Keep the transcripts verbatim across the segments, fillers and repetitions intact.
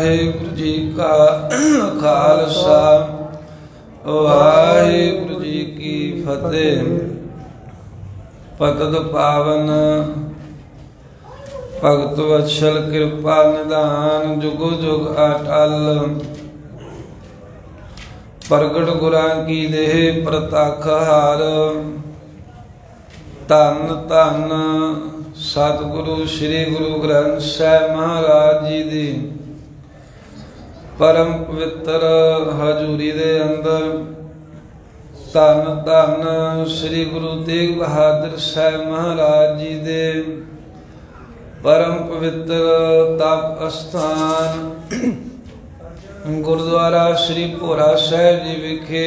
वाहिगुरु जी का खालसा वाहिगुरु जी की फतेह। पतत पावन भगत वत्सल कृपा निधान जुगो जुग अटल। प्रगट गुरां की देह प्रतख हार। धन धन सतगुरु श्री गुरु ग्रंथ साहिब महाराज जी दी परम पवित्र हजूरी दे अंदर। धन धन श्री गुरु तेग बहादुर साहिब महाराज जी दे परम पवित्र तप अस्थान गुरुद्वारा श्री भोरा साहिब जी विखे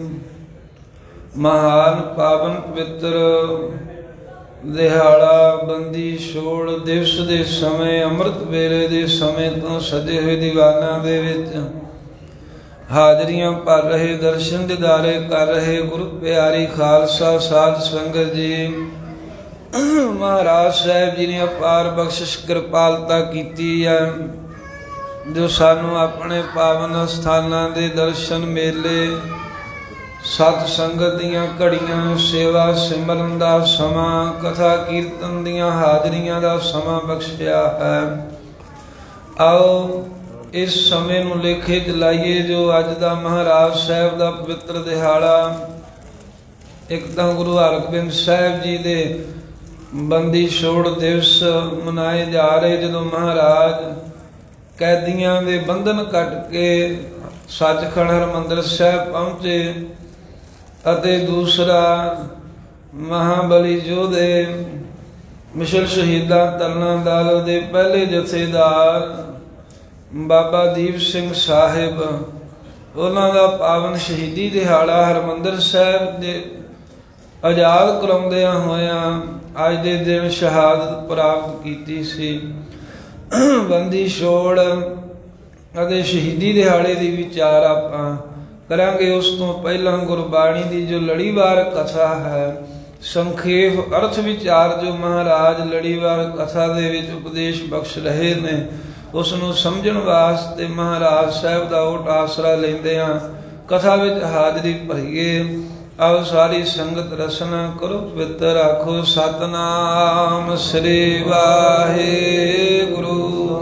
महान पावन पवित्र दिहाड़ा बंदी छोड़ दिवस दे समय अमृत वेले दे समय तो सजे हुए दीवाना दे विच हाजरियां भर रहे, दर्शन दीदारे कर रहे गुरु प्यारी खालसा साध संगत जी। महाराज साहब जी ने अपार बख्शिश कृपालता कीती है, जो सानू अपने पावन स्थानां दे दर्शन मेले सत संगत दियां घड़ियां सेवा सिमरन दा समा कथा कीर्तन दियां हाजरियां दा समा बख्शिया है। आओ इस समय नूं लेखे च लाइए जो अज दा महाराज साहब दा पवित्र दिहाड़ा। एक तां गुरु हरगोबिंद साहब जी दे बंदी छोड़ दिवस मनाए जा रहे, जदों महाराज कैदियां दे बंधन कट के सचखंड हरमंदिर साहब पहुंचे अते दूसरा महाबली योधे मिसल शहीदा तरना दल दे पहले जथेदार बाबा दीप सिंह साहिब उन्हां दा पावन शहीदी दिहाड़ा हरमंदिर साहिब दे आजाद कराउंदियां होया अज दे दिन शहादत प्राप्त कीती सी। बंदी छोड़ अते शहीदी दिहाड़े दी विचार आपां करांगे। उस तो पहला गुरबाणी की जो लड़ीवार कथा है, संखेप अर्थ विचार जो महाराज लड़ीवार कथा दे विच उपदेश बख्श रहे ने, उसनूं समझण वास्ते महाराज साहब का ओट आसरा लैंदे हां कथा विच हाजरी भरीए। आओ सारी संगत रसना करो पवित्र आखो सतनाम श्री वाहिगुरु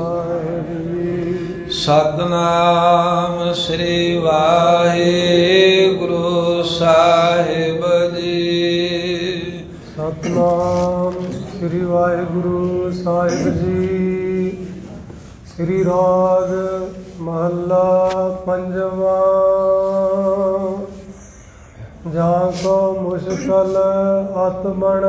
सतनाम श्री वाहिगुरु साहिब जी। सतनाम श्री वाहिगुरु साहिब जी। श्री राग महला पंजवा। जाको मुश्किल आत्मन।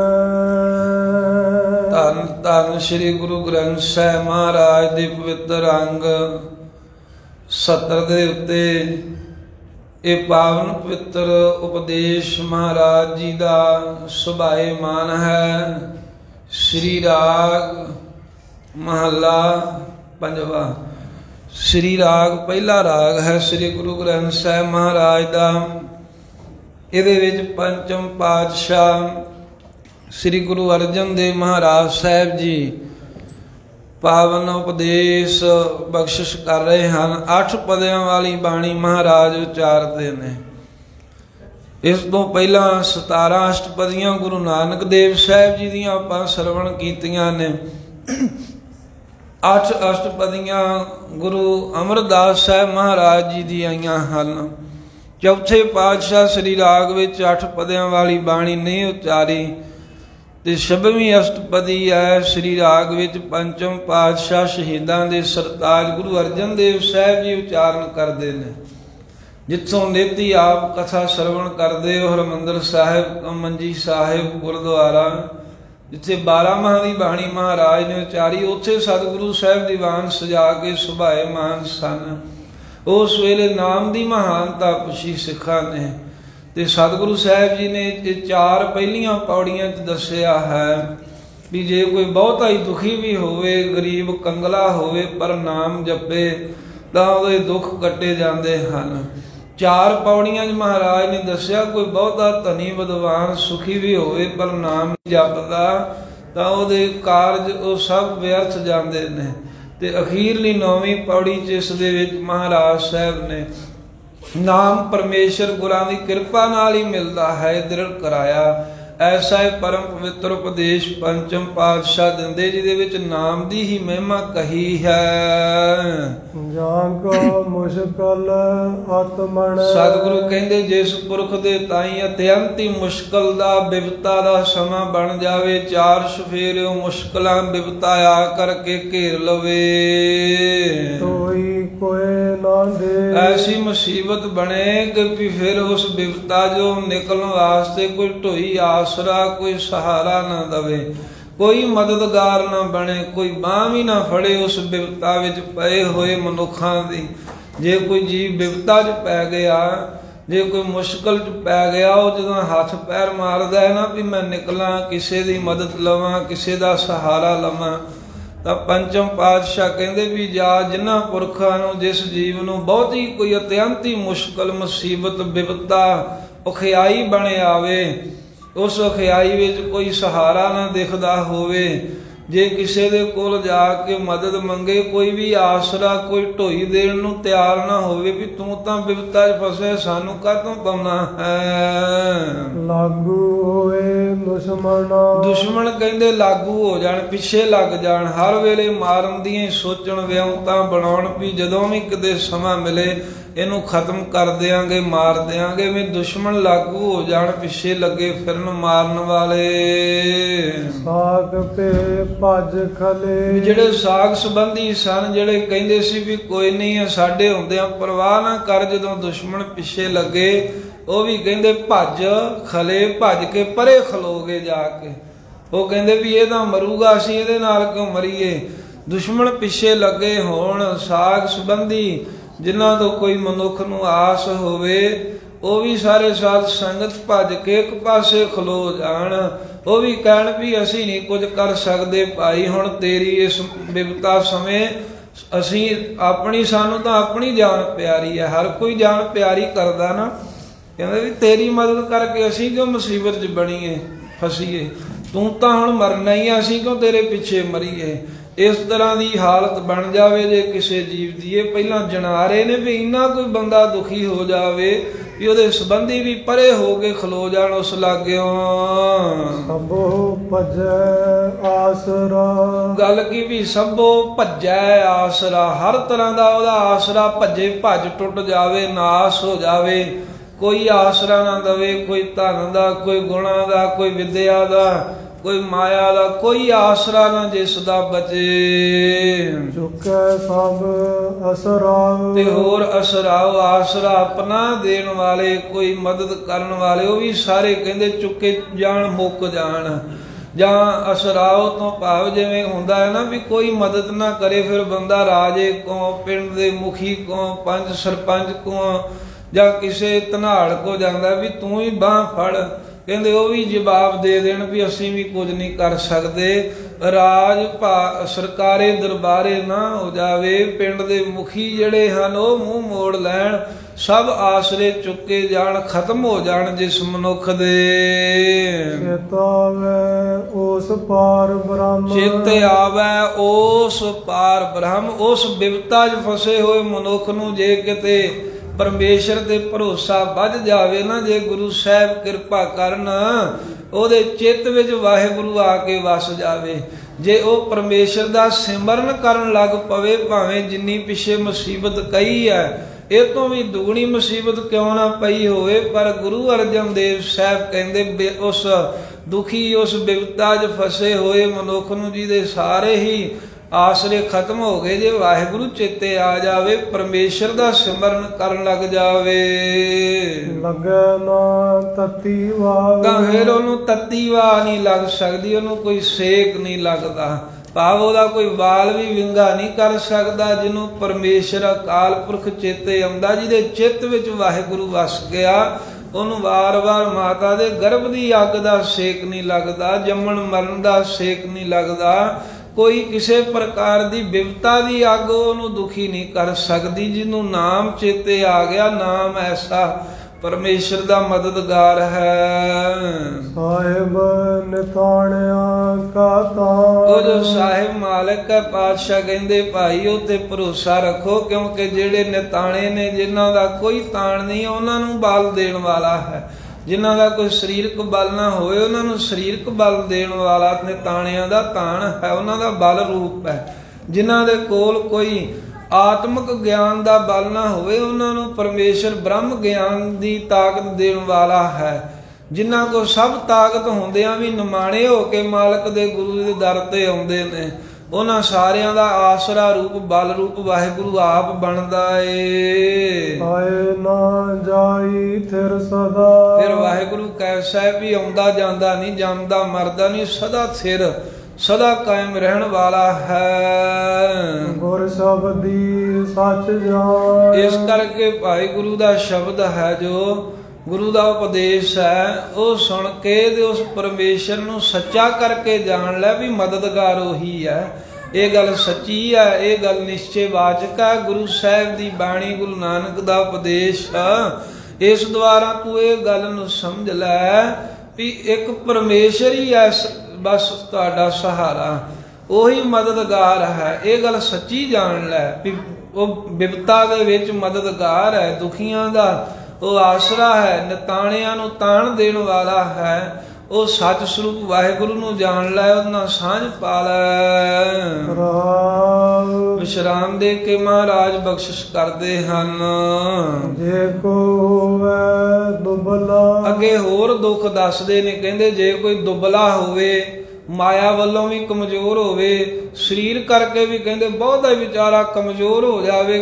धन धन श्री गुरु ग्रंथ साहिब महाराज दे पवित्र अंग सत्तर दे उत्ते ये पावन पवित्र उपदेश महाराज जी का सुभाएमान है। श्री राग महला पंजवा। श्री राग पहला राग है श्री गुरु ग्रंथ साहिब महाराज का। इहदे विच पंचम पातशाह श्री गुरु अर्जन देव महाराज साहब जी पावन उपदेश बख्शिश कर रहे हैं। अठ पदियां वाली बाणी महाराज उचारते हैं। इस तो पहला सतारा अष्टपदियां गुरु नानक देव साहब जी दियां आपां सरवण कीतियां ने। अठ अष्टपदियां गुरु अमरदास साहब महाराज जी दी आईयां हन। चौथे पातशाह श्री राग विच अठ पदियां वाली बाणी नहीं उचारी ते छब्बीवीं अष्टपदी है श्री राग विच पंचम पातशाह शहीदां दे सरताज गुरु अर्जन देव साहब जी उचारण करते हैं। जिथों नेती आप कथा सरवण करते हो हरमंदिर साहिब मंजी साहिब गुरुद्वारा जिथे बारह माह की बाणी महाराज ने उचारी, उत्थे सतगुरु साहिब दीवान सजा के सुभाएमान सन। उस वेले नाम की महानता पुछी सिखा ने ते सतगुरु साहिब जी ने ये चार पहलियां पौड़ियां च दसिया है भी जे कोई बहुता ही दुखी भी होवे गरीब कंगला होवे पर नाम जपे तां उहदे दुख कटे जाते हैं। चार पौड़ियां च महाराज ने दसिया कोई बहुता धनी विद्वान सुखी भी होवे पर नाम जपदा तां उहदे कारज वो सब व्यर्थ जाते हैं। ਤੇ ਅਖੀਰਲੀ ਨੌਵੀਂ ਪੌੜੀ 'ਚ ਇਸ ਦੇ ਵਿੱਚ ਮਹਾਰਾਜ ਸਾਹਿਬ ਨੇ ਨਾਮ ਪਰਮੇਸ਼ਰ ਗੁਰਾਂ ਦੀ ਕਿਰਪਾ ਨਾਲ ਹੀ ਮਿਲਦਾ ਹੈ ਦ੍ਰਿੜ ਕਰਾਇਆ। ਐਸਾ ਹੀ ਪਰਮ ਪਵਿੱਤਰ ਉਪਦੇਸ਼ ਪੰਚਮ ਪਾਤਸ਼ਾਹ ਦਿੰਦੇ, ਜਿਹਦੇ ਵਿੱਚ ਨਾਮ ਦੀ ਹੀ ਮਹਿਮਾ ਕਹੀ ਹੈ। ਜਾਂ ਕੋ ਮੁਸ਼ਕਲ ਆਤਮਣ, ਸਤਿਗੁਰੂ ਕਹਿੰਦੇ ਜਿਸ ਪੁਰਖ ਦੇ ਤਾਈਂ ਅਤਿਅੰਤ ਹੀ ਮੁਸ਼ਕਲ ਦਾ ਬਿਪਤਾ ਦਾ ਸਮਾਂ ਬਣ ਜਾਵੇ, ਚਾਰ ਸਫੇਰਿਓ ਮੁਸ਼ਕਲਾਂ ਬਿਪਤਾ ਆ ਕਰਕੇ ਘੇਰ ਲਵੇ, ਤੋਈ ਕੋਏ ਨਾ ਦੇ। ਐਸੀ ਮੁਸੀਬਤ ਬਣੇ ਕਿ ਵੀ ਫਿਰ ਉਸ ਬਿਪਤਾ ਜੋ ਨਿਕਲਣ ਵਾਸਤੇ ਕੋਈ ਢੋਈ ਆਸਰਾ, ਕੋਈ ਸਹਾਰਾ ਨਾ ਦਵੇ, ਕੋਈ ਮਦਦਗਾਰ ਨਾ ਬਣੇ, ਕੋਈ ਬਾਂਹ ਵੀ ਨਾ ਫੜੇ ਉਸ ਬਿਪਤਾ ਵਿੱਚ ਪਏ ਹੋਏ ਮਨੁੱਖਾਂ ਦੀ। ਜੇ ਕੋਈ ਜੀਵ ਬਿਪਤਾ 'ਚ ਪੈ ਗਿਆ, ਜੇ ਕੋਈ ਮੁਸ਼ਕਲ 'ਚ ਪੈ ਗਿਆ, ਉਹ ਜਦੋਂ ਹੱਥ ਪੈਰ ਮਾਰਦਾ ਹੈ ਨਾ ਵੀ ਮੈਂ ਨਿਕਲਾਂ, ਕਿਸੇ ਦੀ ਮਦਦ ਲਵਾਂ, ਕਿਸੇ ਦਾ ਸਹਾਰਾ ਲਵਾਂ, ਤਾਂ ਪੰਚਮ ਪਾਤਸ਼ਾਹ ਕਹਿੰਦੇ ਵੀ ਜਾ ਜਿਨ੍ਹਾਂ ਪੁਰਖਾਂ ਨੂੰ, ਜਿਸ ਜੀਵ ਨੂੰ ਬਹੁਤੀ ਕੋਈ ਅਤਿਅੰਤ ਹੀ ਮੁਸ਼ਕਲ ਮੁਸੀਬਤ ਬਿਪਤਾ ਔਖਿਆਈ ਬਣੇ ਆਵੇ, ਉਸ ਔਖਿਆਈ ਵਿੱਚ ਕੋਈ ਸਹਾਰਾ ਨਾ ਦਿਖਦਾ ਹੋਵੇ, ਜੇ ਕਿਸੇ ਦੇ ਕੋਲ ਜਾ ਕੇ ਮਦਦ ਮੰਗੇ, ਕੋਈ ਵੀ ਆਸਰਾ, ਕੋਈ ਢੋਈ ਦੇਣ ਨੂੰ ਤਿਆਰ ਨਾ ਹੋਵੇ ਵੀ ਤੂੰ ਤਾਂ ਬਿਪਤਾ 'ਚ ਫਸੇ, ਸਾਨੂੰ ਕਾਹਤੋਂ ਪਾਉਣਾ ਹੈ। ਲਾਗੂ ਹੋਏ ਦੁਸ਼ਮਣ, ਦੁਸ਼ਮਣ ਕਹਿੰਦੇ ਲਾਗੂ ਹੋ ਜਾਣ, ਪਿੱਛੇ ਲੱਗ ਜਾਣ, ਹਰ ਵੇਲੇ ਮਾਰਨ ਦੀਆਂ ਸੋਚਣ, ਵਿਉਂਤਾਂ ਬਣਾਉਣ ਵੀ ਜਦੋਂ ਵੀ ਕਿਤੇ ਸਮਾਂ ਮਿਲੇ ਇਹਨੂੰ ਖਤਮ ਕਰ ਦਿਆਂਗੇ, ਮਾਰ ਦਿਆਂਗੇ। ਵੀ ਦੁਸ਼ਮਣ ਲਾਗੂ ਹੋ ਜਾਣ, ਪਿੱਛੇ ਲੱਗੇ ਫਿਰਨ ਮਾਰਨ ਵਾਲੇ। ਸਾਗ ਤੇ ਭੱਜ ਖਲੇ, ਜਿਹੜੇ ਸਾਗ ਸੰਬੰਧੀ ਸਨ, ਜਿਹੜੇ ਕਹਿੰਦੇ ਸੀ ਵੀ ਕੋਈ ਨਹੀਂ ਸਾਡੇ ਹੁੰਦਿਆਂ ਪਰਵਾਹ ਨਾ ਕਰ, ਜਦੋਂ ਦੁਸ਼ਮਣ ਪਿੱਛੇ ਲੱਗੇ ਉਹ ਵੀ ਕਹਿੰਦੇ ਭੱਜ ਖਲੇ, ਭੱਜ ਕੇ ਪਰੇ ਖਲੋਗੇ ਜਾ ਕੇ। ਉਹ ਕਹਿੰਦੇ ਵੀ ਇਹ ਤਾਂ ਮਰੂਗਾ, ਅਸੀਂ ਇਹਦੇ ਨਾਲ ਕਿਉਂ ਮਰੀਏ। ਦੁਸ਼ਮਣ ਪਿੱਛੇ ਲੱਗੇ ਹੋਣ, ਸਾਗ ਸੰਬੰਧੀ ਜਿਨ੍ਹਾਂ ਤੋਂ ਕੋਈ ਮਨੁੱਖ ਨੂੰ ਆਸ ਹੋਵੇ, ਉਹ ਵੀ ਸਾਰੇ ਸਾਧ ਸੰਗਤ ਭੱਜ ਕੇ ਇੱਕ ਪਾਸੇ ਖਲੋ ਜਾਣ। ਉਹ ਵੀ ਕਹਿਣ ਵੀ ਅਸੀਂ ਨਹੀਂ ਕੁਝ ਕਰ ਸਕਦੇ ਭਾਈ, ਹੁਣ ਤੇਰੀ ਇਸ ਬਿਪਤਾ ਸਮੇਂ ਅਸੀਂ ਆਪਣੀ, ਸਾਨੂੰ ਤਾਂ ਆਪਣੀ ਜਾਨ ਪਿਆਰੀ ਹੈ, ਹਰ ਕੋਈ ਜਾਨ ਪਿਆਰੀ ਕਰਦਾ ਨਾ। ਕਹਿੰਦੇ ਵੀ ਤੇਰੀ ਮਦਦ ਕਰਕੇ ਅਸੀਂ ਕਿਉਂ ਮੁਸੀਬਤ 'ਚ ਬਣੀਏ, ਫਸੀਏ, ਤੂੰ ਤਾਂ ਹੁਣ ਮਰਨਾ ਹੀ, ਅਸੀਂ ਕਿਉਂ ਤੇਰੇ ਪਿੱਛੇ ਮਰੀਏ। ਇਸ ਤਰ੍ਹਾਂ ਦੀ ਹਾਲਤ ਬਣ ਜਾਵੇ ਜੇ ਕਿਸੇ ਜੀਵ ਦੀ। ਇਹ ਪਹਿਲਾਂ ਜਣਾ ਰਹੇ ਨੇ ਵੀ ਇੰਨਾ ਕੋਈ ਬੰਦਾ ਦੁਖੀ ਹੋ ਜਾਵੇ ਵੀ ਉਹਦੇ ਸੰਬੰਧੀ ਵੀ ਪਰੇ ਹੋ ਕੇ ਖਲੋ ਜਾਣ ਉਸ ਲਾਗਿਓ। ਸਭੋ ਭਜੈ ਆਸਰਾ, ਗੱਲ ਕੀ ਵੀ ਸਭੋ ਭਜੈ ਆਸਰਾ, ਹਰ ਤਰ੍ਹਾਂ ਦਾ ਉਹਦਾ ਆਸਰਾ ਭੱਜੇ, ਭੱਜ ਟੁੱਟ ਜਾਵੇ, ਨਾਸ ਹੋ ਜਾਵੇ, ਕੋਈ ਆਸਰਾ ਨਾ ਦਵੇ, ਕੋਈ ਧਨ ਦਾ, ਕੋਈ ਗੁਣਾਂ ਦਾ, ਕੋਈ ਵਿਦਿਆ ਦਾ, ਕੋਈ ਮਾਇਆ ਦਾ, ਕੋਈ ਆਸਰਾ ਨਾ ਜਿਸ ਦਾ ਬਚੇ। ਚੁੱਕੈ ਸਭ ਅਸਰਾ, ਤੇ ਹੋਰ ਅਸਰਾਓ, ਆਸਰਾ ਆਪਣਾ ਦੇਣ ਵਾਲੇ, ਕੋਈ ਮਦਦ ਕਰਨ ਵਾਲੇ, ਉਹ ਵੀ ਸਾਰੇ ਕਹਿੰਦੇ ਚੁੱਕੇ ਜਾਣ, ਮੁੱਕ ਜਾਣ। ਜਾਂ ਅਸਰਾਓ ਤੋਂ ਭਾਵ ਜਿਵੇਂ ਹੁੰਦਾ ਹੈ ਨਾ ਵੀ ਕੋਈ ਮਦਦ ਨਾ ਕਰੇ, ਫਿਰ ਬੰਦਾ ਰਾਜੇ ਕੋ, ਪਿੰਡ ਦੇ ਮੁਖੀ ਕੋ, ਪੰਚ ਸਰਪੰਚ ਕੋ, ਜਾਂ ਕਿਸੇ ਧਨਾੜ ਕੋ ਜਾਂਦਾ ਵੀ ਤੂੰ ਹੀ ਬਾਂਹ ਫੜ, ਕਹਿੰਦੇ ਉਹ ਵੀ ਜਵਾਬ ਦੇ ਦੇਣ ਵੀ ਅਸੀਂ ਵੀ ਕੁਝ ਨਹੀਂ ਕਰ ਸਕਦੇ। ਰਾਜ ਭਾ ਸਰਕਾਰੇ ਦਰਬਾਰੇ ਨਾ ਹੋ ਜਾਵੇ, ਪਿੰਡ ਦੇ ਮੁਖੀ ਜਿਹੜੇ ਹਨ ਉਹ ਮੂੰਹ ਮੋੜ ਲੈਣ, ਸਭ ਆਸਰੇ ਚੁੱਕੇ ਜਾਣ, ਖਤਮ ਹੋ ਜਾਣ ਜਿਸ ਮਨੁੱਖ ਦੇ। ਚੇਤਾਵੇ ਉਸ ਪਾਰ ਬ੍ਰਹਮ, ਚੇਤੇ ਆਵੇ ਉਸ ਪਾਰ ਬ੍ਰਹਮ, ਉਸ ਬਿਪਤਾ 'ਚ ਫਸੇ ਹੋਏ ਮਨੁੱਖ ਨੂੰ ਜੇ ਕਿਤੇ ਪਰਮੇਸ਼ਰ ਤੇ ਭਰੋਸਾ ਵੱਧ ਜਾਵੇ ਨਾ, ਜੇ ਗੁਰੂ ਸਾਹਿਬ ਕਿਰਪਾ ਕਰਨ, ਉਹਦੇ ਚਿੱਤ ਵਿੱਚ ਵਾਹਿਗੁਰੂ ਆ ਕੇ ਵਸ ਜਾਵੇ, ਜੇ ਉਹ ਪਰਮੇਸ਼ਰ ਦਾ ਸਿਮਰਨ ਕਰਨ ਲੱਗ ਪਵੇ, ਭਾਵੇਂ ਜਿੰਨੀ ਪਿੱਛੇ ਮੁਸੀਬਤ ਕਹੀ ਹੈ ਇਹ ਤੋਂ ਵੀ ਦੁਗਣੀ ਮੁਸੀਬਤ ਕਿਉਂ ਨਾ ਪਈ ਹੋਵੇ, ਪਰ ਗੁਰੂ ਅਰਜਨ ਦੇਵ ਸਾਹਿਬ ਕਹਿੰਦੇ ਉਸ ਦੁਖੀ, ਉਸ ਬਿਪਤਾ 'ਚ ਫਸੇ ਹੋਏ ਮਨੁੱਖ ਨੂੰ ਜਿਹਦੇ ਸਾਰੇ ਹੀ ਆਸਰੇ ਖਤਮ ਹੋ ਗਏ, ਜੇ ਵਾਹਿਗੁਰੂ ਚੇਤੇ ਆ ਜਾਵੇ, ਪਰਮੇਸ਼ਰ ਦਾ ਸਿਮਰਨ ਕਰਨ ਲੱਗ ਜਾਵੇ, ਲੱਗੇ ਨਾ ਤਤੀ ਵਾਹ, ਤਾਂ ਫਿਰ ਉਹਨੂੰ ਤਤੀ ਵਾਹ ਨਹੀਂ ਲੱਗ ਸਕਦੀ, ਉਹਨੂੰ ਕੋਈ ਸੇਕ ਨਹੀਂ ਲੱਗਦਾ, ਭਾਵ ਉਹਦਾ ਕੋਈ ਵਾਲ ਵੀ ਵਿੰਗਾ ਨਹੀਂ ਕਰ ਸਕਦਾ। ਜਿਹਨੂੰ ਪਰਮੇਸ਼ਰ ਅਕਾਲ ਪੁਰਖ ਚੇਤੇ ਆਉਂਦਾ, ਜਿਹਦੇ ਚਿੱਤ ਵਿੱਚ ਵਾਹਿਗੁਰੂ ਵਸ ਗਿਆ, ਉਹਨੂੰ ਵਾਰ-ਵਾਰ ਮਾਤਾ ਦੇ ਗਰਭ ਦੀ ਅੱਗ ਦਾ ਸੇਕ ਨਹੀਂ ਲੱਗਦਾ, ਜੰਮਣ ਮਰਨ ਦਾ ਸੇਕ ਨਹੀਂ ਲੱਗਦਾ, ਕੋਈ ਕਿਸੇ ਪ੍ਰਕਾਰ ਦੀ ਬਿਪਤਾ ਦੀ ਅੱਗ ਉਹਨੂੰ ਦੁਖੀ ਨਹੀਂ ਕਰ ਸਕਦੀ। ਜਿਹਨੂੰ ਨਾਮ ਚੇਤੇ ਆ ਗਿਆ, ਨਾਮ ਐਸਾ ਪਰਮੇਸ਼ਰ ਦਾ ਮਦਦਗਾਰ ਹੈ। ਸਾਹਿਬ ਨਿਤਾਣਿਆ ਕਾ ਤਾਣ, ਉਹ ਜੋ ਸਾਹਿਬ ਮਾਲਕ ਹੈ, ਪਾਤਸ਼ਾਹ ਕਹਿੰਦੇ ਭਾਈ ਉਹ ਤੇ ਭਰੋਸਾ ਰੱਖੋ, ਕਿਉਂਕਿ ਜਿਹੜੇ ਨਿਤਾਣੇ ਨੇ ਜਿਨ੍ਹਾਂ ਦਾ ਕੋਈ ਤਾਣ ਨਹੀਂ ਉਹਨਾਂ ਨੂੰ ਬਲ ਦੇਣ ਵਾਲਾ ਹੈ। ਜਿਨ੍ਹਾਂ ਦਾ ਕੋਈ ਸਰੀਰਕ ਬਲ ਨਾ ਹੋਵੇ ਉਹਨਾਂ ਨੂੰ ਸਰੀਰਕ ਬਲ ਦੇਣ ਵਾਲਾ ਨਿਤਾਣਿਆਂ ਦਾ ਤਾਣ ਹੈ, ਉਹਨਾਂ ਦਾ ਬਲ ਰੂਪ ਹੈ। ਜਿਨ੍ਹਾਂ ਦੇ ਕੋਲ ਕੋਈ ਆਤਮਿਕ ਗਿਆਨ ਦਾ ਬਲ ਨਾ ਹੋਵੇ ਉਹਨਾਂ ਨੂੰ ਪਰਮੇਸ਼ਰ ਬ੍ਰਹਮ ਗਿਆਨ ਦੀ ਤਾਕਤ ਦੇਣ ਵਾਲਾ ਹੈ। ਜਿਨ੍ਹਾਂ ਕੋਲ ਸਭ ਤਾਕਤ ਹੁੰਦਿਆਂ ਵੀ ਨਿਮਾਣੇ ਹੋ ਕੇ ਮਾਲਕ ਦੇ ਗੁਰੂ ਦੇ ਦਰ ਤੇ ਆਉਂਦੇ ਨੇ, ਉਹਨਾਂ ਸਾਰਿਆਂ ਦਾ ਆਸਰਾ ਰੂਪ ਬਲ ਰੂਪ ਵਾਹਿਗੁਰੂ ਆਪ ਬਣਦਾ ਏ। ਆਏ ਨਾ ਜਾਈ ਥਿਰ ਸਦਾ, ਫਿਰ ਵਾਹਿਗੁਰੂ ਕੈਸਾ ਹੈ ਵੀ ਆਉਂਦਾ ਜਾਂਦਾ ਨਹੀਂ, ਜੰਮਦਾ ਮਰਦਾ ਨਹੀਂ, ਸਦਾ ਥਿਰ ਸਦਾ ਕਾਇਮ ਰਹਿਣ ਵਾਲਾ ਹੈ। ਗੁਰ ਸ਼ਬਦੀ ਸੱਚ ਜਾਣ, ਇਸ ਕਰਕੇ ਭਾਈ ਗੁਰੂ ਦਾ ਸ਼ਬਦ ਹੈ, ਜੋ ਗੁਰੂ ਦਾ ਉਪਦੇਸ਼ ਹੈ, ਉਹ ਸੁਣ ਕੇ ਤੇ ਉਸ ਪਰਮੇਸ਼ਰ ਨੂੰ ਸੱਚਾ ਕਰਕੇ ਜਾਣ ਲੈ ਵੀ ਮਦਦਗਾਰ ਉਹੀ ਹੈ। ਇਹ ਗੱਲ ਸੱਚੀ ਹੈ, ਇਹ ਗੱਲ ਨਿਸ਼ਚੈ ਵਾਚਕ ਹੈ। ਗੁਰੂ ਸਾਹਿਬ ਦੀ ਬਾਣੀ, ਗੁਰੂ ਨਾਨਕ ਦਾ ਉਪਦੇਸ਼, ਇਸ ਦੁਆਰਾ ਤੂੰ ਇਹ ਗੱਲ ਨੂੰ ਸਮਝ ਲੈ ਵੀ ਇੱਕ ਪਰਮੇਸ਼ਰ ਹੀ ਐ ਬਸ ਤੁਹਾਡਾ ਸਹਾਰਾ, ਉਹੀ ਮਦਦਗਾਰ ਹੈ। ਇਹ ਗੱਲ ਸੱਚੀ ਜਾਣ ਲੈ ਵੀ ਉਹ ਬਿਪਤਾ ਦੇ ਵਿੱਚ ਮਦਦਗਾਰ ਹੈ, ਦੁਖੀਆਂ ਦਾ ਉਹ ਆਸਰਾ ਹੈ, ਨਿਤਾਣਿਆਂ ਨੂੰ ਤਾਣ ਦੇਣ ਵਾਲਾ ਹੈ। ਉਹ ਸੱਚ ਸਰੂਪ ਵਾਹਿਗੁਰੂ ਨੂੰ ਜਾਣ ਲੈ, ਉਹਨਾਂ ਸਾਂਝ ਪਾ ਲੈ। ਵਿਸ਼ਰਾਮ ਦੇ ਕੇ ਮਹਾਰਾਜ ਬਖਸ਼ਿਸ਼ ਕਰਦੇ ਹਨ। ਜੇ ਕੋ ਹੋਵੇ ਦੁਬਲਾ, ਅੱਗੇ ਹੋਰ ਦੁੱਖ ਦੱਸਦੇ ਨੇ, ਕਹਿੰਦੇ ਜੇ ਕੋਈ ਦੁਬਲਾ ਹੋਵੇ, ਮਾਇਆ ਵੱਲੋਂ ਵੀ ਕਮਜ਼ੋਰ ਹੋਵੇ, ਸਰੀਰ ਕਰਕੇ ਵੀ ਕਹਿੰਦੇ ਬਹੁਤਾ ਵਿਚਾਰਾ ਕਮਜ਼ੋਰ ਹੋ ਜਾਵੇ,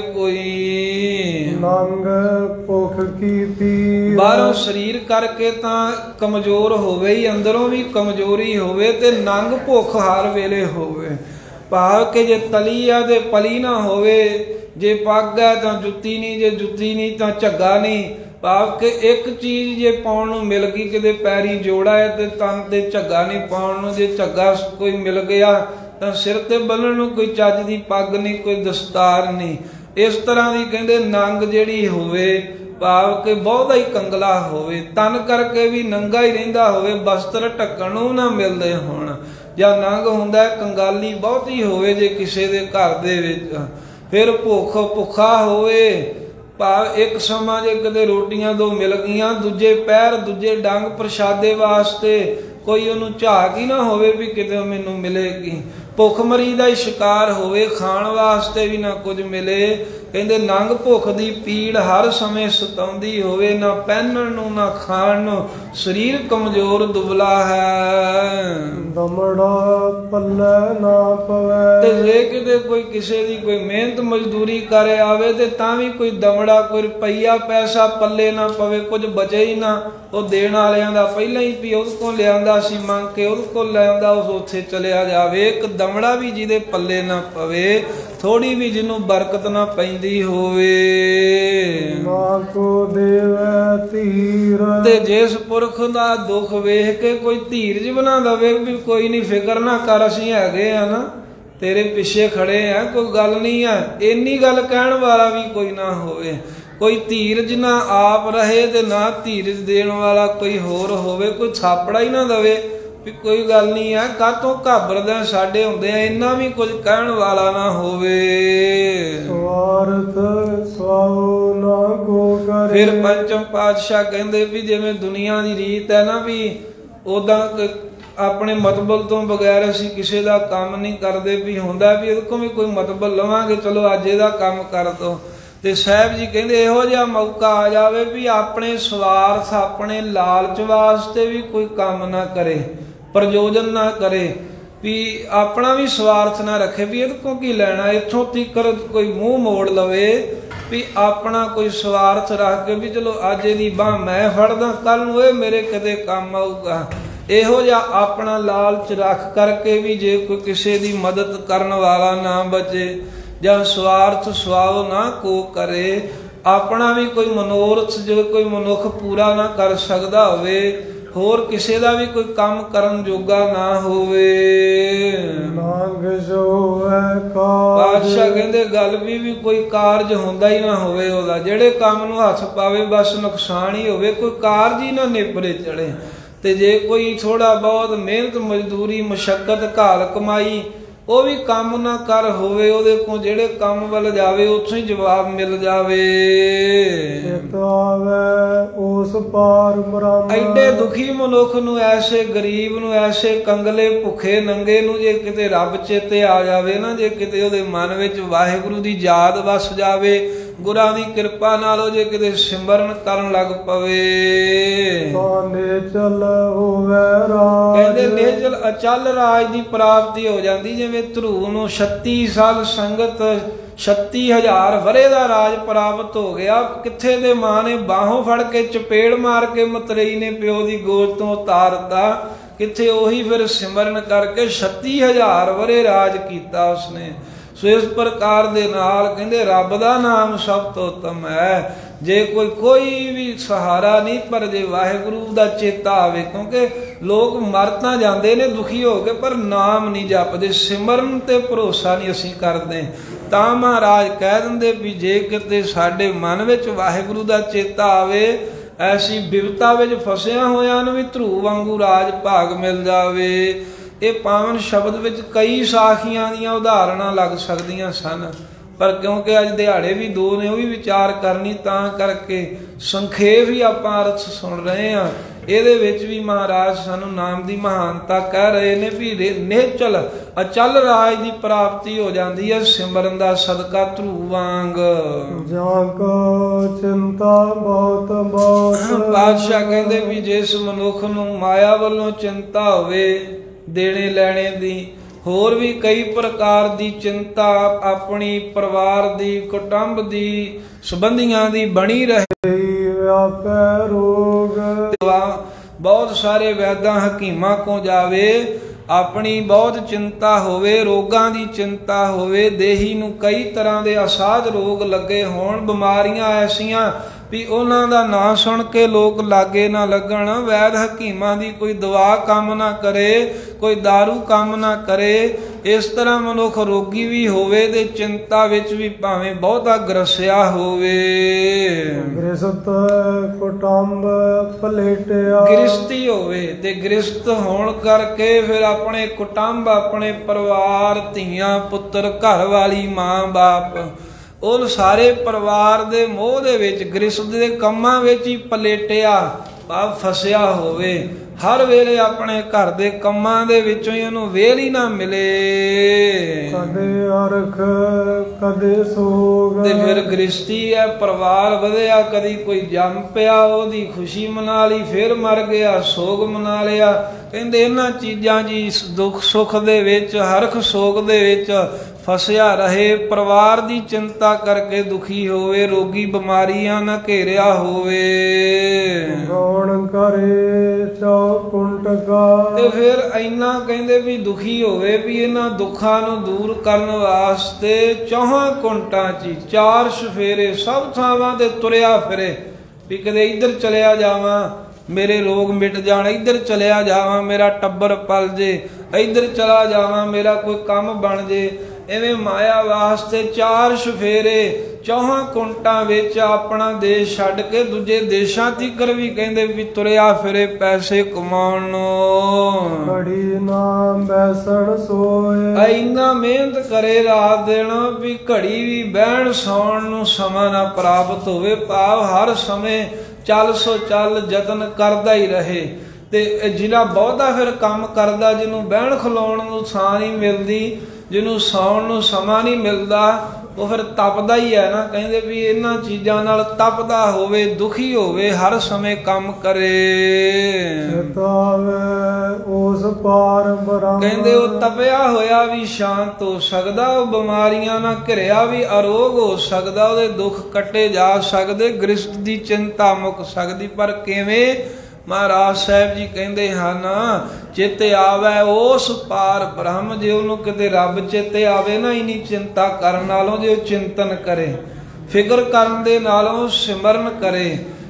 ਕੋਈ ਨੰਗ ਭੁੱਖ ਕੀਤੀ, ਬਾਹਰੋਂ ਸਰੀਰ ਕਰਕੇ ਤਾਂ ਕਮਜ਼ੋਰ ਹੋਵੇ ਹੀ, ਅੰਦਰੋਂ ਵੀ ਕਮਜ਼ੋਰੀ ਹੋਵੇ ਤੇ ਨੰਗ ਭੁੱਖ ਹਰ ਵੇਲੇ ਹੋਵੇ। ਭਾਵ ਕਿ ਜੇ ਤਲੀ ਆ ਤੇ ਪਲੀ ਨਾ ਹੋਵੇ, ਜੇ ਪੱਗ ਹੈ ਤਾਂ ਜੁੱਤੀ ਨਹੀਂ, ਜੇ ਜੁੱਤੀ ਨਹੀਂ ਤਾਂ ਝੱਗਾ ਨਹੀਂ। ਭਾਵ ਕਿ ਇੱਕ ਚੀਜ਼ ਜੇ ਪਾਉਣ ਨੂੰ ਮਿਲ ਗਈ, ਕਿਤੇ ਪੈਰੀ ਜੋੜਾ ਹੈ ਤੇ ਤਨ ਤੇ ਝੱਗਾ ਨਹੀਂ ਪਾਉਣ ਨੂੰ, ਜੇ ਝੱਗਾ ਕੋਈ ਮਿਲ ਗਿਆ ਤਾਂ ਸਿਰ ਤੇ ਬੰਨਣ ਨੂੰ ਕੋਈ ਚੱਜ ਦੀ ਪੱਗ ਨਹੀਂ, ਕੋਈ ਦਸਤਾਰ ਨਹੀਂ। ਇਸ ਤਰ੍ਹਾਂ ਦੀ ਕਹਿੰਦੇ ਨੰਗ ਜਿਹੜੀ ਹੋਵੇ, ਭਾਵ ਕਿ ਬਹੁਤਾ ਹੀ ਕੰਗਲਾ ਹੋਵੇ, ਤਨ ਕਰਕੇ ਵੀ ਨੰਗਾ ਹੀ ਰਹਿੰਦਾ ਹੋਵੇ, ਬਸਤਰ ਢੱਕਣ ਨੂੰ ਨਾ ਮਿਲਦੇ ਹੋਣ, ਜਾਂ ਨੰਗ ਹੁੰਦਾ ਕੰਗਾਲੀ ਬਹੁਤੀ ਹੋਵੇ ਜੇ ਕਿਸੇ ਦੇ ਘਰ ਦੇ ਵਿੱਚ। ਫਿਰ ਭੁੱਖ ਭੁੱਖਾ ਹੋਵੇ, ਭਾਵ ਇੱਕ ਸਮਾਂ ਜੇ ਕਦੇ ਰੋਟੀਆਂ ਦੋ ਮਿਲ ਗਈਆਂ, ਦੂਜੇ ਪਹਿਰ ਦੂਜੇ ਡੰਗ ਪ੍ਰਸ਼ਾਦੇ ਵਾਸਤੇ ਕੋਈ ਉਹਨੂੰ ਝਾਕ ਹੀ ਨਾ ਹੋਵੇ ਵੀ ਕਿਤੇ ਮੈਨੂੰ ਮਿਲੇਗੀ। ਭੁੱਖਮਰੀ ਦਾ ਹੀ ਸ਼ਿਕਾਰ ਹੋਵੇ, ਖਾਣ ਵਾਸਤੇ ਵੀ ਨਾ ਕੁਝ ਮਿਲੇ। ਕਹਿੰਦੇ ਨੰਗ ਭੁੱਖ ਦੀ ਪੀੜ ਹਰ ਸਮੇਂ ਸਤਾਉਂਦੀ ਹੋਵੇ, ਨਾ ਪਹਿਨਣ ਨੂੰ ਨਾ ਖਾਣ ਨੂੰ, ਸਰੀਰ ਕਮਜ਼ੋਰ ਦੁਬਲਾ ਹੈ। ਦਮੜਾ ਪੱਲੇ ਨਾ ਪਵੇ, ਤੇ ਜੇ ਕਿਤੇ ਕੋਈ ਕਿਸੇ ਦੀ ਕੋਈ ਮਿਹਨਤ ਮਜ਼ਦੂਰੀ ਕਰੇ ਆਵੇ ਤੇ ਤਾਂ ਵੀ ਕੋਈ ਦਮੜਾ, ਕੋਈ ਰੁਪਈਆ ਪੈਸਾ ਪੱਲੇ ਨਾ ਪਵੇ, ਕੁਝ ਬਚੇ ਹੀ ਨਾ। ਉਹ ਦੇਣ ਵਾਲਿਆਂ ਦਾ ਪਹਿਲਾਂ ਹੀ ਵੀ ਉਹਦੇ ਕੋਲ ਲਿਆਂਦਾ ਸੀ ਮੰਗ ਕੇ, ਉਹਦੇ ਕੋਲ ਲਿਆਂਦਾ ਉਹ ਉੱਥੇ ਚਲਿਆ ਜਾਵੇ। ਇੱਕ ਦਮੜਾ ਵੀ ਜਿਹਦੇ ਪੱਲੇ ਨਾ ਪਵੇ, ਥੋੜੀ ਵੀ ਜਿਹਨੂੰ ਬਰਕਤ ਨਾ ਪੈਂਦੀ ਹੋਵੇ। ਨਾ ਕੋ ਦੇਵੇ ਧੀਰ, ਤੇ ਜਿਸ ਪੁਰਖ ਦਾ ਦੁੱਖ ਵੇਖ ਕੇ ਕੋਈ ਧੀਰਜ ਬਣਾ ਦਵੇ ਵੀ ਕੋਈ ਨਹੀਂ, ਫਿਕਰ ਨਾ ਕਰ, ਅਸੀਂ ਹੈਗੇ ਆ ਨਾ, ਤੇਰੇ ਪਿੱਛੇ ਖੜੇ ਆ, ਕੋਈ ਗੱਲ ਨਹੀਂ ਆ, ਇੰਨੀ ਗੱਲ ਕਹਿਣ ਵਾਲਾ ਵੀ ਕੋਈ ਨਾ ਹੋਵੇ। ਕੋਈ ਧੀਰਜ ਨਾ ਆਪ ਰਹੇ ਤੇ ਨਾ ਧੀਰਜ ਦੇਣ ਵਾਲਾ ਕੋਈ ਹੋਰ ਹੋਵੇ, ਕੋਈ ਥਾਪੜਾ ਹੀ ਨਾ ਦਵੇ ਵੀ ਕੋਈ ਗੱਲ ਨਹੀਂ ਆ, ਕਾਹਤੋਂ ਘਾਬਰਦਾ, ਸਾਡੇ ਹੁੰਦੇ ਆ, ਇੰਨਾ ਵੀ ਕੁਝ ਕਹਿਣ ਵਾਲਾ ਨਾ ਹੋਵੇ। ਸਵਾਰਥ ਸਵਾਉ ਨਾ ਕੋ ਕਰੇ। ਫਿਰ ਪੰਚਮ ਪਾਤਸ਼ਾਹ ਕਹਿੰਦੇ ਵੀ ਜਿਵੇਂ ਦੁਨੀਆ ਦੀ ਰੀਤ ਹੈ ਨਾ ਵੀ ਉਦਾਂ ਆਪਣੇ ਮਤਬਲ ਤੋਂ ਬਗੈਰ ਅਸੀਂ ਕਿਸੇ ਦਾ ਕੰਮ ਨਹੀਂ ਕਰਦੇ, ਵੀ ਹੁੰਦਾ ਵੀ ਇਹਦੇ ਕੋਲ ਵੀ ਕੋਈ ਮਤਬਲ ਲਵਾਂਗੇ, ਚਲੋ ਅੱਜ ਇਹਦਾ ਕੰਮ ਕਰ ਦੋ। ਤੇ ਸਾਹਿਬ ਜੀ ਕਹਿੰਦੇ ਇਹੋ ਜਿਹਾ ਮੌਕਾ ਆ ਜਾਵੇ ਵੀ ਆਪਣੇ ਸਵਾਰਥ, ਆਪਣੇ ਲਾਲਚ ਵਾਸਤੇ ਵੀ ਕੋਈ ਕੰਮ ਨਾ ਕਰੇ, ਪ੍ਰਯੋਜਨ ਨਾ ਕਰੇ, ਵੀ ਆਪਣਾ ਵੀ ਸਵਾਰਥ ਨਾ ਰੱਖੇ ਵੀ ਇਹਦੇ ਕੋਲ ਕੀ ਲੈਣਾ, ਇੱਥੋਂ ਤੀਕਰ ਕੋਈ ਮੂੰਹ ਮੋੜ ਲਵੇ, ਵੀ ਆਪਣਾ ਕੋਈ ਸਵਾਰਥ ਰੱਖ ਕੇ ਵੀ ਚਲੋ ਅੱਜ ਇਹਦੀ ਬਾਂਹ ਮੈਂ ਫੜਦਾ, ਕੱਲ ਨੂੰ ਇਹ ਮੇਰੇ ਕਦੇ ਕੰਮ ਆਊਗਾ। ਇਹੋ ਜਿਹਾ ਆਪਣਾ ਲਾਲਚ ਰੱਖ ਕਰਕੇ ਵੀ ਜੇ ਕੋਈ ਕਿਸੇ ਦੀ ਮਦਦ ਕਰਨ ਵਾਲਾ ਨਾ ਬਚੇ, ਜਾਂ ਸਵਾਰਥ ਸਵਾਉ ਨਾ ਕੋ ਕਰੇ, ਆਪਣਾ ਵੀ ਕੋਈ ਮਨੋਰਥ ਜੋ ਕੋਈ ਮਨੁੱਖ ਪੂਰਾ ਨਾ ਕਰ ਸਕਦਾ ਹੋਵੇ, ਹੋਰ ਕਿਸੇ ਦਾ ਵੀ ਕੋਈ ਕੰਮ ਕਰਨ ਜੋਗਾ ਨਾ ਹੋਵੇ। ਨਾਨਕ ਜੋ ਹੈ ਕਾਜ ਪਾਤਸ਼ਾਹ ਕਹਿੰਦੇ ਗੱਲ ਵੀ ਵੀ ਕੋਈ ਕਾਰਜ ਹੁੰਦਾ ਹੀ ਨਾ ਹੋਵੇ ਉਹਦਾ, ਜਿਹੜੇ ਕੰਮ ਨੂੰ ਹੱਥ ਪਾਵੇ ਬਸ ਨੁਕਸਾਨ ਹੀ ਹੋਵੇ, ਕੋਈ ਕਾਰਜ ਹੀ ਨਾ ਨੇਪਰੇ ਚੜੇ। ਤੇ ਜੇ ਕੋਈ ਥੋੜਾ ਬਹੁਤ ਮਿਹਨਤ ਮਜ਼ਦੂਰੀ ਮੁਸ਼ੱਕਤ ਘਾਲ ਕਮਾਈ ਉਹ ਵੀ ਕੰਮ ਨਾ ਕਰ ਹੋਵੇ, ਉਹਦੇ ਕੋਲ ਜਿਹੜੇ ਕੰਮ ਵੱਲ ਜਾਵੇ ਉੱਥੋਂ ਹੀ ਜਵਾਬ ਮਿਲ ਜਾਵੇ। ਉਸ ਪਾਰ ਬ੍ਰਹਮ ਐਡੇ ਦੁਖੀ ਮਨੁੱਖ ਨੂੰ, ਐਸੇ ਗਰੀਬ ਨੂੰ, ਐਸੇ ਕੰਗਲੇ ਭੁੱਖੇ ਨੰਗੇ ਨੂੰ ਜੇ ਕਿਤੇ ਰੱਬ ਚੇਤੇ ਆ ਜਾਵੇ ਨਾ, ਜੇ ਕਿਤੇ ਉਹਦੇ ਮਨ ਵਿੱਚ ਵਾਹਿਗੁਰੂ ਦੀ ਯਾਦ ਵਸ ਜਾਵੇ, ਗੁਰਾਂ ਦੀ ਕਿਰਪਾ ਨਾਲ ਉਹ ਜੇ ਕਿਤੇ ਸਿਮਰਨ ਕਰਨ ਲੱਗ ਪਵੇ, ਨਿਚਲ ਹੋਵੇ ਰਾਜ ਕਹਿੰਦੇ ਨਿਚਲ ਅਚਲ ਰਾਜ ਦੀ ਪ੍ਰਾਪਤੀ ਹੋ ਜਾਂਦੀ। ਜਿਵੇਂ ਧਰੂ ਨੂੰ ਛੱਤੀ ਸਾਲ ਸੰਗਤ ਛੱਤੀ ਹਜ਼ਾਰ ਵਰੇ ਦਾ ਰਾਜ ਪ੍ਰਾਪਤ ਹੋ ਗਿਆ, ਕਿੱਥੇ ਦੇ ਮਾਂ ਨੇ ਬਾਹੋਂ ਫੜ ਕੇ ਚਪੇੜ ਮਾਰ ਕੇ ਮਤਰੇਈ ਨੇ ਪਿਓ ਦੀ ਗੋਦ ਤੋਂ ਉਤਾਰਤਾ, ਕਿੱਥੇ ਉਹੀ ਫਿਰ ਸਿਮਰਨ ਕਰਕੇ ਛੱਤੀ ਹਜ਼ਾਰ ਵਰੇ ਰਾਜ ਕੀਤਾ ਉਸਨੇ। ਸੋ ਇਸ ਪ੍ਰਕਾਰ ਦੇ ਨਾਲ ਕਹਿੰਦੇ ਰੱਬ ਦਾ ਨਾਮ ਸਭ ਤੋਂ ਉੱਤਮ ਹੈ। ਜੇ ਕੋਈ ਕੋਈ ਵੀ ਸਹਾਰਾ ਨਹੀਂ, ਪਰ ਜੇ ਵਾਹਿਗੁਰੂ ਦਾ ਚੇਤਾ ਆਵੇ, ਕਿਉਂਕਿ ਲੋਕ ਮਰ ਤਾਂ ਜਾਂਦੇ ਨੇ ਦੁਖੀ ਹੋ ਕੇ ਪਰ ਨਾਮ ਨਹੀਂ ਜਪਦੇ, ਸਿਮਰਨ ਤੇ ਭਰੋਸਾ ਨਹੀਂ ਅਸੀਂ ਕਰਦੇ। ਤਾਂ ਮਹਾਰਾਜ ਕਹਿ ਦਿੰਦੇ ਵੀ ਜੇ ਕਿਤੇ ਸਾਡੇ ਮਨ ਵਿੱਚ ਵਾਹਿਗੁਰੂ ਦਾ ਚੇਤਾ ਆਵੇ, ਐਸੀ ਬਿਪਤਾ ਵਿੱਚ ਫਸਿਆ ਹੋਇਆਂ ਨੂੰ ਵੀ ਧਰੂ ਵਾਂਗੂ ਰਾਜ ਭਾਗ ਮਿਲ ਜਾਵੇ। ਇਹ ਪਾਵਨ ਸ਼ਬਦ ਵਿੱਚ ਕਈ ਸਾਖੀਆਂ ਦੀਆਂ ਉਦਾਹਰਣਾਂ ਲੱਗ ਸਕਦੀਆਂ ਸਨ, ਪਰ ਕਿਉਂਕਿ ਅੱਜ ਦਿਹਾੜੇ ਵੀ ਦੋ ਨੇ ਉਹ ਵੀ ਵਿਚਾਰ ਕਰਨੀ, ਤਾਂ ਕਰਕੇ ਸੰਖੇਪ ਹੀ ਆਪਾਂ ਅਰਥ ਸੁਣ ਰਹੇ ਹਾਂ। ਇਹਦੇ ਵਿੱਚ ਵੀ ਮਹਾਰਾਜ ਸਾਨੂੰ ਨਾਮ ਦੀ ਮਹਾਨਤਾ ਕਹਿ ਰਹੇ ਨੇ ਵੀ ਨਿਹਚਲ ਅਚਲ ਰਾਜ ਦੀ ਪ੍ਰਾਪਤੀ ਹੋ ਜਾਂਦੀ ਹੈ ਸਿਮਰਨ ਦਾ ਸਦਕਾ ਧਰੂ ਵਾਂਗ। ਜਾਂ ਕੋ ਚਿੰਤਾ ਬਹੁਤ ਬਹੁਤ ਪਾਤਸ਼ਾਹ ਕਹਿੰਦੇ ਵੀ ਜਿਸ ਮਨੁੱਖ ਨੂੰ ਮਾਇਆ ਵੱਲੋਂ ਚਿੰਤਾ ਹੋਵੇ ਦੇਣੇ ਲੈਣੇ ਦੀ, ਹੋਰ ਵੀ ਕਈ ਪ੍ਰਕਾਰ ਦੀ ਚਿੰਤਾ ਆਪਣੀ ਪਰਿਵਾਰ ਦੀ, ਕੁਟੁੰਬ ਦੀ, ਸੰਬੰਧੀਆਂ ਦੀ ਬਣੀ ਰਹੇ, ਵਿਆਪੈ ਰੋਗ ਬਹੁਤ ਸਾਰੇ ਵੈਦਾਂ ਹਕੀਮਾਂ ਕੋ ਜਾਵੇ, ਆਪਣੀ ਬਹੁਤ ਚਿੰਤਾ ਹੋਵੇ, ਰੋਗਾਂ ਦੀ ਚਿੰਤਾ ਹੋਵੇ, ਦੇਹੀ ਨੂੰ ਕਈ ਤਰ੍ਹਾਂ ਦੇ ਅਸਾਧ ਰੋਗ ਲੱਗੇ ਹੋਣ, ਬਿਮਾਰੀਆਂ ਐਸੀਆਂ ਵੀ ਉਹਨਾਂ ਦਾ ਨਾਂ ਸੁਣ ਕੇ ਲੋਕ ਲਾਗੇ ਨਾ ਲੱਗਣ, ਵੈਦ ਹਕੀਮਾਂ ਦੀ ਕੋਈ ਦਵਾ ਕੰਮ ਨਾ ਕਰੇ, ਕੋਈ ਦਾਰੂ ਕੰਮ ਨਾ ਕਰੇ। ਇਸ ਤਰ੍ਹਾਂ ਮਨੁੱਖ ਰੋਗੀ ਵੀ ਹੋਵੇ ਤੇ ਚਿੰਤਾ ਵਿੱਚ ਵੀ ਭਾਵੇਂ ਬਹੁਤਾ ਗ੍ਰਸਿਆ ਹੋਵੇ। ਗ੍ਰਸਤ ਕੁਟੁੰਬ ਪਲੇਟਿਆ ਗ੍ਰਸਤੀ ਹੋਵੇ ਤੇ ਗ੍ਰਸਤ ਹੋਣ ਕਰਕੇ ਫਿਰ ਆਪਣੇ ਕੁਟੁੰਬ, ਆਪਣੇ ਪਰਿਵਾਰ, ਧੀਆਂ ਪੁੱਤਰ, ਘਰ ਵਾਲੀ, ਮਾਂ ਬਾਪ, ਉਹ ਸਾਰੇ ਪਰਿਵਾਰ ਦੇ ਮੋਹ ਦੇ ਵਿੱਚ, ਗ੍ਰਸਤ ਦੇ ਕੰਮਾਂ ਵਿੱਚ ਹੀ ਪਲੇਟਿਆ ਭਾਵ ਫਸਿਆ ਹੋਵੇ, ਹਰ ਵੇਲੇ ਆਪਣੇ ਘਰ ਦੇ ਕੰਮਾਂ ਦੇ ਵਿੱਚੋਂ ਹੀ ਉਹਨੂੰ ਵੇਲ ਹੀ ਨਾ ਮਿਲੇ। ਕਦੇ ਅਰਖ ਕਦੇ ਸੋਗ ਤੇ ਫਿਰ ਗ੍ਰਸਤੀ ਹੈ, ਪਰਿਵਾਰ ਵਧਿਆ, ਕਦੀ ਕੋਈ ਜੰਮ ਪਿਆ ਉਹਦੀ ਖੁਸ਼ੀ ਮਨਾ ਲਈ, ਫਿਰ ਮਰ ਗਿਆ ਸੋਗ ਮਨਾ ਲਿਆ। ਕਹਿੰਦੇ ਇਹਨਾਂ ਚੀਜ਼ਾਂ ਜੀ ਦੁੱਖ ਸੁੱਖ ਦੇ ਵਿੱਚ, ਹਰਖ ਸੋਗ ਦੇ ਵਿੱਚ ਫਸਿਆ ਰਹੇ, ਪਰਿਵਾਰ ਦੀ ਚਿੰਤਾ ਕਰਕੇ ਦੁਖੀ ਹੋਵੇ, ਰੋਗੀ ਬਿਮਾਰੀਆਂ ਨਾਲ ਘੇਰਿਆ ਹੋਵੇ, ਗੌਣ ਕਰੇ ਚੌਕੁੰਟਕਾ ਤੇ ਫਿਰ ਇੰਨਾ ਕਹਿੰਦੇ ਵੀ ਦੁਖੀ ਹੋਵੇ ਵੀ ਇਹਨਾਂ ਦੁੱਖਾਂ ਨੂੰ ਦੂਰ ਕਰਨ ਵਾਸਤੇ ਚੌਹਾਂ ਕੁੰਟਾਂ 'ਚ ਚਾਰ ਸਫੇਰੇ ਸਭ ਥਾਵਾਂ ਤੇ ਤੁਰਿਆ ਫਿਰੇ, ਵੀ ਕਦੇ ਇੱਧਰ ਚਲਿਆ ਜਾਵਾਂ ਮੇਰੇ ਰੋਗ ਮਿਟ ਜਾਣ, ਇੱਧਰ ਚਲਿਆ ਜਾਵਾਂ ਮੇਰਾ ਟੱਬਰ ਪਲ ਜੇ, ਇੱਧਰ ਚਲਾ ਜਾਵਾਂ ਮੇਰਾ ਕੋਈ ਕੰਮ ਬਣ ਜੇ। ਐਵੇਂ ਮਾਇਆ ਵਾਸਤੇ ਚਾਰ ਸਫੇਰੇ ਚੌਹਾਂ ਕੁੰਟਾਂ ਵਿੱਚ ਆਪਣਾ ਦੇਸ਼ ਛੱਡ ਕੇ ਦੂਜੇ ਦੇਸ਼ਾਂ ਤੀਕਰ ਵੀ ਕਹਿੰਦੇ ਵੀ ਤੁਰਿਆ ਫਿਰੇ ਪੈਸੇ ਕਮਾਉਣ ਨੂੰ। ਘੜੀ ਨਾ ਬੈਸਣ ਸੋਏ ਇੰਨਾ ਮਿਹਨਤ ਕਰੇ ਰਾਤ ਦਿਨ ਵੀ ਘੜੀ ਵੀ ਬਹਿਣ ਸੌਣ ਨੂੰ ਸਮਾਂ ਨਾ ਪ੍ਰਾਪਤ ਹੋਵੇ, ਭਾਵ ਹਰ ਸਮੇਂ ਚੱਲ ਸੋ ਚੱਲ ਯਤਨ ਕਰਦਾ ਹੀ ਰਹੇ। ਤੇ ਜਿਹੜਾ ਬਹੁਤਾ ਫਿਰ ਕੰਮ ਕਰਦਾ, ਜਿਹਨੂੰ ਬਹਿਣ ਖਲੋਣ ਨੂੰ ਥਾਂ ਨਹੀਂ ਮਿਲਦੀ, ਜਿਹਨੂੰ ਸੌਣ ਨੂੰ ਸਮਾਂ ਨਹੀਂ ਮਿਲਦਾ, ਉਹ ਫਿਰ ਤਪਦਾ ਹੀ ਹੈ ਨਾ। ਕਹਿੰਦੇ ਵੀ ਇਹਨਾਂ ਚੀਜ਼ਾਂ ਨਾਲ ਤਪਦਾ ਹੋਵੇ, ਦੁਖੀ ਹੋਵੇ, ਹਰ ਸਮੇਂ ਕੰਮ ਕਰੇ। ਉਸ ਪਾਰ ਬ੍ਰਹਮ ਕਹਿੰਦੇ ਉਹ ਤਪਿਆ ਹੋਇਆ ਵੀ ਸ਼ਾਂਤ ਹੋ ਸਕਦਾ, ਉਹ ਬਿਮਾਰੀਆਂ ਨਾਲ ਘਿਰਿਆ ਵੀ ਅਰੋਗ ਹੋ ਸਕਦਾ, ਉਹਦੇ ਦੁੱਖ ਕੱਟੇ ਜਾ ਸਕਦੇ, ਗ੍ਰਸਤ ਦੀ ਚਿੰਤਾ ਮੁੱਕ ਸਕਦੀ। ਪਰ ਕਿਵੇਂ? ਮਹਾਰਾਜ ਸਾਹਿਬ ਜੀ ਕਹਿੰਦੇ ਹਨ ਚੇਤੇ ਆਵੇ ਉਸ ਪਾਰ ਬ੍ਰਹਮ। ਜੇ ਉਹਨੂੰ ਕਿਤੇ ਰੱਬ ਚੇਤੇ ਆਵੇ ਨਾ, ਇਨੀ ਚਿੰਤਾ ਕਰਨ ਨਾਲੋਂ ਜੇ ਉਹ ਚਿੰਤਨ ਕਰੇ, ਫਿਕਰ ਕਰਨ ਦੇ ਨਾਲੋਂ ਸਿਮਰਨ ਕਰੇ,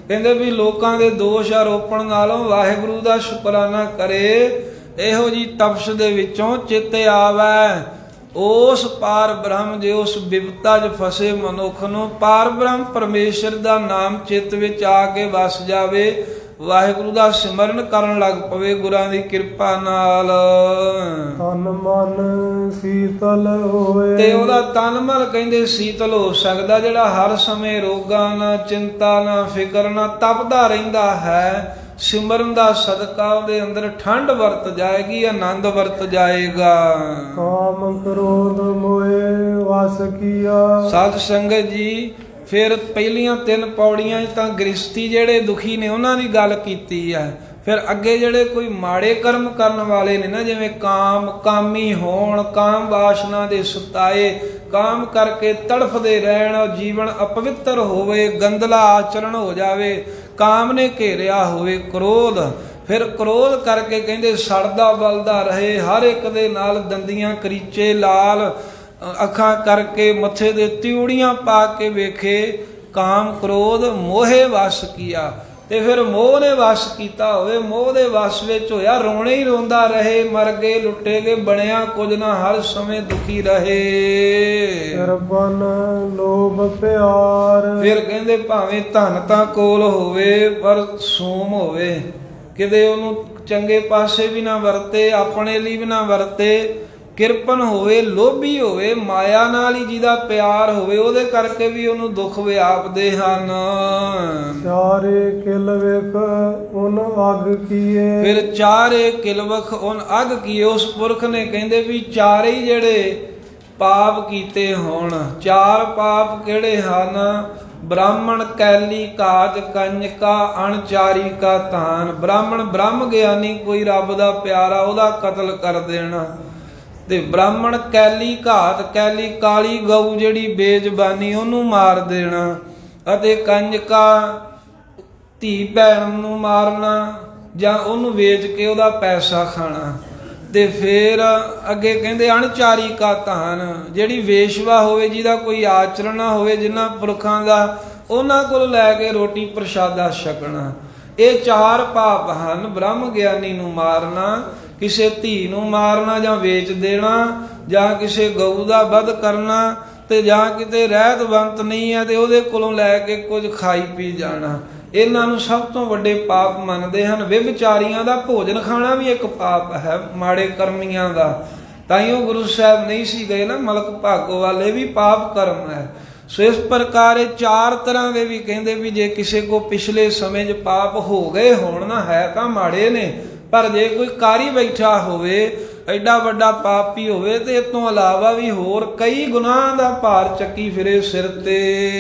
ਕਹਿੰਦੇ ਵੀ ਲੋਕਾਂ ਦੇ ਦੋਸ਼ ਆਰੋਪਣ ਨਾਲੋਂ ਵਾਹਿਗੁਰੂ ਦਾ ਸ਼ੁਕਰਾਨਾ ਕਰੇ। ਇਹੋ ਜੀ ਤਪਸ਼ ਦੇ ਵਿੱਚੋਂ ਚਿੱਤ ਆਵੈ ਉਸ ਪਾਰ ਬ੍ਰਹਮ ਜੇ ਉਸ ਬਿਪਤਾ 'ਚ ਫਸੇ ਮਨੁੱਖ ਨੂੰ ਪਾਰ ਬ੍ਰਹਮ ਪਰਮੇਸ਼ਰ ਦਾ ਨਾਮ ਚਿੱਤ ਵਿੱਚ ਆ ਕੇ ਵਸ ਜਾਵੇ, ਵਾਹਿਗੁਰੂ ਦਾ ਸਿਮਰਨ ਕਰਨ ਲੱਗ ਪਵੇ ਗੁਰਾਂ ਦੀ ਕਿਰਪਾ ਨਾਲ। ਤਨ ਮਨ ਸੀਤਲ ਹੋਏ ਤੇ ਉਹਦਾ ਤਨ ਮਨ ਕਹਿੰਦੇ ਸੀਤਲ ਹੋ ਸਕਦਾ, ਜਿਹੜਾ ਹਰ ਸਮੇਂ ਰੋਗਾਂ ਨਾ ਚਿੰਤਾ ਨਾ ਫਿਕਰ ਨਾ ਤਪਦਾ ਰਹਿੰਦਾ ਹੈ। ਸਿਮਰਨ ਦਾ ਸਦਕਾ ਉਹਦੇ ਅੰਦਰ ਠੰਡ ਵਰਤ ਜਾਏਗੀ, ਆਨੰਦ ਵਰਤ ਜਾਏਗਾ। ਕਾਮ ਕ੍ਰੋਧ ਮੋਏ ਵਸ ਕੀਆ। ਸਾਧ ਸੰਗਤ ਜੀ ਫਿਰ ਪਹਿਲੀਆਂ ਤਿੰਨ ਪੌੜੀਆਂ 'ਚ ਤਾਂ ਗ੍ਰਸਤੀ ਜਿਹੜੇ ਦੁਖੀ ਨੇ ਉਹਨਾਂ ਦੀ ਗੱਲ ਕੀਤੀ ਹੈ। ਫਿਰ ਅੱਗੇ ਜਿਹੜੇ ਕੋਈ ਮਾੜੇ ਕਰਮ ਕਰਨ ਵਾਲੇ ਨੇ ਨਾ, ਜਿਵੇਂ ਕਾਮ ਕਾਮੀ ਹੋਣ, ਕਾਮ ਵਾਸ਼ਨਾ ਦੇ ਸਤਾਏ, ਕਾਮ ਕਰਕੇ ਤੜਫਦੇ ਰਹਿਣ, ਜੀਵਨ ਅਪਵਿੱਤਰ ਹੋਵੇ, ਗੰਦਲਾ ਆਚਰਣ ਹੋ ਜਾਵੇ, ਕਾਮ ਨੇ ਘੇਰਿਆ ਹੋਵੇ ਕ੍ਰੋਧ, ਫਿਰ ਕ੍ਰੋਧ ਕਰਕੇ ਕਹਿੰਦੇ ਸੜਦਾ ਬਲਦਾ ਰਹੇ, ਹਰ ਇੱਕ ਦੇ ਨਾਲ ਦੰਦੀਆਂ ਕਰੀਚੇ ਲਾਲ ਅੱਖਾਂ ਕਰਕੇ ਮੱਥੇ ਦੇ ਤਿਉੜੀਆਂ ਪਾ ਕੇ ਵੇਖੇ। ਕਾਮ ਕ੍ਰੋਧ ਮੋਹੇ ਵਸ ਕੀਆ। ਤੇ ਫਿਰ ਮੋਹ ਨੇ ਵਸ ਕੀਤਾ ਹੋਵੇ, ਮੋਹ ਦੇ ਵਸ ਵਿੱਚ ਹੋਇਆ ਰੋਣੇ ਹੀ ਰੋਂਦਾ ਰਹੇ, ਮਰ ਗਏ ਲੁੱਟੇ ਗਏ, ਬਣਿਆ ਕੁਝ ਨਾ, ਹਰ ਸਮੇਂ ਦੁਖੀ ਰਹੇ। ਸਰਬਨ ਲੋਭ ਪਿਆਰ। ਫਿਰ ਕਹਿੰਦੇ ਭਾਵੇਂ ਧਨ ਤਾਂ ਕੋਲ ਹੋਵੇ ਪਰ ਸੂਮ ਹੋਵੇ, ਕਿਤੇ ਉਹਨੂੰ ਚੰਗੇ ਪਾਸੇ ਵੀ ਨਾ ਵਰਤੇ, ਆਪਣੇ ਲਈ ਵੀ ਨਾ ਵਰਤੇ। ਕਿਰਪਨ ਹੋਵੇ, ਲੋਭੀ ਹੋਵੇ, ਮਾਇਆ ਨਾਲ ਹੀ ਜਿਹਦਾ ਪਿਆਰ ਹੋਵੇ, ਉਹਦੇ ਕਰਕੇ ਵੀ ਉਹਨੂੰ ਦੁੱਖ ਵਿਆਪਦੇ ਹਨ। ਚਾਰੇ ਕਿਲਵਖ ਉਨ ਅਗ ਕੀਏ। ਫਿਰ ਚਾਰੇ ਕਿਲਵਖ ਉਨ ਅਗ ਕੀਏ। ਉਸ ਪੁਰਖ ਨੇ ਕਹਿੰਦੇ ਵੀ ਚਾਰੇ ਹੀ ਜਿਹੜੇ ਪਾਪ ਕੀਤੇ ਹੋਣ। ਚਾਰ ਪਾਪ ਕਿਹੜੇ ਹਨ? ਬ੍ਰਾਹਮਣ ਕੈਲੀ ਕਾਜ ਕੰਜਕਾ ਅਣਚਾਰੀ ਕਾ ਧਾਨ। ਬ੍ਰਾਹਮਣ ਬ੍ਰਹਮ ਗਿਆਨੀ ਕੋਈ ਰੱਬ ਦਾ ਪਿਆਰਾ, ਉਹਦਾ ਕਤਲ ਕਰ ਦੇਣਾ। ਤੇ ਬ੍ਰਾਹਮਣ ਕੈਲੀ ਘਾਤ, ਕੈਲੀ ਕਾਲੀ ਗਊ ਜਿਹੜੀ ਬੇਜ਼ਬਾਨੀ, ਉਹਨੂੰ ਮਾਰ ਦੇਣਾ। ਅਤੇ ਕੰਜਕਾ ਧੀ ਭੈਣ ਨੂੰ ਮਾਰਨਾ ਜਾਂ ਉਹਨੂੰ ਵੇਚ ਕੇ ਉਹਦਾ ਪੈਸਾ ਖਾਣਾ। ਤੇ ਫਿਰ ਅੱਗੇ ਕਹਿੰਦੇ ਅਣਚਾਰੀ ਕਾ ਧਾਨ, ਜਿਹੜੀ ਵੇਸ਼ਵਾ ਹੋਵੇ, ਜਿਹਦਾ ਕੋਈ ਆਚਰਣ ਨਾ ਹੋਵੇ, ਜਿਨ੍ਹਾਂ ਪੁਰਖਾਂ ਦਾ, ਉਹਨਾਂ ਕੋਲ ਲੈ ਕੇ ਰੋਟੀ ਪ੍ਰਸ਼ਾਦਾ ਛਕਣਾ। ਇਹ ਚਾਰ ਪਾਪ ਹਨ। ਬ੍ਰਹਮ ਗਿਆਨੀ ਨੂੰ ਮਾਰਨਾ, ਕਿਸੇ ਧੀ ਨੂੰ ਮਾਰਨਾ ਜਾਂ ਵੇਚ ਦੇਣਾ, ਜਾਂ ਕਿਸੇ ਗਊ ਦਾ ਵਧ ਕਰਨਾ, ਤੇ ਜਾਂ ਕਿਤੇ ਰਹਿਤਵੰਤ ਨਹੀਂ ਹੈ ਤੇ ਉਹਦੇ ਕੋਲੋਂ ਲੈ ਕੇ ਕੁਝ ਖਾਈ ਪੀ ਜਾਣਾ। ਇਹਨਾਂ ਨੂੰ ਸਭ ਤੋਂ ਵੱਡੇ ਪਾਪ ਮੰਨਦੇ ਹਨ। ਵਿਭਚਾਰੀਆਂ ਦਾ ਭੋਜਨ ਖਾਣਾ ਵੀ ਇੱਕ ਪਾਪ ਹੈ, ਮਾੜੇ ਕਰਮੀਆਂ ਦਾ। ਤਾਈਓ ਗੁਰੂ ਸਾਹਿਬ ਨਹੀਂ ਸੀ ਗਏ ਨਾ ਮਲਕ ਭਾਗੋ ਵਾਲੇ, ਵੀ ਪਾਪ ਕਰਮ ਹੈ। ਸੋ ਇਸ ਪ੍ਰਕਾਰ ਇਹ ਚਾਰ ਤਰ੍ਹਾਂ ਦੇ ਵੀ ਕਹਿੰਦੇ ਵੀ ਜੇ ਕਿਸੇ ਕੋ ਪਿਛਲੇ ਸਮੇਂ 'ਚ ਪਾਪ ਹੋ ਗਏ ਹੋਣ ਨਾ, ਹੈ ਤਾਂ ਮਾੜੇ ਨੇ, ਪਰ ਜੇ ਕੋਈ ਕਾਰੀ ਬੈਠਾ ਹੋਵੇ, ਐਡਾ ਵੱਡਾ ਪਾਪੀ ਹੋਵੇ, ਤੇ ਇਸ ਤੋਂ ਇਲਾਵਾ ਵੀ ਹੋਰ ਕਈ ਗੁਨਾਹਾਂ ਦਾ ਭਾਰ ਚੱਕੀ ਫਿਰੇ ਸਿਰ ਤੇ।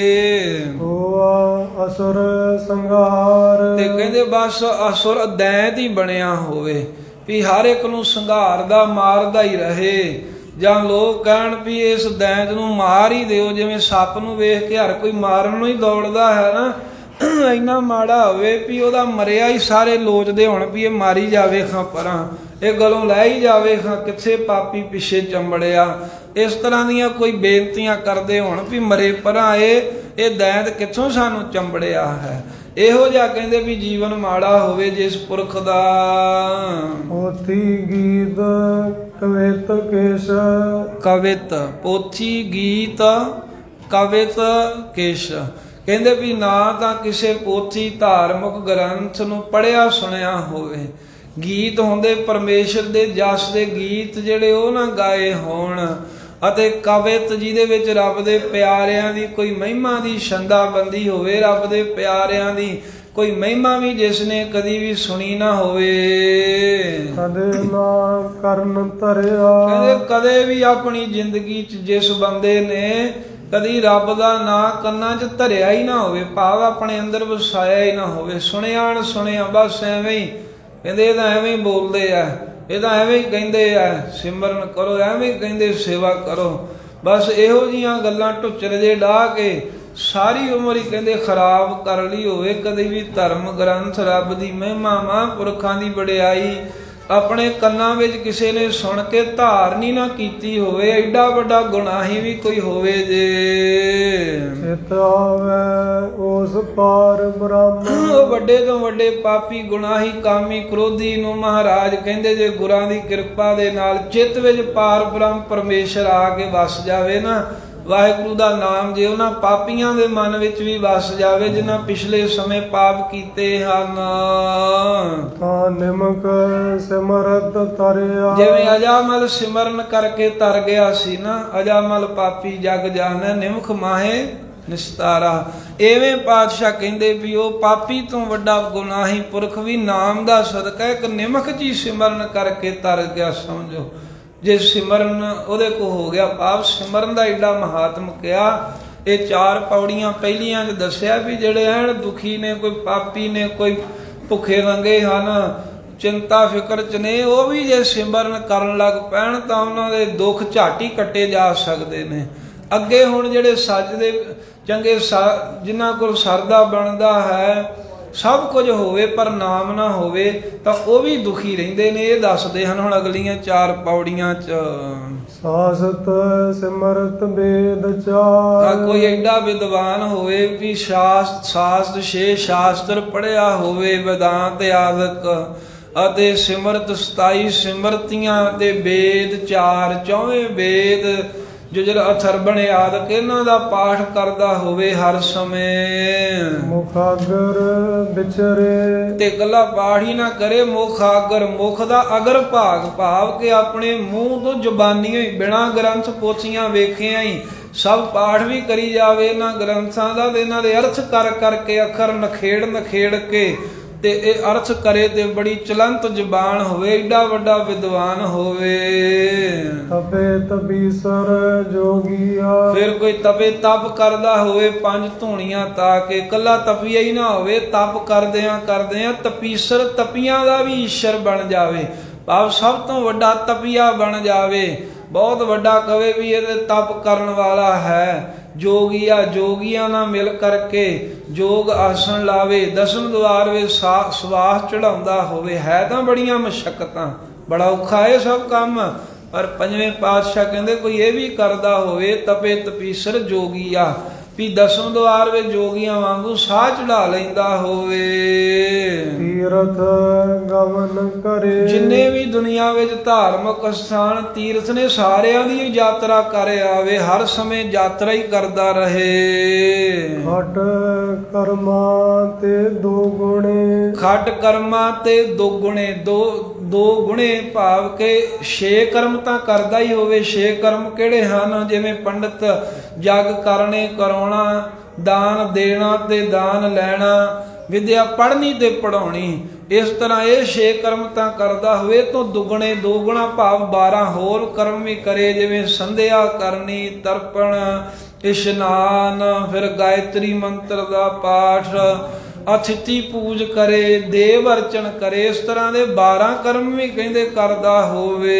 ਹੋਆ ਅਸੁਰ ਸੰਘਾਰ। ਤੇ ਕਹਿੰਦੇ ਬਸ ਅਸੁਰ ਦੈਂਤ ਹੀ ਬਣਿਆ ਹੋਵੇ, ਵੀ ਹਰ ਇੱਕ ਨੂੰ ਸੰਘਾਰਦਾ ਮਾਰਦਾ ਹੀ ਰਹੇ। ਜਾਂ ਲੋਕ ਕਹਿਣ ਵੀ ਇਸ ਦੈਂਤ ਨੂੰ ਮਾਰ ਹੀ ਦਿਓ, ਜਿਵੇਂ ਸੱਪ ਨੂੰ ਵੇਖ ਕੇ ਹਰ ਕੋਈ ਮਾਰਨ ਨੂੰ ਹੀ ਦੌੜਦਾ ਹੈ ਨਾ, ਇੰਨਾ ਮਾੜਾ ਹੋਵੇ ਵੀ ਉਹਦਾ ਮਰਿਆ ਹੀ ਸਾਰੇ ਲੋਚਦੇ ਹੋਣ ਵੀ ਇਹ ਮਾਰੀ ਜਾਵੇ ਖਾਂ ਪਰਾਂ, ਇਹ ਗਲੋਂ ਲੈ ਹੀ ਜਾਵੇ ਖਾਂ, ਕਿੱਥੇ ਪਾਪੀ ਪਿੱਛੇ ਚੰਬੜਿਆ। ਇਸ ਤਰ੍ਹਾਂ ਦੀਆਂ ਕੋਈ ਬੇਨਤੀਆਂ ਕਰਦੇ ਹੋਣ ਵੀ ਮਰੇ ਪਰਾਂ, ਇਹ ਇਹ ਦੈਂਤ ਕਿੱਥੋਂ ਸਾਨੂੰ ਚੰਬੜਿਆ ਹੈ। ਇਹੋ ਜਿਹਾ ਕਹਿੰਦੇ ਵੀ ਜੀਵਨ ਮਾੜਾ ਹੋਵੇ ਜਿਸ ਪੁਰਖ ਦਾ। ਪੋਥੀ ਗੀਤ ਕਵਿਤ ਕੇਸ਼। ਕਵਿਤ ਪੋਥੀ ਗੀਤ ਕਵਿਤ ਕੇਸ਼, ਕਹਿੰਦੇ ਵੀ ਨਾ ਤਾਂ ਕਿਸੇ ਪੋਥੀ ਧਾਰਮਿਕ ਗ੍ਰੰਥ ਨੂੰ ਪੜ੍ਹਿਆ ਸੁਣਿਆ ਹੋਵੇ। ਗੀਤ ਹੁੰਦੇ ਪਰਮੇਸ਼ਰ ਦੇ ਜਸ ਦੇ ਗੀਤ, ਜਿਹੜੇ ਉਹ ਨਾ ਗਾਏ ਹੋਣ। ਅਤੇ ਕਵਿਤ ਜਿਹਦੇ ਵਿੱਚ ਰੱਬ ਦੇ ਪਿਆਰਿਆਂ ਦੀ ਕੋਈ ਮਹਿਮਾ ਦੀ ਛੰਦਾਬੰਦੀ ਹੋਵੇ, ਰੱਬ ਦੇ ਪਿਆਰਿਆਂ ਦੀ ਕੋਈ ਮਹਿਮਾ ਵੀ ਜਿਸ ਨੇ ਕਦੀ ਵੀ ਸੁਣੀ ਨਾ ਹੋਵੇ। ਕਦੇ ਨਾ ਕਰਨ ਧਰਿਆ। ਕਹਿੰਦੇ ਕਦੇ ਵੀ ਆਪਣੀ ਜ਼ਿੰਦਗੀ 'ਚ ਜਿਸ ਬੰਦੇ ਨੇ ਕਦੀ ਰੱਬ ਦਾ ਨਾਂ ਕੰਨਾਂ 'ਚ ਧਰਿਆ ਹੀ ਨਾ ਹੋਵੇ, ਭਾਵ ਆਪਣੇ ਅੰਦਰ ਵਸਾਇਆ ਹੀ ਨਾ ਹੋਵੇ, ਸੁਣਿਆ ਨਾ ਸੁਣਿਆ ਬਸ ਐਵੇਂ ਹੀ, ਕਹਿੰਦੇ ਇਹ ਤਾਂ ਐਵੇਂ ਹੀ ਬੋਲਦੇ ਆ, ਇਹ ਤਾਂ ਐਵੇਂ ਹੀ ਕਹਿੰਦੇ ਆ ਸਿਮਰਨ ਕਰੋ, ਐਵੇਂ ਹੀ ਕਹਿੰਦੇ ਸੇਵਾ ਕਰੋ, ਬਸ ਇਹੋ ਜਿਹੀਆਂ ਗੱਲਾਂ ਢੁੱਚਰ ਜੇ ਢਾਹ ਕੇ ਸਾਰੀ ਉਮਰ ਹੀ ਕਹਿੰਦੇ ਖਰਾਬ ਕਰ ਲਈ ਹੋਵੇ। ਕਦੇ ਵੀ ਧਰਮ ਗ੍ਰੰਥ, ਰੱਬ ਦੀ ਮਹਿਮਾ, ਮਹਾਂਪੁਰਖਾਂ ਦੀ ਵਡਿਆਈ ਆਪਣੇ ਕੰਨਾਂ ਵਿੱਚ ਕਿਸੇ ਨੇ ਸੁਣ ਕੇ ਧਾਰਨੀ ਨਾ ਕੀਤੀ ਹੋਵੇ, ਐਡਾ ਵੱਡਾ ਗੁਨਾਹੀ ਵੀ ਕੋਈ ਹੋਵੇ ਜੇ ਚਿਤ ਆਵੇ ਉਸ ਪਾਰ ਬ੍ਰਹਮ। ਉਹ ਵੱਡੇ ਤੋਂ ਵੱਡੇ ਪਾਪੀ ਗੁਨਾਹੀ ਕਾਮੀ ਕ੍ਰੋਧੀ ਨੂੰ ਮਹਾਰਾਜ ਕਹਿੰਦੇ ਜੇ ਗੁਰਾਂ ਦੀ ਕਿਰਪਾ ਦੇ ਨਾਲ ਚਿੱਤ ਵਿੱਚ ਪਾਰ ਬ੍ਰਹਮ ਪਰਮੇਸ਼ਰ ਆ ਕੇ ਵਸ ਜਾਵੇ ਨਾ, ਵਾਹਿਗੁਰੂ ਦਾ ਨਾਮ ਜੇ ਉਹਨਾਂ ਪਾਪੀਆਂ ਦੇ ਮਨ ਵਿੱਚ ਵੀ ਵਸ ਜਾਵੇ ਜਿਨ੍ਹਾਂ ਪਿਛਲੇ ਸਮੇਂ ਪਾਪ ਕੀਤੇ ਹਨ, ਤਾਂ ਨਿਮਕ ਸਿਮਰਤ ਤਰਿਆ। ਜਿਵੇਂ ਅਜਾਮਲ ਸਿਮਰਨ ਕਰਕੇ ਤਰ ਗਿਆ ਸੀ ਨਾ, ਅਜਾਮਲ ਪਾਪੀ ਜਗ ਜਾਣੈ ਨਿਮਖ ਮਾਹੇ ਨਿਸਤਾਰਾ। ਐਵੇਂ ਪਾਤਸ਼ਾਹ ਕਹਿੰਦੇ ਵੀ ਉਹ ਪਾਪੀ ਤੋਂ ਵੱਡਾ ਗੁਨਾਹੀ ਪੁਰਖ ਵੀ ਨਾਮ ਦਾ ਸਦਕਾ ਇੱਕ ਨਿਮਖ ਜੀ ਸਿਮਰਨ ਕਰਕੇ ਤਰ ਗਿਆ ਸਮਝੋ। ਜੇ ਸਿਮਰਨ ਉਹਦੇ ਕੋ ਹੋ ਗਿਆ ਪਾਪ, ਸਿਮਰਨ ਦਾ ਏਡਾ ਮਹਾਤਮ ਕਿਹਾ। ਇਹ ਚਾਰ ਪੌੜੀਆਂ ਪਹਿਲੀਆਂ 'ਚ ਦੱਸਿਆ ਵੀ ਜਿਹੜੇ ਐਨ ਦੁਖੀ ਨੇ, ਕੋਈ ਪਾਪੀ ਨੇ, ਕੋਈ ਭੁੱਖੇ ਨੰਗੇ ਹਨ, ਚਿੰਤਾ ਫਿਕਰ 'ਚ ਨੇ, ਉਹ ਵੀ ਜੇ ਸਿਮਰਨ ਕਰਨ ਲੱਗ ਪੈਣ ਤਾਂ ਉਹਨਾਂ ਦੇ ਦੁੱਖ ਝਾਟੀ ਕੱਟੇ ਜਾ ਸਕਦੇ ਨੇ। ਅੱਗੇ ਹੁਣ ਜਿਹੜੇ ਸੱਜਦੇ ਚੰਗੇ ਜਿਨ੍ਹਾਂ ਕੋਲ ਸਰਦਾ ਬਣਦਾ ਹੈ, ਸਭ ਕੁਝ ਹੋਵੇ ਪਰ ਨਾਮ ਨਾ ਹੋਵੇ ਤਾਂ ਉਹ ਵੀ ਦੁਖੀ ਰਹਿੰਦੇ ਨੇ। ਇਹ ਦੱਸਦੇ ਹਨ ਹੁਣ ਅਗਲੀਆਂ ਚਾਰ ਪੌੜੀਆਂ 'ਚ। ਸਾਸਤ ਸਿਮਰਤ ਵੇਦ ਚਾਰ। ਕੋਈ ਐਡਾ ਵਿਦਵਾਨ ਹੋਵੇ ਵੀ ਸ਼ਾਸਤ ਸ਼ਾਸਤ ਛੇ ਸ਼ਾਸਤਰ ਪੜ੍ਹਿਆ ਹੋਵੇ, ਵਿਦਾਂਤ ਆਦਿਕ ਅਤੇ ਸਿਮਰਤ ਸਤਾਈ ਸਿਮਰਤੀਆਂ ਤੇ ਵੇਦ ਚਾਰ, ਚੌਵੇਂ ਵੇਦ ਜੁਜਰ ਅਥਰਵਣ ਆਦਿਕ ਇਹਨਾਂ ਦਾ ਪਾਠ ਕਰਦਾ ਹੋਵੇ ਹਰ ਸਮੇਂ। ਮੁਖਾਗਰ ਵਿਚਰੇ ਤੇ ਇਕੱਲਾ ਪਾਠ ਹੀ ਨਾ ਕਰੇ, ਮੁਖਾਗਰ ਮੁਖ ਦਾ ਅਗਰ ਭਾਗ ਭਾਵ ਕਿ ਆਪਣੇ ਮੂੰਹ ਤੋਂ ਜ਼ੁਬਾਨੀਆਂ ਹੀ ਬਿਨਾਂ ਗ੍ਰੰਥ ਪੋਥੀਆਂ ਵੇਖਿਆ ਹੀ ਸਭ ਪਾਠ ਵੀ ਕਰੀ ਜਾਵੇ ਇਹਨਾਂ ਗ੍ਰੰਥਾਂ ਦਾ, ਤੇ ਇਹਨਾਂ ਦੇ ਅਰਥ ਕਰ ਕਰਕੇ ਅੱਖਰ ਨਖੇੜ ਨਖੇੜ ਕੇ ਤੇ ਇਹ ਅਰਥ ਕਰੇ ਤੇ ਬੜੀ ਚਲੰਤ ਜ਼ਬਾਨ ਹੋਵੇ, ਏਡਾ ਵੱਡਾ ਵਿਦਵਾਨ ਹੋਵੇ। ਤਪੇ ਤਪੀਸਰ ਜੋਗੀਆ। ਫਿਰ ਕੋਈ ਤਪੇ ਤਪ ਕਰਦਾ ਹੋਵੇ ਪੰਜ ਧੂਣੀਆਂ ਤਾ ਕੇ, ਕੱਲਾ ਤਪੀਆ ਹੀ ਨਾ ਹੋਵੇ, ਤਪ ਕਰਦਿਆਂ ਕਰਦਿਆਂ ਤਪੀਸਰ ਤਪੀਆਂ ਦਾ ਵੀ ਈਸ਼ਰ ਬਣ ਜਾਵੇ, ਭਾਵ ਸਭ ਤੋਂ ਵੱਡਾ ਤਪੀਆ ਬਣ ਜਾਵੇ। ਬਹੁਤ ਵੱਡਾ ਕਵੇ ਵੀ ਇਹਦੇ ਤਪ ਕਰਨ ਵਾਲਾ ਹੈ। ਜੋਗੀਆ ਜੋਗੀਆਂ ਨਾਲ ਮਿਲ ਕਰਕੇ ਜੋਗ ਆਸਣ ਲਾਵੇ, ਦਸਮ ਦੁਆਰ ਵਿੱਚ ਸਵਾਸ ਚੜਾਉਂਦਾ ਹੋਵੇ। ਹੈ ਤਾਂ ਬੜੀਆਂ ਮਸ਼ੱਕਤਾਂ, ਬੜਾ ਔਖਾ ਇਹ ਸਭ ਕੰਮ, ਪਰ ਪੰਜਵੇਂ ਪਾਤਸ਼ਾਹ ਕਹਿੰਦੇ ਕੋਈ ਇਹ ਵੀ ਕਰਦਾ ਹੋਵੇ ਤਪੇ ਤਪੀਸਰ ਜੋਗੀਆ, ਵੀ ਦਸਮ ਦੁਆਰ ਵਿੱਚ ਜੋਗੀਆਂ ਵਾਂਗੂ ਸਾਹ ਚੜਾ ਲੈਂਦਾ ਹੋਵੇ। ਤੀਰਥ ਗਮਨ ਕਰੇ। ਜਿੰਨੇ ਵੀ ਦੁਨੀਆ ਵਿੱਚ ਧਾਰਮਿਕ ਸਥਾਨ ਤੀਰਥ ਨੇ ਸਾਰਿਆਂ ਦੀ ਯਾਤਰਾ ਕਰ ਆਵੇ, ਹਰ ਸਮੇਂ ਯਾਤਰਾ ਹੀ ਕਰਦਾ ਰਹੇ। ਖਟ ਕਰਮਾਂ ਤੇ ਦੋ ਗੁਣੇ। ਖਟ ਕਰਮਾਂ ਤੇ ਦੋ ਗੁਣੇ, ਦੋ ਦੋ ਗੁਣੇ ਭਾਵ ਕਿ ਛੇ ਕਰਮ ਤਾਂ ਕਰਦਾ ਹੀ ਹੋਵੇ। ਛੇ ਕਰਮ ਕਿਹੜੇ ਹਨ? ਜਿਵੇਂ ਪੰਡਿਤ ਜਗ ਕਰਨੇ ਕਰਾਉਣਾ, ਦਾਨ ਦੇਣਾ ਤੇ ਦਾਨ ਲੈਣਾ, ਵਿਦਿਆ ਪੜ੍ਹਨੀ ਤੇ ਪੜ੍ਹਾਉਣੀ, ਇਸ ਤਰ੍ਹਾਂ ਇਹ ਛੇ ਕਰਮ ਤਾਂ ਕਰਦਾ ਹੋਵੇ ਤੋਂ ਦੁੱਗਣੇ ਦੋ ਗੁਣਾ ਭਾਵ ਬਾਰਾਂ ਹੋਰ ਕਰਮ ਵੀ ਕਰੇ, ਜਿਵੇਂ ਸੰਧਿਆ ਕਰਨੀ, ਤਰਪਣ, ਇਸ਼ਨਾਨ, ਫਿਰ ਗਾਇਤਰੀ ਮੰਤਰ ਦਾ ਪਾਠ, ਅਥਿਤੀ ਪੂਜ ਕਰੇ, ਦੇਵ ਅਰਚਨ ਕਰੇ, ਇਸ ਤਰ੍ਹਾਂ ਦੇ ਬਾਰਾਂ ਕਰਮ ਵੀ ਕਹਿੰਦੇ ਕਰਦਾ ਹੋਵੇ।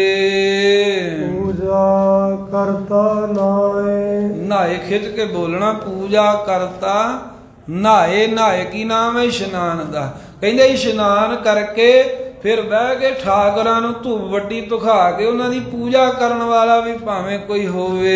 ਪੂਜਾ ਕਰਤਾ ਨਾਏ। ਨਾਏ ਖਿੱਚ ਕੇ ਬੋਲਣਾ, ਪੂਜਾ ਕਰਤਾ ਨਾਏ। ਨਾਏ ਕੀ ਨਾਮ ਹੈ? ਇਸ਼ਨਾਨ ਦਾ। ਕਹਿੰਦੇ ਇਸ਼ਨਾਨ ਕਰਕੇ ਫਿਰ ਬਹਿ ਕੇ ਠਾਕਰਾਂ ਨੂੰ ਧੂਪ ਵੱਟੀ ਤੁਖਾ ਕੇ ਉਹਨਾਂ ਦੀ ਪੂਜਾ ਕਰਨ ਵਾਲਾ ਵੀ ਭਾਵੇਂ ਕੋਈ ਹੋਵੇ।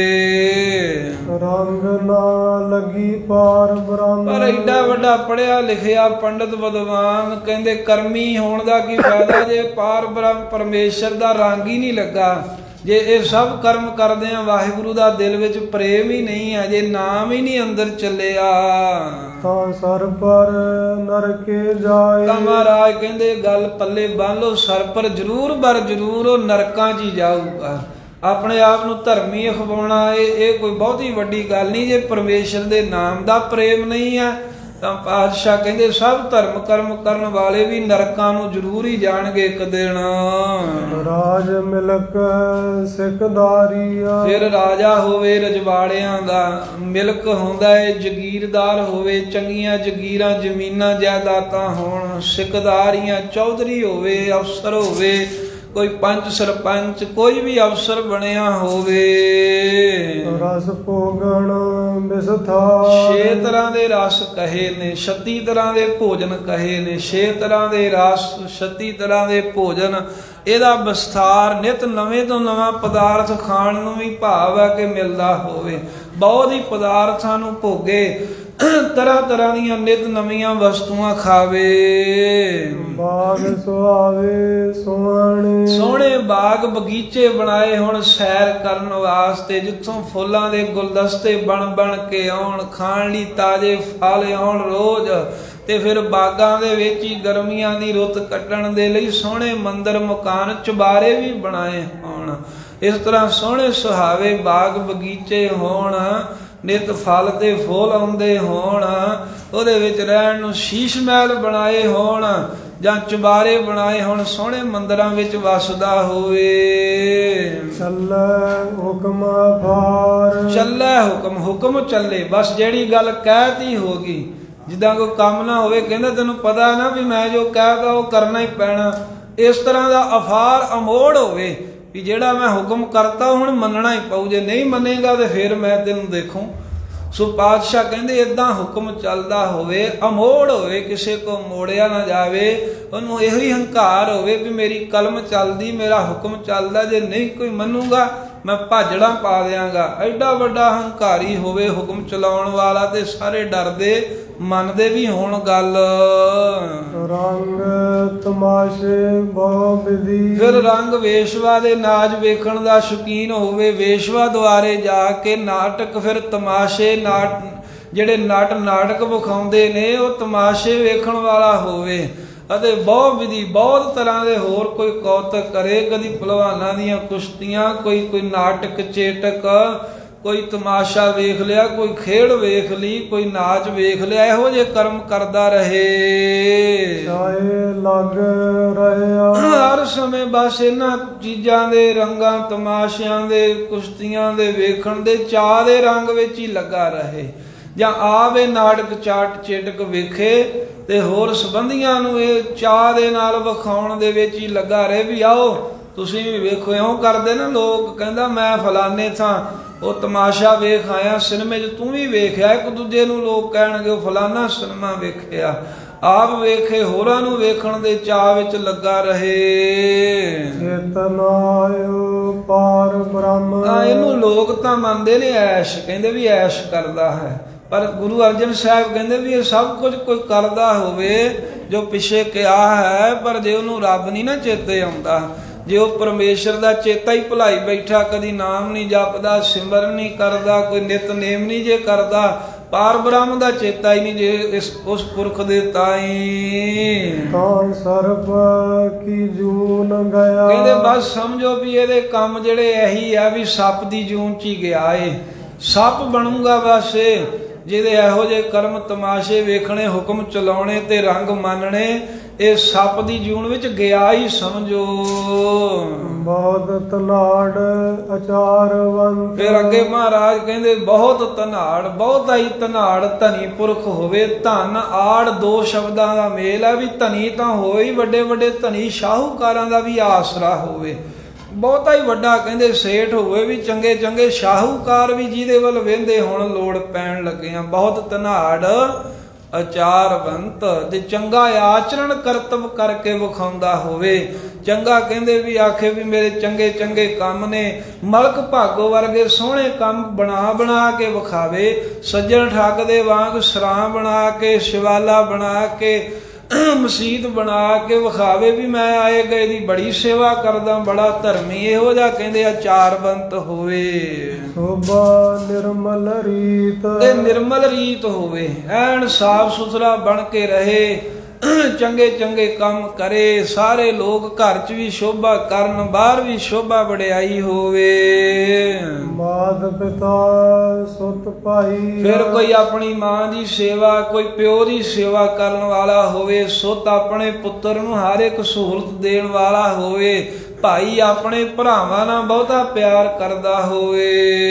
ਰੰਗ ਨਾ ਲੱਗੀ ਪਾਰ ਬ੍ਰਹਮ। ਪਰ ਐਡਾ ਵੱਡਾ ਪੜ੍ਹਿਆ ਲਿਖਿਆ ਪੰਡਿਤ ਵਿਦਵਾਨ ਕਹਿੰਦੇ ਕਰਮੀ ਹੋਣ ਦਾ ਕੀ ਫਾਇਦਾ ਜੇ ਪਾਰ ਬ੍ਰਹਮ ਪਰਮੇਸ਼ਰ ਦਾ ਰੰਗ ਹੀ ਨਹੀਂ ਲੱਗਾ, ਜੇ ਇਹ ਸਭ ਕਰਮ ਕਰਦੇ ਆ ਵਾਹਿਗੁਰੂ ਦਾ ਦਿਲ ਵਿੱਚ ਪ੍ਰੇਮ ਹੀ ਨਹੀਂ ਹੈ, ਜੇ ਨਾਮ ਹੀ ਨਹੀਂ ਅੰਦਰ ਚੱਲਿਆ ਤਾਂ ਸਰ ਪਰ ਨਰਕੇ ਜਾਏ। ਤਾਂ ਮਹਾਰਾਜ ਕਹਿੰਦੇ ਗੱਲ ਪੱਲੇ ਬੰਨ ਲਓ, ਸਰ ਪਰ ਜ਼ਰੂਰ ਬਰ ਜ਼ਰੂਰ ਉਹ ਨਰਕਾਂ 'ਚ ਹੀ ਜਾਊਗਾ। ਆਪਣੇ ਆਪ ਨੂੰ ਧਰਮੀ ਅਖਵਾਉਣਾ ਇਹ ਇਹ ਕੋਈ ਬਹੁਤੀ ਵੱਡੀ ਗੱਲ ਨਹੀਂ। ਜੇ ਪਰਮੇਸ਼ਰ ਦੇ ਨਾਮ ਦਾ ਪ੍ਰੇਮ ਨਹੀਂ ਹੈ ਤਾਂ ਪਾਤਸ਼ਾਹ ਕਹਿੰਦੇ ਸਭ ਧਰਮ ਕਰਮ ਕਰਨ ਵਾਲੇ ਵੀ ਨਰਕਾਂ ਨੂੰ ਜ਼ਰੂਰ ਹੀ ਜਾਣਗੇ ਇੱਕ ਦਿਨ। ਰਾਜ ਮਿਲਕ ਸਿੱਖਦਾਰੀਆ। ਫਿਰ ਰਾਜਾ ਹੋਵੇ ਰਜਵਾੜਿਆਂ ਦਾ, ਮਿਲਕ ਹੁੰਦਾ ਏ ਜਗੀਰਦਾਰ ਹੋਵੇ, ਚੰਗੀਆਂ ਜਗੀਰਾਂ ਜ਼ਮੀਨਾਂ ਜਾਇਦਾਦਾਂ ਹੋਣ, ਸਿੱਖਦਾਰੀਆਂ ਚੌਧਰੀ ਹੋਵੇ, ਅਫਸਰ ਹੋਵੇ, ਕੋਈ ਪੰਚ ਸਰਪੰਚ ਕੋਈ ਵੀ ਅਫਸਰ ਬਣਿਆ ਹੋਵੇ। ਰਸ ਭੋਗਣ ਵਿਸਥਾ। ਛੇ ਤਰ੍ਹਾਂ ਦੇ ਰਸ ਕਹੇ ਨੇ, ਛੱਤੀ ਤਰ੍ਹਾਂ ਦੇ ਭੋਜਨ ਕਹੇ ਨੇ। ਛੇ ਤਰ੍ਹਾਂ ਦੇ ਰਸ, ਛੱਤੀ ਤਰ੍ਹਾਂ ਦੇ ਭੋਜਨ ਇਹਦਾ ਵਿਸਥਾਰ ਨਿਤ ਨਵੇਂ ਤੋਂ ਨਵਾਂ ਪਦਾਰਥ ਖਾਣ ਨੂੰ ਵੀ ਭਾਵ ਹੈ ਕਿ ਮਿਲਦਾ ਹੋਵੇ। ਬਹੁਤ ਹੀ ਪਦਾਰਥਾਂ ਨੂੰ ਭੋਗੇ, ਤਰ੍ਹਾਂ ਤਰ੍ਹਾਂ ਦੀਆਂ ਨਿਤ ਨਵੀਆਂ ਵਸਤੂਆਂ ਖਾਵੇ। ਬਾਗ ਸੁਹਾਵੇ ਸੁਹਾਣੇ, ਸੋਹਣੇ ਬਾਗ ਬਗੀਚੇ ਬਣਾਏ ਹੁਣ ਸੈਰ ਕਰਨ ਵਾਸਤੇ, ਜਿੱਥੋਂ ਫੁੱਲਾਂ ਦੇ ਗੁਲਦਸਤੇ ਬਣ ਬਣ ਕੇ ਆਉਣ, ਖਾਣ ਲਈ ਤਾਜ਼ੇ ਫਲ ਆਉਣ ਰੋਜ਼। ਤੇ ਫਿਰ ਬਾਗਾਂ ਦੇ ਵਿੱਚ ਹੀ ਗਰਮੀਆਂ ਦੀ ਰੁੱਤ ਕੱਟਣ ਦੇ ਲਈ ਸੋਹਣੇ ਮੰਦਰ ਮਕਾਨ ਚੁਬਾਰੇ ਵੀ ਬਣਾਏ ਹੋਣ। ਇਸ ਤਰ੍ਹਾਂ ਸੋਹਣੇ ਸੁਹਾਵੇ ਬਾਗ ਬਗੀਚੇ ਹੋਣ, ਨਿਤ ਫਲ ਤੇ ਫੁੱਲ ਆਉਂਦੇ ਹੋਣ, ਉਹਦੇ ਵਿੱਚ ਰਹਿਣ ਨੂੰ ਸ਼ੀਸ਼ ਮਹਿਲ ਬਣਾਏ ਹੋਣ ਜਾਂ ਚੁਬਾਰੇ ਬਣਾਏ ਹੋਣ, ਸੋਹਣੇ ਮੰਦਰਾਂ ਵਿੱਚ ਵਸਦਾ ਹੋਵੇ। ਚੱਲੇ ਹੁਕਮ ਫਾਰ, ਚੱਲੇ ਹੁਕਮ, ਹੁਕਮ ਚੱਲੇ, ਬਸ ਜਿਹੜੀ ਗੱਲ ਕਹਿਤੀ ਹੋ ਗਈ। ਜਿੱਦਾਂ ਕੋਈ ਕੰਮ ਨਾ ਹੋਵੇ, ਕਹਿੰਦਾ ਤੈਨੂੰ ਪਤਾ ਨਾ ਵੀ ਮੈਂ ਜੋ ਕਹਿਤਾ ਉਹ ਕਰਨਾ ਹੀ ਪੈਣਾ। ਇਸ ਤਰ੍ਹਾਂ ਦਾ ਅਫਾਰ ਅਮੋੜ ਹੋਵੇ ਵੀ ਜਿਹੜਾ ਮੈਂ ਹੁਕਮ ਕਰਤਾ ਹੁਣ ਮੰਨਣਾ ਹੀ ਪਊ, ਜੇ ਨਹੀਂ ਮੰਨੇਗਾ ਤੇ ਫਿਰ ਮੈਂ ਤੈਨੂੰ ਦੇਖੂੰ। ਸੋ ਪਾਤਸ਼ਾਹ ਕਹਿੰਦੇ ਏਦਾਂ ਹੁਕਮ ਚੱਲਦਾ ਹੋਵੇ, ਅਮੋੜ ਹੋਵੇ, ਕਿਸੇ ਕੋ ਮੋੜਿਆ ਨਾ ਜਾਵੇ। ਉਹਨੂੰ ਇਹੋ ਹੀ ਹੰਕਾਰ ਹੋਵੇ ਵੀ ਮੇਰੀ ਕਲਮ ਚੱਲਦੀ, ਮੇਰਾ ਹੁਕਮ ਚੱਲਦਾ, ਜੇ ਨਹੀਂ ਕੋਈ ਮੰਨੂਗਾ ਮੈਂ ਭਾਜੜਾ ਪਾ ਦਿਆਂਗਾ। ਐਡਾ ਵੱਡਾ ਹੰਕਾਰੀ ਹੋਵੇ ਹੁਕਮ ਚਲਾਉਣ ਵਾਲਾ, ਤੇ ਸਾਰੇ ਡਰਦੇ ਮੰਨਦੇ ਵੀ ਹੋਣ ਗੱਲ। ਰੰਗ ਤਮਾਸ਼ੇ ਬਹੁ ਵਿਧੀ, ਫਿਰ ਰੰਗ ਵੇਸ਼ਵਾ ਦੇ ਨਾਚ ਵੇਖਣ ਦਾ ਸ਼ੌਕੀਨ ਹੋਵੇ, ਵੇਸ਼ਵਾ ਦੁਆਰੇ ਜਾ ਕੇ ਨਾਟਕ, ਫਿਰ ਤਮਾਸ਼ੇ ਨਾਟ ਜਿਹੜੇ ਨਟ ਨਾਟਕ ਵਿਖਾਉਂਦੇ ਨੇ ਉਹ ਤਮਾਸ਼ੇ ਵੇਖਣ ਵਾਲਾ ਹੋਵੇ। ਅਤੇ ਬਹੁ ਵਿਧੀ ਬਹੁਤ ਤਰ੍ਹਾਂ ਦੇ ਹੋਰ ਕੋਈ ਕੌਤਕ ਕਰੇ, ਕਦੀ ਭਲਵਾਨਾਂ ਦੀਆਂ ਕੁਸ਼ਤੀਆਂ, ਕੋਈ ਕੋਈ ਨਾਟਕ ਚੇਟਕ, ਕੋਈ ਤਮਾਸ਼ਾ ਵੇਖ ਲਿਆ, ਕੋਈ ਖੇਡ ਵੇਖ ਲਈ, ਕੋਈ ਨਾਚ ਵੇਖ ਲਿਆ। ਇਹੋ ਜਿਹੇ ਕਰਮ ਕਰਦਾ ਰਹੇ, ਚਾਹੇ ਲੱਗ ਰਹਿਆ ਹਰ ਸਮੇਂ ਬਸ ਇਹਨਾਂ ਚੀਜ਼ਾਂ ਦੇ, ਰੰਗਾਂ ਤਮਾਸ਼ਿਆਂ ਦੇ, ਕੁਸ਼ਤੀਆਂ ਦੇ ਵੇਖਣ ਦੇ ਚਾਅ ਦੇ ਰੰਗ ਵਿੱਚ ਹੀ ਲੱਗਾ ਰਹੇ। ਜਾਂ ਆਵੇ ਨਾਟਕ ਚਾਟ ਚੇਟਕ ਵੇਖੇ ਤੇ ਹੋਰ ਸੰਬੰਧੀਆਂ ਨੂੰ ਇਹ ਚਾਅ ਦੇ ਨਾਲ ਵਿਖਾਉਣ ਦੇ ਵਿੱਚ ਹੀ ਲੱਗਾ ਰਹੇ ਵੀ ਆਓ ਤੁਸੀਂ ਵੀ ਵੇਖੋ। ਇਉਂ ਕਰਦੇ ਨਾ ਲੋਕ, ਕਹਿੰਦਾ ਮੈਂ ਫਲਾਣੇ ਥਾਂ ਉਹ ਤਮਾਸ਼ਾ ਵੇਖ ਆਇਆ, ਸਿਨੇਮੇ 'ਚ ਤੂੰ ਵੀ ਵੇਖਿਆ। ਇੱਕ ਦੂਜੇ ਨੂੰ ਲੋਕ ਕਹਿਣਗੇ ਉਹ ਫਲਾਣਾ ਸਿਨੇਮਾ ਵੇਖਿਆ, ਆਪ ਵੇਖੇ, ਹੋਰਾਂ ਨੂੰ ਵੇਖਣ ਦੇ ਚਾਅ ਵਿੱਚ ਲੱਗਾ ਰਹੇ। ਚੇਤਨ ਆਇਓ ਪਾਰ ਬ੍ਰਹਮ, ਇਹਨੂੰ ਲੋਕ ਤਾਂ ਮੰਨਦੇ ਨੇ ਐਸ਼, ਕਹਿੰਦੇ ਵੀ ਐਸ਼ ਕਰਦਾ ਹੈ, ਪਰ ਗੁਰੂ ਅਰਜਨ ਸਾਹਿਬ ਕਹਿੰਦੇ ਵੀ ਇਹ ਸਭ ਕੁਝ ਕੋਈ ਕਰਦਾ ਹੋਵੇ ਜੋ ਪਿੱਛੇ ਕਿਹਾ ਹੈ, ਪਰ ਜੇ ਉਹਨੂੰ ਰੱਬ ਨਹੀਂ ਨਾ ਚੇਤੇ ਆਉਂਦਾ, ਜੇ ਉਹ ਪਰਮੇਸ਼ਰ ਦਾ ਚੇਤਾ ਹੀ ਭੁਲਾਈ ਬੈਠਾ, ਕਦੀ ਨਾਮ ਨਹੀਂ ਜਪਦਾ, ਸਿਮਰਨ ਨਹੀਂ ਕਰਦਾ, ਕੋਈ ਨਿਤਨੇਮ ਨਹੀਂ ਜੇ ਕਰਦਾ, ਪਾਰ ਬ੍ਰਹਮ ਦਾ ਚੇਤਾ ਹੀ ਨਹੀਂ ਜੇ ਇਸ ਉਸ ਪੁਰਖ ਦੇ ਤਾਈ, ਤਾਂ ਸਰਪ ਕੀ ਜੂਨ ਗਿਆ। ਕਹਿੰਦੇ ਬਸ ਸਮਝੋ ਵੀ ਇਹਦੇ ਕੰਮ ਜਿਹੜੇ ਇਹੀ ਆ ਵੀ ਸੱਪ ਦੀ ਜੂਨ 'ਚ ਹੀ ਗਿਆ ਏ, ਸੱਪ ਬਣੂਗਾ ਬਸ ਜਿਹਦੇ ਇਹੋ ਜਿਹੇ ਕਰਮ ਤਮਾਸ਼ੇ ਵੇਖਣੇ, ਹੁਕਮ ਚਲਾਉਣੇ ਤੇ ਰੰਗ ਮੰਨਣੇ, ਇਹ ਸੱਪ ਦੀ ਜੂਨ ਵਿੱਚ ਗਿਆ ਹੀ ਸਮਝੋ। ਬਹੁਤ ਧਨਾੜ ਅਚਾਰਵੰਤ, ਫਿਰ ਅੱਗੇ ਮਹਾਰਾਜ ਕਹਿੰਦੇ ਬਹੁਤ ਧਨਾੜ, ਬਹੁਤਾ ਹੀ ਧਨਾੜ ਧਨੀ ਪੁਰਖ ਹੋਵੇ। ਧਨ ਆੜ ਦੋ ਸ਼ਬਦਾਂ ਦਾ ਮੇਲ ਹੈ ਵੀ ਧਨੀ ਤਾਂ ਹੋਏ, ਵੱਡੇ ਵੱਡੇ ਧਨੀ ਸ਼ਾਹੂਕਾਰਾਂ ਦਾ ਵੀ ਆਸਰਾ ਹੋਵੇ। ਬਹੁਤਾ ਹੀ ਵੱਡਾ ਕਹਿੰਦੇ ਸੇਠ ਹੋਵੇ ਵੀ ਚੰਗੇ ਚੰਗੇ ਸ਼ਾਹੂਕਾਰ ਵੀ ਜਿਹਦੇ ਵੱਲ ਵਹਿੰਦੇ ਹੁਣ ਲੋੜ ਪੈਣ ਲੱਗੇ ਆ। ਬਹੁਤ ਧਨਾੜ ਅਚਾਰਵੰਤ, ਤੇ ਚੰਗਾ ਆਚਰਣ ਕਰਤਵ ਕਰਕੇ ਵਿਖਾਉਂਦਾ ਹੋਵੇ। ਚੰਗਾ ਕਹਿੰਦੇ ਵੀ ਆਖੇ ਵੀ ਮੇਰੇ ਚੰਗੇ ਚੰਗੇ ਕੰਮ ਨੇ, ਮਲਕ ਭਾਗੋ ਵਰਗੇ ਸੋਹਣੇ ਕੰਮ ਬਣਾ ਬਣਾ ਕੇ ਵਿਖਾਵੇ। ਸੱਜਣ ਠੱਗ ਦੇ ਵਾਂਗ ਸਰਾਂ ਬਣਾ ਕੇ, ਸ਼ਿਵਾਲਾ ਬਣਾ ਕੇ, ਮਸੀਤ ਬਣਾ ਕੇ ਵਿਖਾਵੇ ਵੀ ਮੈਂ ਆਏ ਗਏ ਦੀ ਬੜੀ ਸੇਵਾ ਕਰਦਾ, ਬੜਾ ਧਰਮੀ। ਇਹੋ ਜਿਹਾ ਕਹਿੰਦੇ ਆਚਾਰਵੰਤ ਹੋਵੇ, ਸੋਭਾ ਨਿਰਮਲ ਰੀਤ, ਤੇ ਨਿਰਮਲ ਰੀਤ ਹੋਵੇ, ਐਨ ਸਾਫ ਸੁਥਰਾ ਬਣ ਕੇ ਰਹੇ, ਚੰਗੇ ਚੰਗੇ ਕੰਮ ਕਰੇ, ਸਾਰੇ ਲੋਕ ਘਰ 'ਚ ਵੀ ਸ਼ੋਭਾ ਕਰਨ, ਬਾਹਰ ਵੀ ਸ਼ੋਭਾ ਵਡਿਆਈ ਹੋਵੇ। ਮਾਤ ਪਿਤਾ ਸੁਤ ਭਾਈ, ਫਿਰ ਕੋਈ ਆਪਣੀ ਮਾਂ ਦੀ ਸੇਵਾ, ਕੋਈ ਪਿਓ ਦੀ ਸੇਵਾ ਕਰਨ ਵਾਲਾ ਹੋਵੇ। ਸੁਤ ਆਪਣੇ ਪੁੱਤਰ ਨੂੰ ਹਰ ਇੱਕ ਸਹੂਲਤ ਦੇਣ ਵਾਲਾ ਹੋਵੇ। ਭਾਈ ਆਪਣੇ ਭਰਾਵਾਂ ਨਾਲ ਬਹੁਤਾ ਪਿਆਰ ਕਰਦਾ ਹੋਵੇ।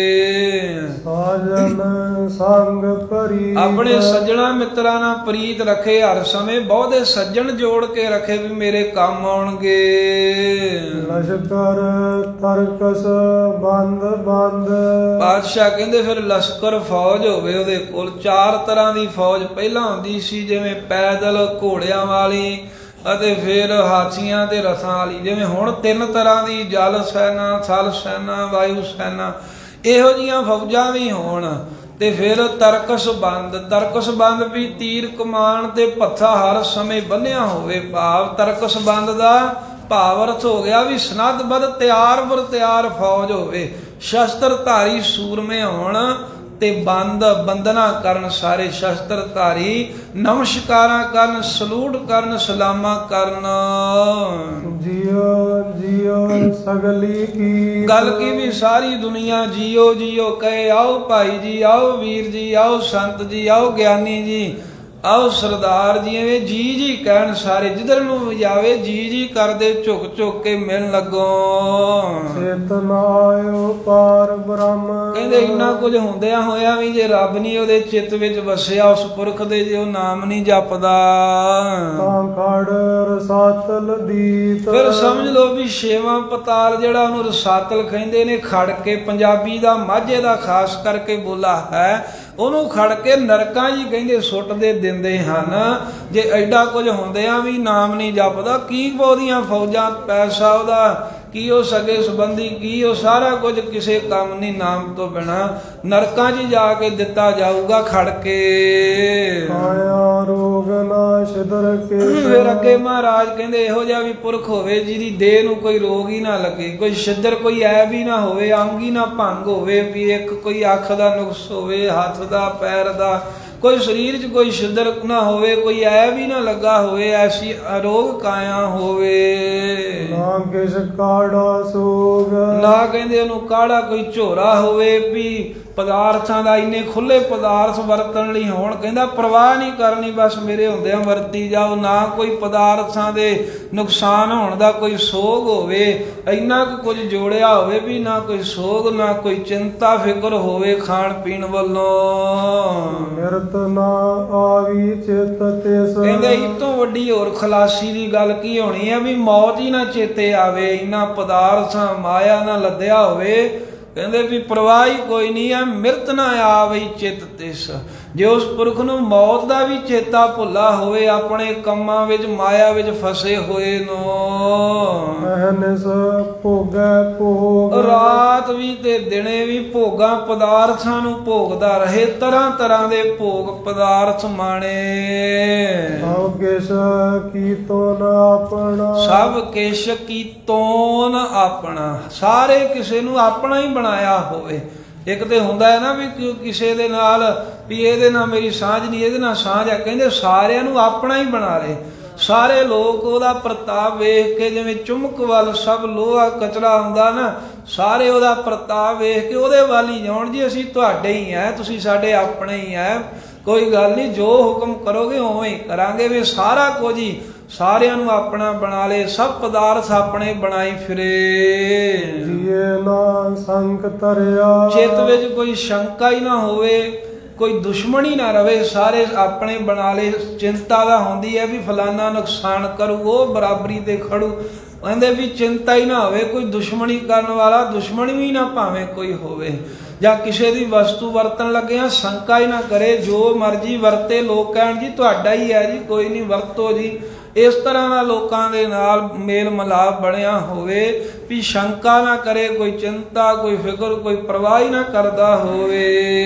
ਸਾਜਨ ਸੰਗ ਪ੍ਰੀਤ, ਆਪਣੇ ਸੱਜਣਾ ਮਿੱਤਰਾਂ ਨਾਲ ਪ੍ਰੀਤ ਰੱਖੇ, ਹਰ ਸਮੇਂ ਬਹੁਤੇ ਸੱਜਣ ਜੋੜ ਕੇ ਰੱਖੇ ਵੀ ਮੇਰੇ ਕੰਮ ਆਉਣਗੇ। ਲਸ਼ਕਰ ਤਰਕਸ ਬੰਦ ਬੰਦ, ਪਾਤਸ਼ਾਹ ਕਹਿੰਦੇ ਫਿਰ ਲਸ਼ਕਰ ਫੌਜ ਹੋਵੇ ਉਹਦੇ ਕੋਲ। ਚਾਰ ਤਰ੍ਹਾਂ ਦੀ ਫੌਜ ਪਹਿਲਾਂ ਹੁੰਦੀ ਸੀ, ਜਿਵੇਂ ਪੈਦਲ, ਘੋੜਿਆਂ ਵਾਲੀ, ਅਤੇ ਫਿਰ ਹਾਥੀਆਂ ਤੇ ਰਥਾਂ ਵਾਲੀ। ਜਿਵੇਂ ਹੁਣ ਤਿੰਨ ਤਰ੍ਹਾਂ ਦੀ ਜਲ ਸੈਨਾ, ਥਲ ਸੈਨਾ, ਵਾਯੂ ਸੈਨਾ, ਇਹੋ ਜਿਹੀਆਂ ਫੌਜਾਂ ਵੀ ਹੋਣ। ਤੇ ਫਿਰ ਤਰਕਸ ਬੰਦ, ਤਰਕਸ ਬੰਦ ਵੀ ਤੀਰ ਕਮਾਨ ਤੇ ਭੱਥਾ ਹਰ ਸਮੇਂ ਬੰਨਿਆ ਹੋਵੇ। ਭਾਵ ਤਰਕਸ ਬੰਦ ਦਾ ਭਾਵ ਅਰਥ ਹੋ ਗਿਆ ਵੀ ਸਨੱਧ ਤਿਆਰ ਬਰ ਤਿਆਰ ਫੌਜ ਹੋਵੇ, ਸ਼ਸਤਰ ਧਾਰੀ ਸੂਰਮੇ ਹੋਣ ਤੇ ਬੰਦ ਬੰਦਨਾ ਕਰਨ, ਸਾਰੇ ਸ਼ਸਤਰ ਧਾਰੀ ਨਮਸਕਾਰਾਂ ਕਰਨ, ਸਲੂਟ ਕਰਨ, ਸਲਾਮਾਂ ਕਰਨ। ਜਿਉ ਜਿਉ ਸਗਲੀ ਕੀ ਗੱਲ ਕੀ ਵੀ ਸਾਰੀ ਦੁਨੀਆ ਜੀਓ ਜੀਓ ਕਹੇ। ਆਓ ਭਾਈ ਜੀ, ਆਓ ਵੀਰ ਜੀ, ਆਓ ਸੰਤ ਜੀ, ਆਓ ਗਿਆਨੀ ਜੀ, ਆਓ ਸਰਦਾਰ ਜੀ, ਐਵੇਂ ਜੀ ਜੀ ਕਹਿਣ ਸਾਰੇ। ਜਿੱਧਰ ਨੂੰ ਜਾਵੇ ਜੀ ਜੀ ਕਰਦੇ, ਝੁਕ ਝੁਕ ਕੇ ਮਿਲਣ ਲੱਗੋ। ਚੇਤਨਾਇਓ ਪਾਰ ਬ੍ਰਹਮ, ਕਹਿੰਦੇ ਇੰਨਾ ਕੁਝ ਹੁੰਦਿਆਂ ਹੋਇਆ ਵੀ ਜੇ ਰੱਬ ਨਹੀਂ ਉਹਦੇ ਚਿੱਤ ਵਿੱਚ ਵਸਿਆ, ਉਸ ਪੁਰਖ ਦੇ ਜੇ ਉਹ ਨਾਮ ਨਹੀਂ ਜਪਦਾ, ਤਾਂ ਖੜ ਰਸਾਤਲ ਦੀਤ। ਫਿਰ ਸਮਝ ਲਓ ਵੀ ਛੇਵਾਂ ਪਤਾਲ ਜਿਹੜਾ ਉਹਨੂੰ ਰਸਾਤਲ ਕਹਿੰਦੇ ਨੇ, ਖੜ ਕੇ, ਪੰਜਾਬੀ ਦਾ ਮਾਝੇ ਦਾ ਖਾਸ ਕਰਕੇ ਬੋਲਾ ਹੈ, ਉਹਨੂੰ ਖੜ ਕੇ ਨਰਕਾਂ ਜੀ ਕਹਿੰਦੇ ਸੁੱਟ ਦੇ ਦਿੰਦੇ ਹਨ। ਜੇ ਐਡਾ ਕੁਝ ਹੁੰਦਿਆਂ ਵੀ ਨਾਮ ਨਹੀਂ ਜਪਦਾ, ਕੀ ਉਹਦੀਆਂ ਫੌਜਾਂ, ਪੈਸਾ ਉਹਦਾ ਕੀ, ਉਹ ਸਗੇ ਸੰਬੰਧੀ ਕੀ, ਉਹ ਸਾਰਾ ਕੁਝ ਕਿਸੇ ਕੰਮ ਨਹੀਂ ਨਾਮ ਤੋਂ ਬਿਨਾਂ। ਨਰਕਾਂ 'ਚ ਜਾ ਕੇ ਦਿੱਤਾ ਜਾਊਗਾ ਖੜ ਕੇ। ਆਇਆ ਰੋਗ ਨਾ ਛਿਦਰ ਕੇ। ਫਿਰ ਅੱਗੇ ਮਹਾਰਾਜ ਕਹਿੰਦੇ ਇਹੋ ਜਿਹਾ ਵੀ ਪੁਰਖ ਹੋਵੇ ਜਿਹਦੀ ਦੇਹ ਨੂੰ ਕੋਈ ਰੋਗ ਹੀ ਨਾ ਲੱਗੇ, ਕੋਈ ਛਿਦਰ, ਕੋਈ ਐਬ ਹੀ ਨਾ ਹੋਵੇ, ਅੰਗ ਹੀ ਨਾ ਭੰਗ ਹੋਵੇ, ਵੀ ਇੱਕ ਕੋਈ ਅੱਖ ਦਾ ਨੁਕਸ ਹੋਵੇ, ਹੱਥ ਦਾ, ਪੈਰ ਦਾ, ਕੋਈ ਸਰੀਰ 'ਚ ਕੋਈ ਛਿਦਰ ਨਾ ਹੋਵੇ, ਕੋਈ ਐਬ ਹੀ ਨਾ ਲੱਗਾ ਹੋਵੇ, ਐਸੀ ਅਰੋਗ ਕਾਇਆ ਹੋਵੇ। ਨਾ ਕਿਸ ਕਾੜਾ ਸੋਗ, ਨਾ ਕਹਿੰਦੇ ਉਹਨੂੰ ਕਾੜਾ ਕੋਈ ਝੋਰਾ ਹੋਵੇ ਵੀ ਪਦਾਰਥਾਂ ਦਾ ਇੰਨੇ ਖੁੱਲੇ ਪਦਾਰਥ ਵਰਤਣ ਲਈ ਹੋਣ। ਕਹਿੰਦਾ ਪ੍ਰਵਾਹ ਨਹੀਂ ਕਰਨੀ, ਬਸ ਮੇਰੇ ਹੁੰਦਿਆਂ ਵਰਤੀ ਜਾਓ। ਨਾ ਕੋਈ ਪਦਾਰਥਾਂ ਦੇ ਨੁਕਸਾਨ ਹੋਣ ਦਾ ਕੋਈ ਸੋਗ ਹੋਵੇ, ਇੰਨਾ ਕੁ ਕੁਝ ਜੋੜਿਆ ਹੋਵੇ ਵੀ ਨਾ ਕੋਈ ਸੋਗ, ਨਾ ਕੋਈ ਚਿੰਤਾ ਫਿਕਰ ਹੋਵੇ ਖਾਣ ਪੀਣ ਵੱਲੋਂ। ਮਿਰਤ ਨਾ ਆਵੀ ਚਿਤ ਤਿਸ, ਕਹਿੰਦੇ ਇਸ ਤੋਂ ਵੱਡੀ ਹੋਰ ਖਲਾਸੀ ਦੀ ਗੱਲ ਕੀ ਹੋਣੀ ਹੈ ਵੀ ਮੌਤ ਹੀ ਨਾ ਚੇਤੇ ਆਵੇ, ਇੰਨਾ ਪਦਾਰਥਾਂ ਮਾਇਆ ਨਾ ਲੱਦਿਆ ਹੋਵੇ। ਕਹਿੰਦੇ ਵੀ ਪ੍ਰਵਾਹ ਹੀ ਕੋਈ ਨਹੀਂ ਹੈ, ਮਿਰਤ ਨਾ ਆਵੇ ਚਿਤ ਤਿਸ। ਜੇ ਉਸ ਪੁਰਖ ਨੂੰ ਮੌਤ ਦਾ ਵੀ ਚੇਤਾ ਭੁੱਲਾ ਹੋਵੇ, ਆਪਣੇ ਕੰਮਾਂ ਵਿੱਚ ਮਾਇਆ ਵਿੱਚ ਫਸੇ ਹੋਏ ਨੂੰ, ਅਹਨਿਸ ਭੋਗੈ ਭੋਗ, ਰਾਤ ਵੀ ਤੇ ਦਿਨੇ ਵੀ ਭੋਗਾਂ ਪਦਾਰਥਾਂ ਨੂੰ ਭੋਗਦਾ ਰਹੇ, ਤਰ੍ਹਾਂ ਤਰ੍ਹਾਂ ਦੇ ਭੋਗ ਪਦਾਰਥ ਮਾਣੇ। ਸਭ ਕਿਛ ਕੀਤੋਨ ਆਪਣਾ, ਸਭ ਕਿਛ ਕੀਤੋਨ ਆਪਣਾ, ਸਾਰੇ ਕਿਸੇ ਨੂੰ ਆਪਣਾ ਹੀ ਬਣਾਇਆ ਹੋਵੇ। ਇੱਕ ਤੇ ਹੁੰਦਾ ਹੈ ਨਾ ਵੀ ਕਿਸੇ ਦੇ ਨਾਲ ਵੀ ਇਹਦੇ ਨਾਲ ਮੇਰੀ ਸਾਂਝ ਨਹੀਂ, ਇਹਦੇ ਨਾਲ ਸਾਂਝ ਆ। ਕਹਿੰਦੇ ਸਾਰਿਆਂ ਨੂੰ ਆਪਣਾ ਹੀ ਬਣਾ ਲਏ। ਸਾਰੇ ਲੋਕ ਉਹਦਾ ਪ੍ਰਤਾਪ ਵੇਖ ਕੇ, ਜਿਵੇਂ ਚੁੰਮਕ ਵੱਲ ਸਭ ਲੋਹਾ ਕਚਰਾ ਆਉਂਦਾ ਨਾ, ਸਾਰੇ ਉਹਦਾ ਪ੍ਰਤਾਪ ਵੇਖ ਕੇ ਉਹਦੇ ਵੱਲ ਹੀ ਜਾਣ। ਜੀ ਅਸੀਂ ਤੁਹਾਡੇ ਹੀ ਹੈ, ਤੁਸੀਂ ਸਾਡੇ ਆਪਣੇ ਹੀ ਹੈ, ਕੋਈ ਗੱਲ ਨਹੀਂ, ਜੋ ਹੁਕਮ ਕਰੋਗੇ ਉਵੇਂ ਹੀ ਕਰਾਂਗੇ। ਵੀ ਸਾਰਾ ਕੁਝ ਹੀ ਸਾਰਿਆਂ ਨੂੰ ਆਪਣਾ ਬਣਾ ਲਏ, ਸਭ ਪਦਾਰਥ ਆਪਣੇ ਬਣਾਈ ਫਿਰੇ। ਜੀਏ ਨਾ ਸੰਕ ਤਰਿਆ, ਚਿੱਤ ਵਿੱਚ ਕੋਈ ਸ਼ੰਕਾ ਹੀ ਨਾ ਹੋਵੇ, ਕੋਈ ਦੁਸ਼ਮਣੀ ਨਾ ਰਵੇ, ਸਾਰੇ ਆਪਣੇ ਬਣਾ ਲਏ। ਚਿੰਤਾ ਦਾ ਹੁੰਦੀ ਹੈ ਵੀ ਫਲਾਨਾ ਨੁਕਸਾਨ ਕਰੂ, ਉਹ ਬਰਾਬਰੀ ਤੇ ਖੜੂ। ਕਹਿੰਦੇ ਵੀ ਚਿੰਤਾ ਹੀ ਨਾ ਹੋਵੇ, ਕੋਈ ਦੁਸ਼ਮਣੀ ਕਰਨ ਵਾਲਾ ਦੁਸ਼ਮਣ ਵੀ ਨਾ ਭਾਵੇਂ ਕੋਈ ਹੋਵੇ, ਜਾਂ ਕਿਸੇ ਦੀ ਵਸਤੂ ਵਰਤਣ ਲੱਗਿਆ ਸ਼ੰਕਾ ਹੀ ਨਾ ਕਰੇ, ਜੋ ਮਰਜ਼ੀ ਵਰਤੇ। ਲੋਕ ਕਹਿਣ ਜੀ ਤੁਹਾਡਾ ਹੀ ਹੈ ਜੀ, ਕੋਈ ਨਹੀਂ ਵਰਤੋ ਜੀ। ਇਸ ਤਰ੍ਹਾਂ ਦਾ ਲੋਕਾਂ ਦੇ ਨਾਲ ਮੇਲ ਮਿਲਾਪ ਬਣਿਆ ਹੋਵੇ ਵੀ ਸ਼ੰਕਾ ਨਾ ਕਰੇ, ਕੋਈ ਚਿੰਤਾ, ਕੋਈ ਫਿਕਰ, ਕੋਈ ਪਰਵਾਹ ਹੀ ਨਾ ਕਰਦਾ ਹੋਵੇ।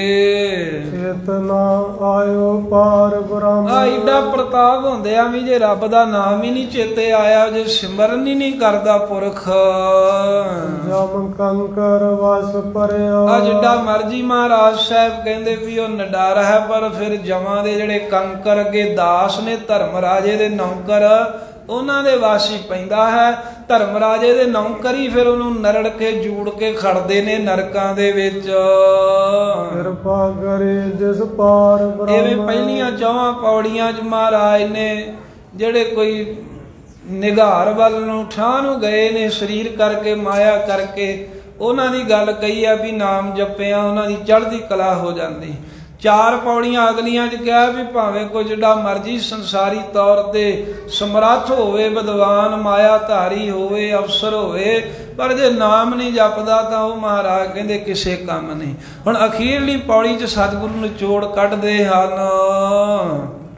ਚੇਤਨਾ ਆਇਓ ਪਾਰ ਬ੍ਰਹਮ, ਆ ਏਡਾ ਪ੍ਰਤਾਪ ਹੁੰਦਿਆਂ ਵੀ ਜੇ ਰੱਬ ਦਾ ਨਾਮ ਹੀ ਨਹੀਂ ਚੇਤੇ ਆਇਆ, ਜੇ ਸਿਮਰਨ ਹੀ ਨਹੀਂ ਕਰਦਾ ਪੁਰਖ, ਜਮ ਕੰਕਰ ਵਸ ਪਰਿਆ। ਆ ਜਿੱਡਾ ਮਰਜੀ ਮਹਾਰਾਜ ਸਾਹਿਬ ਕਹਿੰਦੇ ਵੀ ਉਹ ਨਿਡਰ ਹੈ, ਪਰ ਫਿਰ ਜਮਾਂ ਦੇ ਜਿਹੜੇ ਕੰਕਰ ਅੱਗੇ ਦਾਸ ਨੇ, ਧਰਮ ਰਾਜੇ ਦੇ ਨੌਕਰ, ਉਹਨਾਂ ਦੇ ਵਾਸੀ ਪੈਂਦਾ ਹੈ। ਧਰਮ ਰਾਜੇ ਦੇ ਨੌਕਰ ਹੀ ਫਿਰ ਉਹਨੂੰ ਨਰੜ ਕੇ ਜੂੜ ਕੇ ਖੜਦੇ ਨੇ ਨਰਕਾਂ ਦੇ ਵਿੱਚ। ਕਿਰਪਾ ਕਰੇ ਜਿਸ ਪਾਰ ਬ੍ਰਹਮ, ਐਵੇਂ ਪਹਿਲੀਆਂ ਚੌਹਾਂ ਪੌੜੀਆਂ 'ਚ ਮਹਾਰਾਜ ਨੇ ਜਿਹੜੇ ਕੋਈ ਨਿਗਾਰ ਵੱਲ ਨੂੰ ਠਾਹ ਨੂੰ ਗਏ ਨੇ, ਸਰੀਰ ਕਰਕੇ, ਮਾਇਆ ਕਰਕੇ, ਉਹਨਾਂ ਦੀ ਗੱਲ ਕਹੀ ਆ ਵੀ ਨਾਮ ਜਪਿਆ ਉਹਨਾਂ ਦੀ ਚੜ੍ਹਦੀ ਕਲਾ ਹੋ ਜਾਂਦੀ। ਚਾਰ ਪੌੜੀਆਂ ਅਗਲੀਆਂ 'ਚ ਕਿਹਾ ਵੀ ਭਾਵੇਂ ਕੋਈ ਜਿਹੜਾ ਮਰਜੀ ਸੰਸਾਰੀ ਤੌਰ ਤੇ ਸਮਰੱਥ ਹੋਵੇ, ਵਿਦਵਾਨ, ਮਾਇਆ ਧਾਰੀ ਹੋਵੇ, ਅਫਸਰ ਹੋਵੇ, ਪਰ ਜੇ ਨਾਮ ਨਹੀਂ ਜਪਦਾ ਤਾਂ ਉਹ ਮਹਾਰਾਜ ਕਹਿੰਦੇ ਕਿਸੇ ਕੰਮ ਨਹੀਂ। ਹੁਣ ਅਖੀਰਲੀ ਪੌੜੀ 'ਚ ਸਤਿਗੁਰੂ ਨਿਚੋੜ ਕੱਢਦੇ ਹਨ।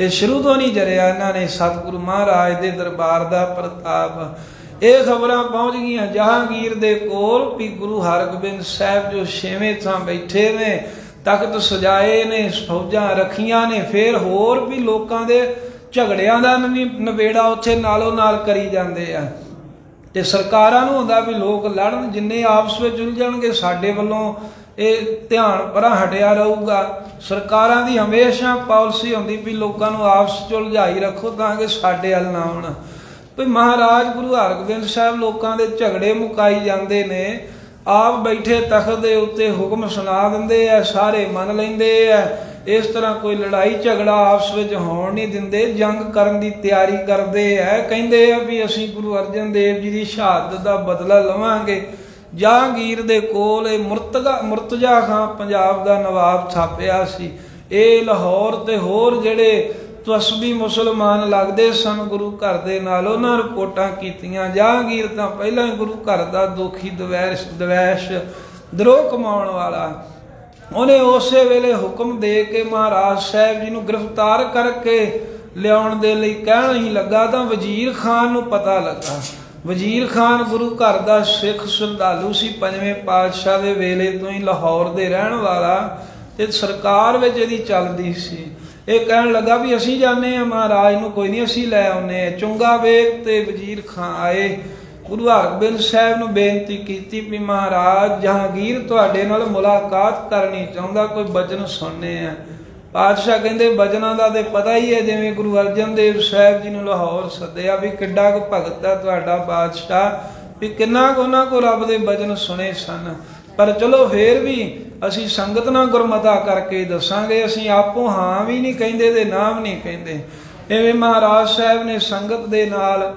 ਇਹ ਸ਼ੁਰੂ ਤੋਂ ਨਹੀਂ ਜਰਿਆ ਇਹਨਾਂ ਨੇ ਸਤਿਗੁਰੂ ਮਹਾਰਾਜ ਦੇ ਦਰਬਾਰ ਦਾ ਪ੍ਰਤਾਪ। ਇਹ ਖਬਰਾਂ ਪਹੁੰਚ ਗਈਆਂ ਜਹਾਂਗੀਰ ਦੇ ਕੋਲ ਵੀ ਗੁਰੂ ਹਰਗੋਬਿੰਦ ਸਾਹਿਬ ਜੋ ਛੇਵੇਂ ਥਾਂ ਬੈਠੇ ਨੇ, ਤਖਤ ਸਜਾਏ ਨੇ, ਫੌਜਾਂ ਰੱਖੀਆਂ ਨੇ, ਫਿਰ ਹੋਰ ਵੀ ਲੋਕਾਂ ਦੇ ਝਗੜਿਆਂ ਦਾ ਵੀ ਨਵੇੜਾ ਉੱਥੇ ਨਾਲੋਂ ਨਾਲ ਕਰੀ ਜਾਂਦੇ ਆ। ਤੇ ਸਰਕਾਰਾਂ ਨੂੰ ਹੁੰਦਾ ਵੀ ਲੋਕ ਲੜਨ, ਜਿੰਨੇ ਆਪਸ ਵਿੱਚ ਉਲਝਣਗੇ ਸਾਡੇ ਵੱਲੋਂ ਇਹ ਧਿਆਨ ਪਰਾਂ ਹਟਿਆ ਰਹੂਗਾ। ਸਰਕਾਰਾਂ ਦੀ ਹਮੇਸ਼ਾ ਪਾਲਿਸੀ ਹੁੰਦੀ ਵੀ ਲੋਕਾਂ ਨੂੰ ਆਪਸ ਚ ਉਲਝਾਈ ਰੱਖੋ ਤਾਂ ਕਿ ਸਾਡੇ ਵੱਲ ਨਾ ਆਉਣ। ਵੀ ਮਹਾਰਾਜ ਗੁਰੂ ਹਰਗੋਬਿੰਦ ਸਾਹਿਬ ਲੋਕਾਂ ਦੇ ਝਗੜੇ ਮੁਕਾਈ ਜਾਂਦੇ ਨੇ, ਆਪ ਬੈਠੇ ਤਖਤ ਦੇ ਉੱਤੇ ਹੁਕਮ ਸੁਣਾ ਦਿੰਦੇ ਆ, ਸਾਰੇ ਮੰਨ ਲੈਂਦੇ ਆ। ਇਸ ਤਰ੍ਹਾਂ ਕੋਈ ਲੜਾਈ ਝਗੜਾ ਆਪਸ ਵਿੱਚ ਹੋਣ ਨਹੀਂ ਦਿੰਦੇ, ਜੰਗ ਕਰਨ ਦੀ ਤਿਆਰੀ ਕਰਦੇ ਆ। ਕਹਿੰਦੇ ਆ ਵੀ ਅਸੀਂ ਗੁਰੂ ਅਰਜਨ ਦੇਵ ਜੀ ਦੀ ਸ਼ਹਾਦਤ ਦਾ ਬਦਲਾ ਲਵਾਂਗੇ। ਜਹਾਂਗੀਰ ਦੇ ਕੋਲ ਇਹ ਮੁਰਤਜ਼ਾ ਮੁਰਤਜ਼ਾ ਖਾਂ ਪੰਜਾਬ ਦਾ ਨਵਾਬ ਥਾਪਿਆ ਸੀ। ਇਹ ਲਾਹੌਰ ਤੇ ਹੋਰ ਜਿਹੜੇ ਤਸਬੀ ਮੁਸਲਮਾਨ ਲੱਗਦੇ ਸਨ ਗੁਰੂ ਘਰ ਦੇ ਨਾਲ, ਉਹਨਾਂ ਰਿਪੋਰਟਾਂ ਕੀਤੀਆਂ। ਜਹਾਂਗੀਰ ਤਾਂ ਪਹਿਲਾਂ ਹੀ ਗੁਰੂ ਘਰ ਦਾ ਦੋਖੀ ਦਵੈਸ਼ ਦਵੈਸ਼ ਦਰੋਹ ਕਮਾਉਣ ਵਾਲਾ। ਉਹਨੇ ਉਸੇ ਵੇਲੇ ਹੁਕਮ ਦੇ ਕੇ ਮਹਾਰਾਜ ਸਾਹਿਬ ਜੀ ਨੂੰ ਗ੍ਰਿਫਤਾਰ ਕਰਕੇ ਲਿਆਉਣ ਦੇ ਲਈ ਕਹਿਣ ਹੀ ਲੱਗਾ ਤਾਂ ਵਜ਼ੀਰ ਖਾਨ ਨੂੰ ਪਤਾ ਲੱਗਾ। ਵਜ਼ੀਰ ਖਾਨ ਗੁਰੂ ਘਰ ਦਾ ਸਿੱਖ ਸ਼ਰਧਾਲੂ ਸੀ, ਪੰਜਵੇਂ ਪਾਤਸ਼ਾਹ ਦੇ ਵੇਲੇ ਤੋਂ ਹੀ ਲਾਹੌਰ ਦੇ ਰਹਿਣ ਵਾਲਾ, ਤੇ ਸਰਕਾਰ ਵਿੱਚ ਇਹਦੀ ਚੱਲਦੀ ਸੀ। ਇਹ ਕਹਿਣ ਲੱਗਾ ਵੀ ਅਸੀਂ ਜਾਂਦੇ ਹਾਂ ਮਹਾਰਾਜ ਨੂੰ, ਕੋਈ ਨਹੀਂ ਅਸੀਂ ਲੈ ਆਉਂਦੇ ਹਾਂ। ਚੁੰਗਾ ਵੇਖ ਤੇ ਵਜ਼ੀਰ ਖਾਨ ਆਏ, ਗੁਰੂ ਹਰਗੋਬਿੰਦ ਸਾਹਿਬ ਨੂੰ ਬੇਨਤੀ ਕੀਤੀ ਵੀ ਮਹਾਰਾਜ ਜਹਾਂਗੀਰ ਤੁਹਾਡੇ ਨਾਲ ਮੁਲਾਕਾਤ ਕਰਨੀ ਚਾਹੁੰਦਾ, ਕੋਈ ਬਚਨ ਸੁਣਨੇ ਆ। ਪਾਤਸ਼ਾਹ ਕਹਿੰਦੇ ਬਚਨਾਂ ਦਾ ਤੇ ਪਤਾ ਹੀ ਹੈ, ਜਿਵੇਂ ਗੁਰੂ ਅਰਜਨ ਦੇਵ ਸਾਹਿਬ ਜੀ ਨੂੰ ਲਾਹੌਰ ਸੱਦਿਆ ਵੀ ਕਿੱਡਾ ਕੁ ਭਗਤ ਹੈ ਤੁਹਾਡਾ ਬਾਦਸ਼ਾਹ, ਵੀ ਕਿੰਨਾ ਕੁ ਉਹਨਾਂ ਕੋ ਰੱਬ ਦੇ ਬਚਨ ਸੁਣੇ ਸਨ। ਪਰ ਚਲੋ ਫੇਰ ਵੀ ਅਸੀਂ ਸੰਗਤ ਨਾਲ ਗੁਰਮਤਾ ਕਰਕੇ ਦੱਸਾਂਗੇ, ਅਸੀਂ ਆਪੋ ਹਾਂ ਵੀ ਨਹੀਂ ਕਹਿੰਦੇ ਤੇ ਨਾ ਵੀ ਨਹੀਂ ਕਹਿੰਦੇ। ਇਵੇਂ ਮਹਾਰਾਜ ਸਾਹਿਬ ਨੇ ਸੰਗਤ ਦੇ ਨਾਲ,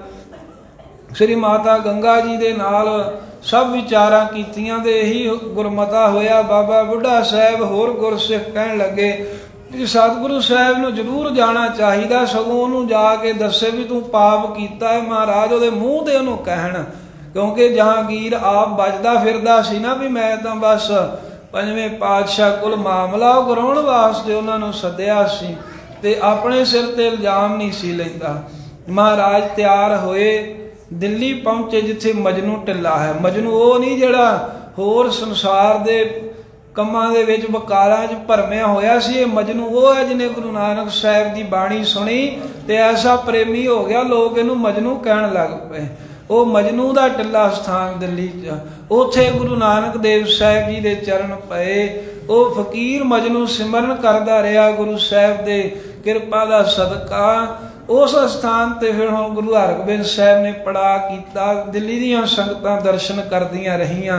ਸ੍ਰੀ ਮਾਤਾ ਗੰਗਾ ਜੀ ਦੇ ਨਾਲ ਸਭ ਵਿਚਾਰਾਂ ਕੀਤੀਆਂ ਤੇ ਇਹੀ ਗੁਰਮਤਾ ਹੋਇਆ। ਬਾਬਾ ਬੁੱਢਾ ਸਾਹਿਬ ਹੋਰ ਗੁਰਸਿੱਖ ਕਹਿਣ ਲੱਗੇ ਕਿ ਸਤਿਗੁਰੂ ਸਾਹਿਬ ਨੂੰ ਜ਼ਰੂਰ ਜਾਣਾ ਚਾਹੀਦਾ, ਸਗੋਂ ਉਹਨੂੰ ਜਾ ਕੇ ਦੱਸੇ ਵੀ ਤੂੰ ਪਾਪ ਕੀਤਾ ਹੈ। ਮਹਾਰਾਜ ਉਹਦੇ ਮੂੰਹ ਤੇ ਉਹਨੂੰ ਕਹਿਣ, ਕਿਉਂਕਿ ਜਹਾਂਗੀਰ ਆਪ ਵੱਜਦਾ ਫਿਰਦਾ ਸੀ ਨਾ ਵੀ ਮੈਂ ਤਾਂ ਬਸ ਪੰਜਵੇਂ ਪਾਤਸ਼ਾਹ ਕੋਲ ਮਾਮਲਾ ਕਰਾਉਣ ਵਾਸਤੇ ਉਹਨਾਂ ਨੂੰ ਸੱਦਿਆ ਸੀ, ਤੇ ਆਪਣੇ ਸਿਰ ਤੇ ਇਲਜ਼ਾਮ ਨਹੀਂ ਸੀ ਲੈਂਦਾ। ਮਹਾਰਾਜ ਤਿਆਰ ਹੋਏ, ਦਿੱਲੀ ਪਹੁੰਚੇ ਜਿੱਥੇ ਮਜਨੂ ਢਿੱਲਾ ਹੈ। ਮਜਨੂ ਉਹ ਨਹੀਂ ਜਿਹੜਾ ਹੋਰ ਸੰਸਾਰ ਦੇ ਕੰਮਾਂ ਦੇ ਵਿੱਚ ਵਕਾਰਾਂ 'ਚ ਭਰਮਿਆ ਹੋਇਆ ਸੀ, ਇਹ ਮਜਨੂ ਉਹ ਹੈ ਜਿਹਨੇ ਗੁਰੂ ਨਾਨਕ ਸਾਹਿਬ ਦੀ ਬਾਣੀ ਸੁਣੀ ਤੇ ਐਸਾ ਪ੍ਰੇਮੀ ਹੋ ਗਿਆ, ਲੋਕ ਇਹਨੂੰ ਮਜਨੂ ਕਹਿਣ ਲੱਗ ਪਏ। ਉਹ ਮਜਨੂ ਦਾ ਢਿੱਲਾ ਸਥਾਨ ਦਿੱਲੀ 'ਚ, ਉੱਥੇ ਗੁਰੂ ਨਾਨਕ ਦੇਵ ਸਾਹਿਬ ਜੀ ਦੇ ਚਰਨ ਪਏ। ਉਹ ਫਕੀਰ ਮਜਨੂ ਸਿਮਰਨ ਕਰਦਾ ਰਿਹਾ ਗੁਰੂ ਸਾਹਿਬ ਦੇ ਕਿਰਪਾ ਦਾ ਸਦਕਾ। ਉਸ ਸਥਾਨ ਤੇ ਫਿਰ ਹੁਣ ਗੁਰੂ ਹਰਗੋਬਿੰਦ ਸਾਹਿਬ ਨੇ ਪੜਾ ਕੀਤਾ। ਦਿੱਲੀ ਦੀਆਂ ਸੰਗਤਾਂ ਦਰਸ਼ਨ ਕਰਦੀਆਂ ਰਹੀਆਂ।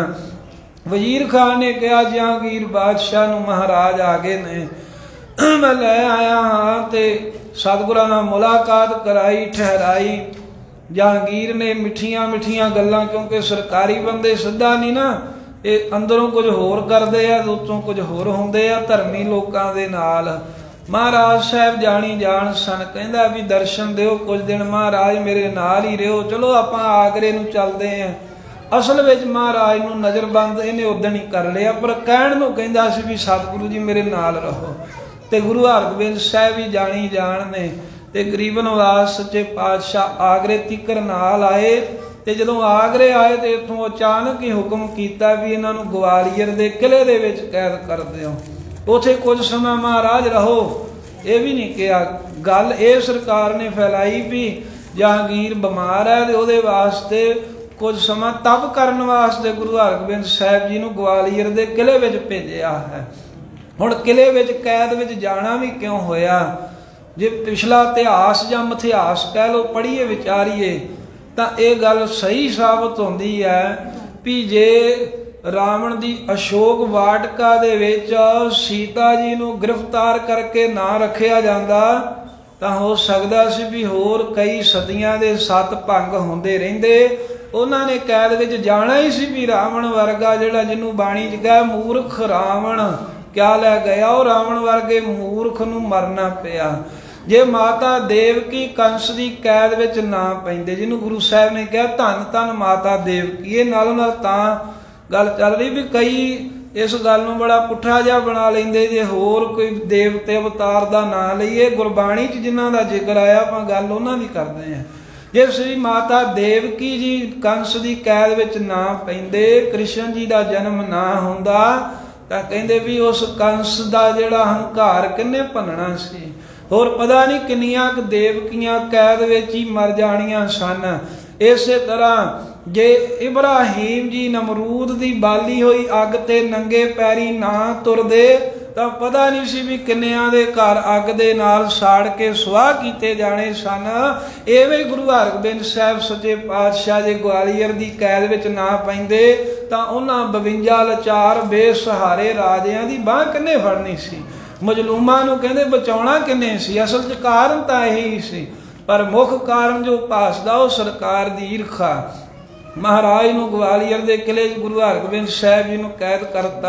ਵਜ਼ੀਰ ਖਾਨ ਨੇ ਕਿਹਾ ਜਹਾਂਗੀਰ ਬਾਦਸ਼ਾਹ ਨੂੰ ਮਹਾਰਾਜ ਆ ਗਏ ਨੇ, ਮੈਂ ਲੈ ਆਇਆ ਹਾਂ, ਤੇ ਸਤਿਗੁਰਾਂ ਨਾਲ ਮੁਲਾਕਾਤ ਕਰਾਈ, ਠਹਿਰਾਈ। ਜਹਾਂਗੀਰ ਨੇ ਮਿੱਠੀਆਂ ਮਿੱਠੀਆਂ ਗੱਲਾਂ, ਕਿਉਂਕਿ ਸਰਕਾਰੀ ਬੰਦੇ ਸਿੱਧਾ ਨਹੀਂ ਨਾ, ਇਹ ਅੰਦਰੋਂ ਕੁਝ ਹੋਰ ਕਰਦੇ ਆ, ਉੱਤੋਂ ਕੁਝ ਹੋਰ ਹੁੰਦੇ ਆ ਧਰਮੀ ਲੋਕਾਂ ਦੇ ਨਾਲ। ਮਹਾਰਾਜ ਸਾਹਿਬ ਜਾਣੀ ਜਾਣ ਸਨ, ਕਹਿੰਦਾ ਵੀ ਦਰਸ਼ਨ ਦਿਓ ਕੁਝ ਦਿਨ ਮਹਾਰਾਜ, ਮੇਰੇ ਨਾਲ ਹੀ ਰਿਓ, ਚਲੋ ਆਪਾਂ ਆਗਰੇ ਨੂੰ ਚੱਲਦੇ ਆਂ। ਅਸਲ ਵਿੱਚ ਮਹਾਰਾਜ ਨੂੰ ਨਜ਼ਰਬੰਦ ਇਹਨੇ ਉਦਣ ਹੀ ਕਰ ਲਿਆ, ਪਰ ਕਹਿਣ ਨੂੰ ਕਹਿੰਦਾ ਸੀ ਵੀ ਸਤਿਗੁਰੂ ਜੀ ਮੇਰੇ ਨਾਲ ਰਹੋ। ਤੇ ਗੁਰੂ ਹਰਗੋਬਿੰਦ ਸਾਹਿਬ ਹੀ ਜਾਣੀ ਜਾਣ ਨੇ, ਤੇ ਗਰੀਬ ਨਿਵਾਸ ਸੱਚੇ ਪਾਤਸ਼ਾਹ ਆਗਰੇ ਤੀਕਰ ਨਾਲ ਆਏ। ਤੇ ਜਦੋਂ ਆਗਰੇ ਆਏ ਤੇ ਇੱਥੋਂ ਅਚਾਨਕ ਹੀ ਹੁਕਮ ਕੀਤਾ ਵੀ ਇਹਨਾਂ ਨੂੰ ਗਵਾਲੀਅਰ ਦੇ ਕਿਲੇ ਦੇ ਵਿੱਚ ਕੈਦ ਕਰ ਦਿਓ, ਉੱਥੇ ਕੁਝ ਸਮਾਂ ਮਹਾਰਾਜ ਰਹੋ। ਇਹ ਵੀ ਨਹੀਂ ਕਿਹਾ, ਗੱਲ ਇਹ ਸਰਕਾਰ ਨੇ ਫੈਲਾਈ ਵੀ ਜਹਾਂਗੀਰ ਬਿਮਾਰ ਹੈ ਤੇ ਉਹਦੇ ਵਾਸਤੇ ਕੁਝ ਸਮਾਂ ਤਪ ਕਰਨ ਵਾਸਤੇ ਗੁਰੂ ਹਰਗੋਬਿੰਦ ਸਾਹਿਬ ਜੀ ਨੂੰ ਗਵਾਲੀਅਰ ਦੇ ਕਿਲੇ ਵਿੱਚ ਭੇਜਿਆ ਹੈ। ਹੁਣ ਕਿਲੇ ਵਿੱਚ ਕੈਦ ਵਿੱਚ ਜਾਣਾ ਵੀ ਕਿਉਂ ਹੋਇਆ? ਜੇ ਪਿਛਲਾ ਇਤਿਹਾਸ ਜਾਂ ਮਿਥਿਹਾਸ ਕਹਿ ਲਓ, ਪੜ੍ਹੀਏ ਵਿਚਾਰੀਏ ਤਾਂ ਇਹ ਗੱਲ ਸਹੀ ਸਾਬਤ ਹੁੰਦੀ ਹੈ ਵੀ ਜੇ ਰਾਵਣ ਦੀ ਅਸ਼ੋਕ ਵਾਟਕਾ ਦੇ ਵਿੱਚ ਸੀਤਾ ਜੀ ਨੂੰ ਗ੍ਰਿਫਤਾਰ ਕਰਕੇ ਨਾ ਰੱਖਿਆ ਜਾਂਦਾ ਤਾਂ ਹੋ ਸਕਦਾ ਸੀ ਵੀ ਹੋਰ ਕਈ ਸਦੀਆਂ ਦੇ ਸੱਤ ਭੰਗ ਹੁੰਦੇ ਰਹਿੰਦੇ। ਉਹਨਾਂ ਨੇ ਕੈਦ ਵਿੱਚ ਜਾਣਾ ਹੀ ਸੀ ਵੀ ਰਾਵਣ ਵਰਗਾ, ਜਿਹੜਾ ਜਿਹਨੂੰ ਬਾਣੀ 'ਚ ਕਹੇ ਮੂਰਖ ਰਾਵਣ ਕਿਆ ਲੈ ਗਿਆ, ਉਹ ਰਾਵਣ ਵਰਗੇ ਮੂਰਖ ਨੂੰ ਮਰਨਾ ਪਿਆ। ਜੇ ਮਾਤਾ ਦੇਵਕੀ ਕੰਸ ਦੀ ਕੈਦ ਵਿੱਚ ਨਾ ਪੈਂਦੇ, ਜਿਹਨੂੰ ਗੁਰੂ ਸਾਹਿਬ ਨੇ ਕਿਹਾ ਧੰਨ ਧੰਨ ਮਾਤਾ ਦੇਵਕੀ, ਇਹ ਨਾਲੋਂ ਨਾਲ ਤਾਂ ਗੱਲ ਚੱਲ ਰਹੀ ਵੀ ਕਈ इस गल नूं बड़ा पुठा जिहा बना लेंदे जे होर कोई देवते अवतार दा नाम लईए। गुरबाणी च जिन्हां दा जिक्र आया आपां गल उन्हां दी करदे हां। जे श्री माता देवकी जी कंस दी कैद विच ना पैंदे, कृष्ण जी दा जन्म ना हुंदा तां कहंदे भी उस कंस दा जिहड़ा हंकार किन्ने भनना सी। होर पता नहीं किन्नियां क देवकियां कैद विच ही मर जाणियां सन। इसे तरह जे इब्राहिम जी नमरूद दी बाली होई अग ते नंगे पैरी ना तुरदे तां पता नहीं सी भी किन्नियां दे घर अग दे नाल साड़ के सुआह कीते जाने सन। इवें गुरु हरगोबिंद साहिब सच्चे पातशाह जे ग्वालियर दी कैद विच ना पैंदे तां उन्हां बवंजा लाचार बेसहारे राजियां दी बांह किन्ने फड़नी सी। मजलूमां नूं कहंदे बचाउणा किन्ने सी। असल च कारण तां यही सी, पर मुख कारण जो भासदा वो सरकार दी ईरखा। महाराज नूं ग्वालियर दे किले गुरु हरगोबिंद साहिब जी नूं कैद करता।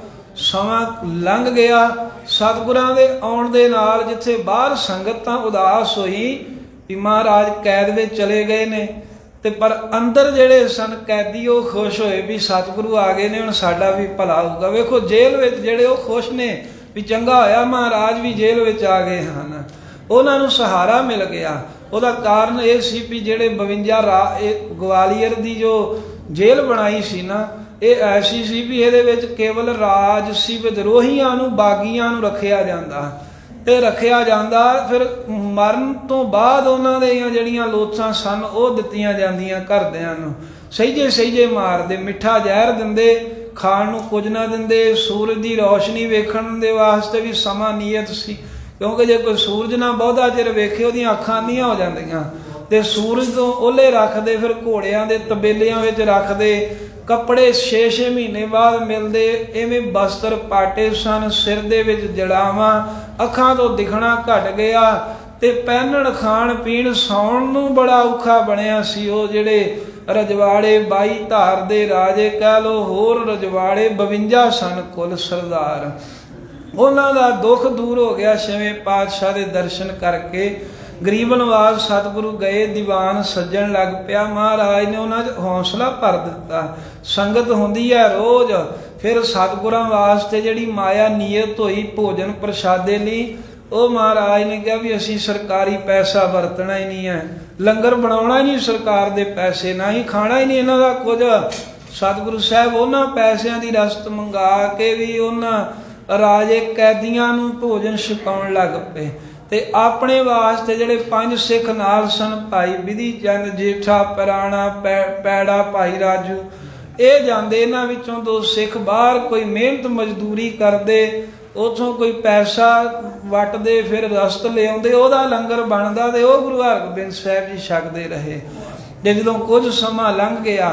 समा लंघ गया। सतगुरां दे आउण दे नाल जिथे बाहर संगत तां उदास होई कि महाराज कैद विच चले गए ने, ते पर अंदर जिहड़े सन कैदी वो खुश होए भी सतगुरु आ गए ने, हुण साडा भी भला होऊगा। वेखो जेल विच जिहड़े वो खुश ने भी चंगा होया महाराज भी जेल विच आ गए हन, उन्हां नूं सहारा मिल गया। ਉਹਦਾ ਕਾਰਨ ਇਹ ਸੀ ਵੀ ਜਿਹੜੇ ਬਵੰਜਾ ਰਾ ਇਹ ਗਵਾਲੀਅਰ ਦੀ ਜੋ ਜੇਲ੍ਹ ਬਣਾਈ ਸੀ ਨਾ, ਇਹ ਐਸੀ ਸੀ ਵੀ ਇਹਦੇ ਵਿੱਚ ਕੇਵਲ ਰਾਜ ਸੀ, ਵਿਦਰੋਹੀਆਂ ਨੂੰ ਬਾਗੀਆਂ ਨੂੰ ਰੱਖਿਆ ਜਾਂਦਾ ਤੇ ਰੱਖਿਆ ਜਾਂਦਾ। ਫਿਰ ਮਰਨ ਤੋਂ ਬਾਅਦ ਉਹਨਾਂ ਦੀਆਂ ਜਿਹੜੀਆਂ ਲੋਥਾਂ ਸਨ ਉਹ ਦਿੱਤੀਆਂ ਜਾਂਦੀਆਂ ਘਰਦਿਆਂ ਨੂੰ। ਸਹਿਜੇ ਸਹਿਜੇ ਮਾਰਦੇ, ਮਿੱਠਾ ਜ਼ਹਿਰ ਦਿੰਦੇ, ਖਾਣ ਨੂੰ ਕੁਝ ਨਾ ਦਿੰਦੇ। ਸੂਰਜ ਦੀ ਰੌਸ਼ਨੀ ਵੇਖਣ ਦੇ ਵਾਸਤੇ ਵੀ ਸਮਾਂ ਨੀਅਤ ਸੀ, क्योंकि जे कोई सूरज ना बहुता चिर वेखे उहदियां अखां अंधियां हो जांदियां। ते सूरज तो ओले रखदे, फिर घोड़ियां दे तबेलियां विच रखदे, कपड़े छे छे महीने बाद मिलदे। इवें बस्तर पाटे सन, सिर दे विच जड़ावां, अखां तो दिखना घट गया ते पहनण खाण पीण सौण नूं बड़ा औखा बणिया सी। ਉਹ ਜਿਹੜੇ रजवाड़े बाई धार दे राजे कह लो, होर रजवाड़े बवंजा सन कुल सरदार। उन्हां दा दुख दूर हो गया छेवें पातशाह दे दर्शन करके। गरीब नवाज सतगुरु गए, दीवान सज्जन लग पिया। महाराज ने उन्हां च हौसला भर दिता। संगत हुंदी है रोज, फिर सतगुरां वास्ते जिहड़ी माया नीयत होई भोजन प्रसादे लई, ਉਹ महाराज ने कहा भी असी सरकारी पैसा वरतना ही नहीं है, लंगर बनाउणा ही नहीं सरकार दे पैसे, ना ही खाना ही नहीं इन्हां दा कुछ। सतगुरु साहब उन्हां पैसिਆਂ ਦੀ रसद मंगा के भी उन्हां राजे कैदियां नूं भोजन छकाउण लग पे। ते अपने वास्ते जिहड़े पंज सिख नाल सन, भाई विधि चंद जेठा पराणा पै पैड़ा भाई राजू, ये जांदे। इन्हां विचों दो सिख बाहर कोई मेहनत मजदूरी करदे, उथों कोई पैसा वटदे, फिर रसद ले आउंदे, ओहदा लंगर बनदा ते ओह गुरु हरगोबिंद साहिब जी छकदे रहे। ते जदों कुछ समा लंघ गया,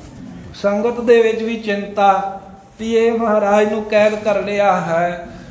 संगत दे विच भी चिंता भी ये महाराज नूं कैद कर लिया है।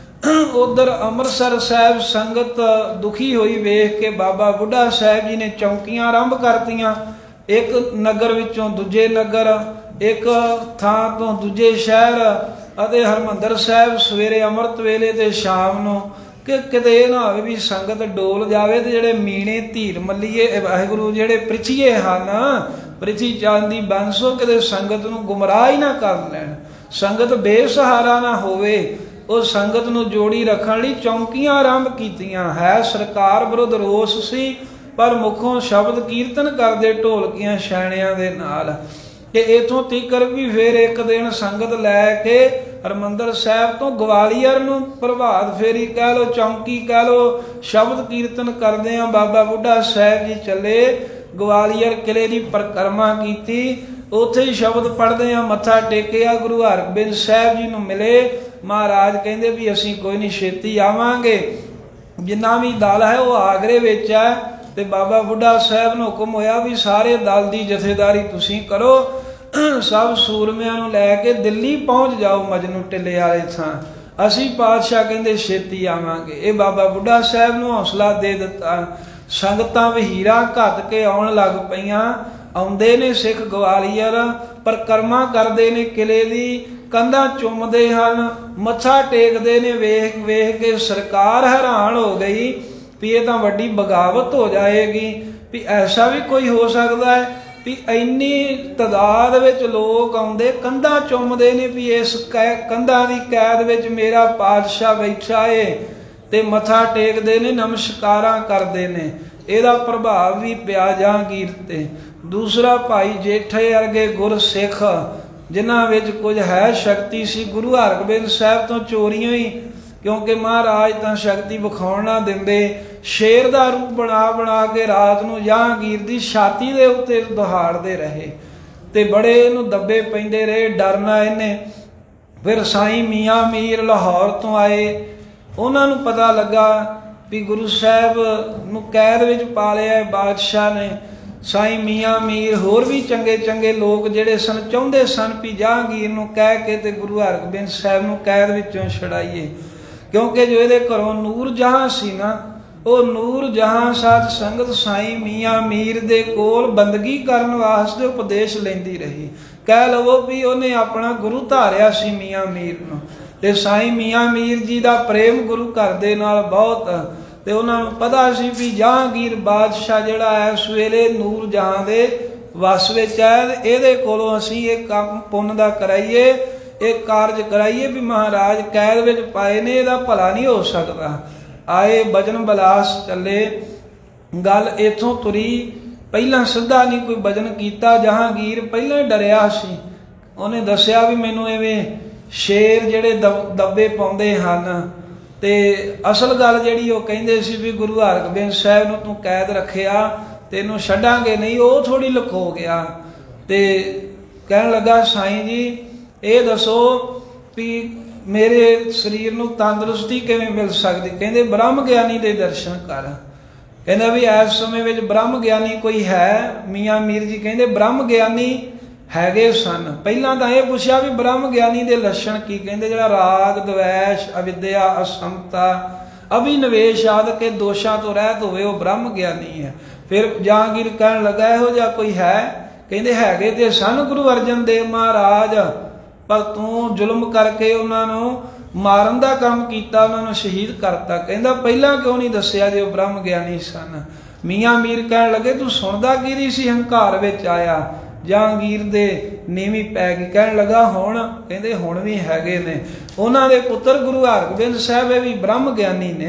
उधर अमृतसर साहिब संगत दुखी हुई वेख के बाबा बुढ़ा साहिब जी ने चौकियां आरंभ करतियां। एक नगर विचों दूजे नगर, एक थां तो दूजे शहर, ਅਤੇ ਹਰਮੰਦਰ ਸਾਹਿਬ ਸਵੇਰੇ ਅੰਮ੍ਰਿਤ ਵੇਲੇ ਤੇ ਸ਼ਾਮ ਨੂੰ, ਕਿ ਕਿਤੇ ਇਹ ਨਾ ਹੋਵੇ ਵੀ ਸੰਗਤ ਡੋਲ ਜਾਵੇ ਤੇ ਜਿਹੜੇ ਮੀਣੇ ਧੀਰ ਮੱਲੀਏ ਵਾਹਿਗੁਰੂ ਜਿਹੜੇ ਪ੍ਰਿਚੀਏ ਹਨ, ਪ੍ਰਿਥੀ ਚੰਦ ਦੀ ਬੰਸੋ, ਕਿਤੇ ਸੰਗਤ ਨੂੰ ਗੁੰਮਰਾਹ ਹੀ ਨਾ ਕਰ ਲੈਣ, ਸੰਗਤ ਬੇਸਹਾਰਾ ਨਾ ਹੋਵੇ। ਉਹ ਸੰਗਤ ਨੂੰ ਜੋੜੀ ਰੱਖਣ ਲਈ ਚੌਂਕੀਆਂ ਆਰੰਭ ਕੀਤੀਆਂ। ਹੈ ਸਰਕਾਰ ਵਿਰੁੱਧ ਰੋਸ ਸੀ, ਪਰ ਮੁਖੋਂ ਸ਼ਬਦ ਕੀਰਤਨ ਕਰਦੇ ਢੋਲਕੀਆਂ ਛੈਣਿਆਂ ਦੇ ਨਾਲ। कि इथों तीकर भी फिर एक दिन संगत लैके हरमंदर साहिब तो ग्वालियर नूं प्रभात फेरी कह लो, चौंकी कह लो, शब्द कीर्तन करदे आ बाबा बुढ़ा साहिब जी चले। ग्वालियर किले की परिक्रमा की, उत्थे ही शब्द पढ़दे आ, मत्था टेकिया, गुरु हरगोबिंद साहिब जी नूं मिले। महाराज कहंदे भी असीं कोई नहीं छेती आवांगे, जिन्ना भी दल है वो आगरे विच है। ते बाबा बुढ़ा साहिब नूं हुकम होया भी सारे दल की जथेदारी तुसीं करो, सब सूरमिਆਂ ਨੂੰ ਲੈ ਕੇ ਦਿੱਲੀ पहुँच जाओ, मजनू टिले वाले थां। असीं पातशाह कहंदे छेती आवांगे। ये बाबा बुढ़ा साहिब नूं हौसला दे दिता। संगतां वहीरा घत के आउण लग पईआं। आउंदे ने सिख ग्वालियर, परिक्रमा करदे ने किले दी, कंधां चुमदे हन, मत्था टेकदे ने। वेख वेख के सरकार हैरान हो गई भी ये तां वड्डी बगावत हो जाएगी, भी ऐसा भी कोई हो सकता है। भी इन्नी तादाद विच लोग आउंदे कंधा चुमदे ने भी इस कै कंधा की कैद विच मेरा पातशाह बैठा है ते मथा टेकदे ने नमस्कारां करदे ने। इहदा प्रभाव भी पिया जहांगीर ते। दूसरा भाई जेठे वर्गे गुर सिख जिन्हां विच कुछ है शक्ति सी, गुरु हरगोबिंद साहिब तो चोरियों ही, क्योंकि महाराज तो शक्ति विखाउण ना दिंदे, शेर का रूप बना बना के रात नूं जहांगीर की छाती के उत्ते दहाड़ते रहे ते बड़े इनू दब्बे पैंदे रहे, डरना इन्हें। फिर साईं मियाँ मीर लाहौर तो आए, उन्होंने पता लगा भी गुरु साहब नूं कैद विच पा लिया बादशाह ने। साईं मियाँ मीर होर भी चंगे चंगे लोग जिहड़े सन चाहुंदे सन भी जहांगीर नूं कह के ते गुरु हरगोबिंद साहिब नूं कैद विचों छुड़ाईए, क्योंकि जो ये घरों नूर जहां सी ना, वो नूर जहां साध संगत साईं मियाँ मीर दे कोल बंदगी करन वास्ते उपदेश लैंदी रही। कह लवो भी उन्हें अपना गुरु धारिया सी मियाँ मीर नूं, ते साईं मियाँ मीर जी दा प्रेम गुरु घर दे नाल बहुत, ते उन्हां नूं पता सी भी जहांगीर बादशाह जिहड़ा है इस वेले नूर जहां दे वस विच है, इहदे कोलों असीं इह काम पुन्न दा कराईए, एक कारज कराइए भी महाराज कैद विच पाए ने, इहदा भला नहीं हो सकता। आए बजन बलास चले, गल इथों तुरी, पहला सीधा नहीं कोई बजन कीता। जहांगीर पहले डरिया सी, उन्हें दसिया भी मैनू इवें शेर जिहड़े दब दब्बे पाउंदे हन, ते असल गल जिहड़ी वो कहिंदे सी भी गुरु हरगोबिंद साहिब नूं तूं कैद रखिया, तैनूं छड्डांगे नहीं, वो थोड़ी लुको गया। ते कहण लगा साईं जी ये दसो भी मेरे शरीर नूं तंदुरुस्ती किवें मिल सकदी? कहंदे ब्रह्म ज्ञानी दे दर्शन कर। कहंदा भी इस समय विच ब्रह्म ज्ञानी कोई है? मियाँ मीर जी कहंदे ब्रह्म ज्ञानी हैगे सन। पहला तो यह पूछा भी ब्रह्म ज्ञानी दे लक्षण की? कहंदे जिहड़ा राग द्वेष अविद्या असमता अभिनिवेश आदि के दोषां तो रहत होवे वो ब्रह्म ज्ञानी है। फिर जहांगीर कहण लगा इहो जिहा कोई है? कहंदे हैगे ते सन गुरु अर्जन देव महाराज, पर तू जुल्म करके उन्होंने मारन का काम किया, उन्होंने शहीद करता। कहंदा पहला क्यों नहीं दसिया जो ब्रह्म ज्ञानी सन? मियाँ मीर कहण लगे तू सुनदा किहदी सी? हंकार विच आया। जहांगीर दे नीवी पै गई। कहण लगा हुण? कहंदे हुण भी हैगे ने। उन्हां दे पुत्र गुरु हरगोबिंद साहिब भी ब्रह्म ज्ञानी ने।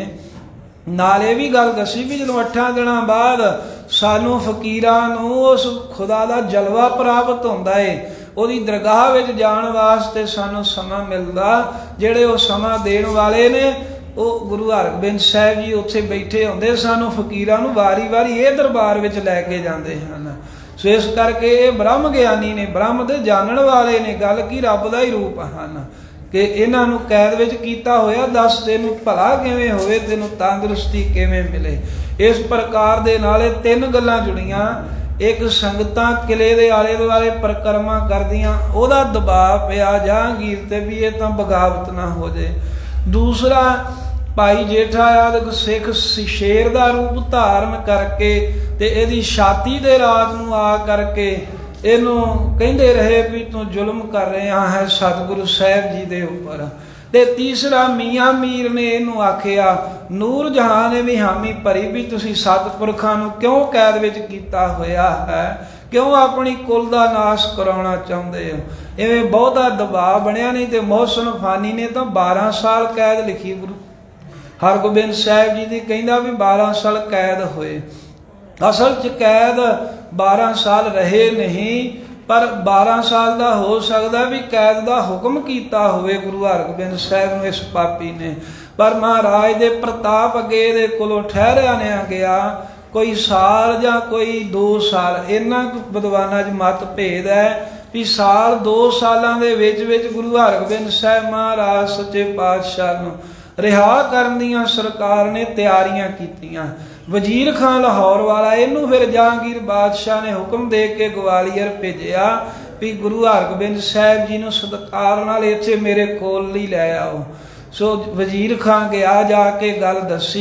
नाल इह भी गल दसी भी जदों अठां दिनां बाद सानू फकीरां नूं उस खुदा दा जलवा प्राप्त हुंदा है, ਉਹਦੀ ਦਰਗਾਹ ਵਿੱਚ ਜਾਣ ਵਾਸਤੇ ਸਾਨੂੰ ਸਮਾਂ ਮਿਲਦਾ। ਜਿਹੜੇ ਉਹ ਸਮਾਂ ਦੇਣ ਵਾਲੇ ਨੇ ਉਹ ਗੁਰੂ ਹਰਗੋਬਿੰਦ ਸਾਹਿਬ ਜੀ ਉੱਥੇ ਬੈਠੇ ਹੁੰਦੇ, ਸਾਨੂੰ ਫਕੀਰਾਂ ਨੂੰ ਵਾਰੀ ਵਾਰੀ ਇਹ ਦਰਬਾਰ ਵਿੱਚ ਲੈ ਕੇ ਜਾਂਦੇ ਹਨ। ਸੋ ਇਸ ਕਰਕੇ ਇਹ ਬ੍ਰਹਮ ਗਿਆਨੀ ਨੇ, ਬ੍ਰਹਮ ਦੇ ਜਾਣਨ ਵਾਲੇ ਨੇ। ਗੱਲ ਕੀ ਰੱਬ ਦਾ ਹੀ ਰੂਪ ਹਨ ਕਿ ਇਹਨਾਂ ਨੂੰ ਕੈਦ ਵਿੱਚ ਕੀਤਾ ਹੋਇਆ। ਦੱਸ ਤੈਨੂੰ ਭਲਾ ਕਿਵੇਂ ਹੋਵੇ, ਤੈਨੂੰ ਤੰਦਰੁਸਤੀ ਕਿਵੇਂ ਮਿਲੇ। ਇਸ ਪ੍ਰਕਾਰ ਦੇ ਨਾਲ ਤਿੰਨ ਗੱਲਾਂ ਜੁੜੀਆਂ। एक संगतां किले दे आले दुआले परिक्रमा करदियां, ओहदा दबाव पिया जहांगीर ते भी ये तां बगावत ना हो जाए। दूसरा भाई जेठा आदि सिख शेर का रूप धारण करके ते इहदी छाती दे रात नूं आ करके इहनूं कहिंदे रहे भी तू जुल्म कर रहा है सतगुरु साहिब जी दे उपर। ते तीसरा मियाँ मीर ने इहनूं आखिया, नूर जहां ने भी हामी भरी भी तुसीं सतपुरखां नूं क्यों कैद विच कीता होया है, क्यों अपनी कुल दा नाश कराउणा चाहुंदे हो? इवें बहुता दबाव बनिया। नहीं तो मोहसिन फानी ने तो बारह साल कैद लिखी गुरु हरगोबिंद साहिब जी दी, कहंदा भी बारह साल कैद होए। असल च कैद बारह साल रहे नहीं, पर बारह साल का हो सकता भी कैद का हुक्म किया होवे गुरु हरगोबिंद साहिब नूं इस पापी ने। पर महाराज दे प्रताप अगे दे कोलों ठहरिया नहीं गया। कोई साल जां कोई दो साल, इन्ना विद्वानां च मत भेद है भी साल दो सालां दे विच विच गुरु हरगोबिंद साहिब महाराज सच्चे पातशाह नूं रिहा करन दीआं सरकार ने तैयारियां कीतियां। वजीर खां लाहौर वाला इनू फिर जहांगीर बादशाह ने हुक्म दे के ग्वालियर भेजिया भी गुरु हरगोबिंद साहिब जी नूं सत्कार नाल इत्थे मेरे कोल ही लै आओ। सो वजीर खां गया, जाके गल दसी।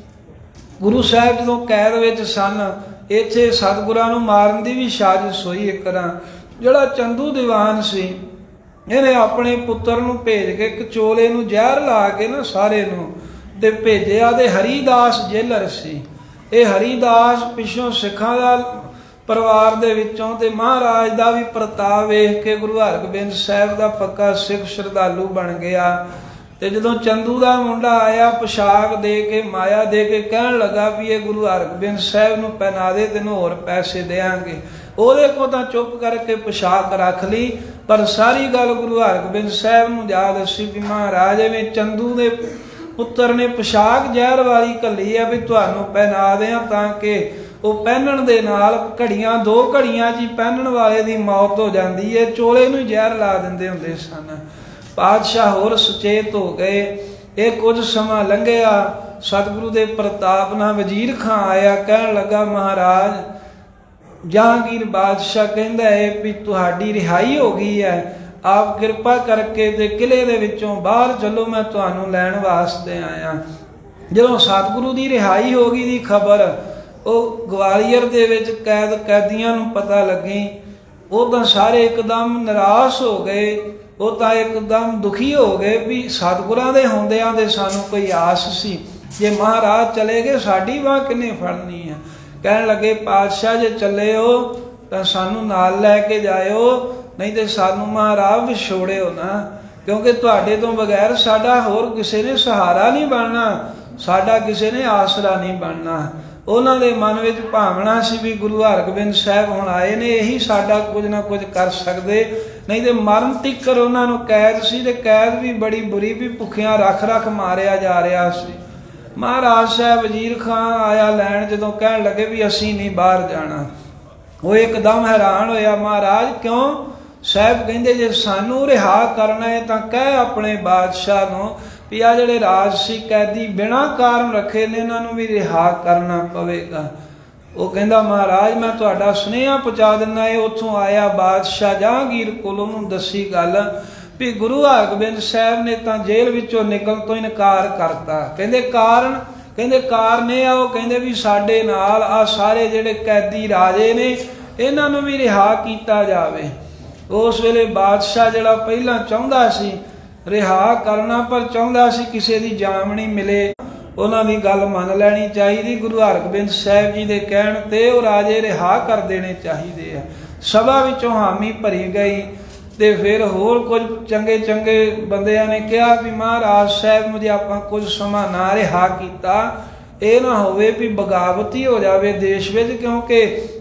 गुरु साहिब जदों कैद विच सन, इत्थे सतगुरां नूं मारन दी भी साजिश होई। एक तरह जिहड़ा चंदू दीवान सी, इहने अपने पुत्र नूं भेज के एक चोले नूं जहर ला के ना सारे नूं ते भेजिया। ते हरीदास जेलर सी। ये हरीदास पिछों सिखां दा परिवार दे विचों ते महाराज दा भी प्रताप वेख के गुरु हरगोबिंद साहिब दा पक्का सिख श्रद्धालु बन गया। ते जदों चंदू दा मुंडा आया पोशाक दे के माया दे के कहन लगा भी ये गुरु हरगोबिंद साहिब नूं पहना दे तैनूं होर पैसे देंगे। ਉਹਦੇ को तो चुप करके पोशाक रख ली, पर सारी गल गुरु हरगोबिंद साहिब नूं जा दसी भी महाराज इवें चंदू दे पुत्र ने पोशाक जहर वाली घली है भी तुहानूं पहना दें तां कि वो पहनण दे नाल घड़ियां दो घड़ियां जी पहनण वाले दी मौत हो जाती है, चोले नूं जहर ला दिंदे हुंदे सन। पातशाह होर सचेत हो गए। ये कुछ समा लंघिया, सतगुरु दे प्रताप नाल वजीर खां आया, कहण लगा महाराज जहांगीर बादशाह कहंदा है भी तुहाडी रिहाई हो गई है, आप कृपा करके ते किले दे विचों बाहर चलो, मैं तुहानूं लैण वास्ते आया। जदों सतगुरु दी रिहाई हो गई दी खबर वो ग्वालियर दे विच कैद कैदियां नूं पता लगी, वो तां सारे एकदम निराश हो गए, वो तां एकदम दुखी हो गए भी सतगुरां दे होंदियां दे सानूं कोई आस सी, जे महाराज चले गए साडी बांह किन्ने फड़नी है। कहन लगे पातशाह जे चले हो तो सानू नाल लैके जाओ, नहीं तो सानू महाराज विछोड़िओ ना, क्योंकि तुहाडे तो बगैर साडा होर किसी ने सहारा नहीं बनना, साडा किसी ने आसरा नहीं बनना। उन्हां दे मन विच भावना सी भी गुरु हरगोबिंद साहिब हुण आए ने, यही साडा कुछ ना कुछ कर सकदे, नहीं तो मरण तिक्कर उन्हां नूं कैद सी, ते कैद भी बड़ी बुरी भी भुखियां रख रख मारिया जा रहा सी। महाराज साहब वजीर खां आया लैन, जदों कहण लगे भी असीं नहीं बाहर जाना, वो एकदम हैरान होया, महाराज क्यों? साहब कहंदे जे सानू रिहा करना है तां कह अपने बादशाह नूं भी आ जिहड़े राजसी कैदी बिना कारण रखे ने इन्हां नूं भी रिहा करना पवेगा। वो कहंदा महाराज मैं तुहाडा सुनेहा पहुंचा दिंदा है। उत्थों आया बादशाह जहांगीर कोलों दसी गल भी गुरु हरगोबिंद साहिब ने तां जेल विचों निकल तो इनकार करता। कहंदे कारण कहंदे कारण ये आ, वो कहंदे भी साडे नाल आ सारे जिहड़े कैदी राजे ने इन्हां नूं भी रिहा कीता जावे। उस वेले बादशाह जिहड़ा पहलां चाहुंदा सी रिहा करना, पर चाहुंदा सी किसी दी जामनी मिले, उन्हां दी गल मन लैनी चाहिदी। गुरु हरगोबिंद साहिब जी दे कहण ते वो राजे रिहा कर देने चाहिए है। सभा विचों हामी भरी गई ते फिर होर कुछ चंगे चंगे बंदियां ने कहा भी महाराज साहब मुझे आपां कुछ समा ना रिहा कीता, ये ना होवे भी बगावत ही हो जावे देश विच, क्योंकि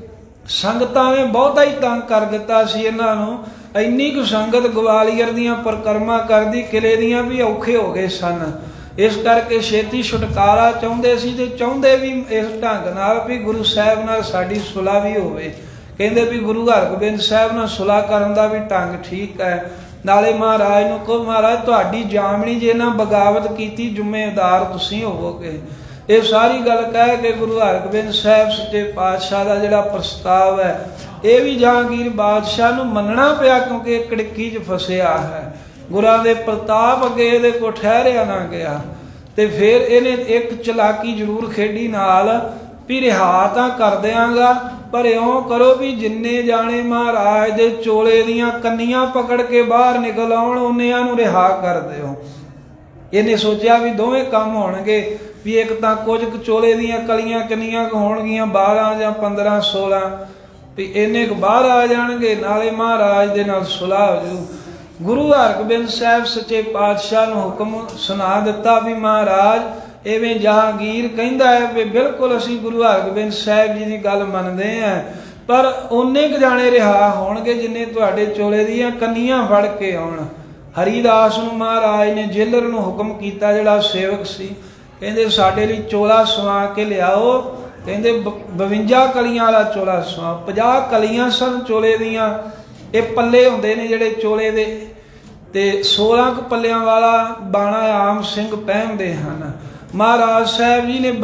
संगतां ने बहुता ही तंग कर दिता सी इन्हां नूं। इन्नी कुछ संगत ग्वालियर दियां परिक्रमा करदी किले दियां भी औखे हो गए सन, इस करके छेती छुटकारा चाहुंदे सी ते चाहुंदे भी इस ढंग नाल भी गुरु साहब नाल साडी सुलह भी होवे। कहंदे भी गुरु हरगोबिंद साहब नाल सुलह करन दा भी ढंग ठीक है। नाले महाराज नूं कहो महाराज तुहाडी जामनी जे ना बगावत कीती जिम्मेदार तुसीं होवोगे। ये सारी गल कह के गुरु हरगोबिंद साहब सच्चे पातशाह का जिहड़ा प्रस्ताव है ये भी जहांगीर बादशाह नूं मनना पिया, क्योंकि कड़की च फसिया है। गुरां दे प्रताप अगे इहदे को ठहरिया ना गया। ते फिर इहने एक चलाकी जरूर खेडी नाल भी रिहा तां कर देंगा, पर इउं करो भी जिन्ने जाने महाराज दे चोले दियां कन्नियां पकड़ के बाहर निकल आउण उन्नियां नूं रिहा कर दिओ। इहने सोचिया भी दोवें काम होणगे, भी एक तां कुछ चोले दियां कलियां कन्नियां होणगियां बारह जां पंद्रह सोलह, भी इन्ने क बाहर आ जाणगे, नाले महाराज दे नाल सुलह हो जू। गुरु हरगोबिंद साहब सच्चे पातशाह नूं हुक्म सुना दिता भी महाराज इवें जहांगीर कहंदा है भी बिल्कुल असीं गुरु हरगोबिंद साहब जी की गल मनदे हैं, पर उन्ने क जाने रिहा होणगे जिन्ने तुहाडे चोले दियां कन्नियां फड़ के आउण। हरीदास नूं महाराज ने जेलर नूं हुक्म कीता, जिहड़ा सेवक सी, कहंदे साडे लई चोला सवा के लियाओ। कहंदे बवंजा कलियां वाला चोला सवा, पचास कलियां सन चोले दियां। ये पल्ले हुंदे ने जिहड़े चोले दे, ते सोलह क पल्लियां वाला बाणा आम सिंह पहनदे हन। महाराज साहब जी ने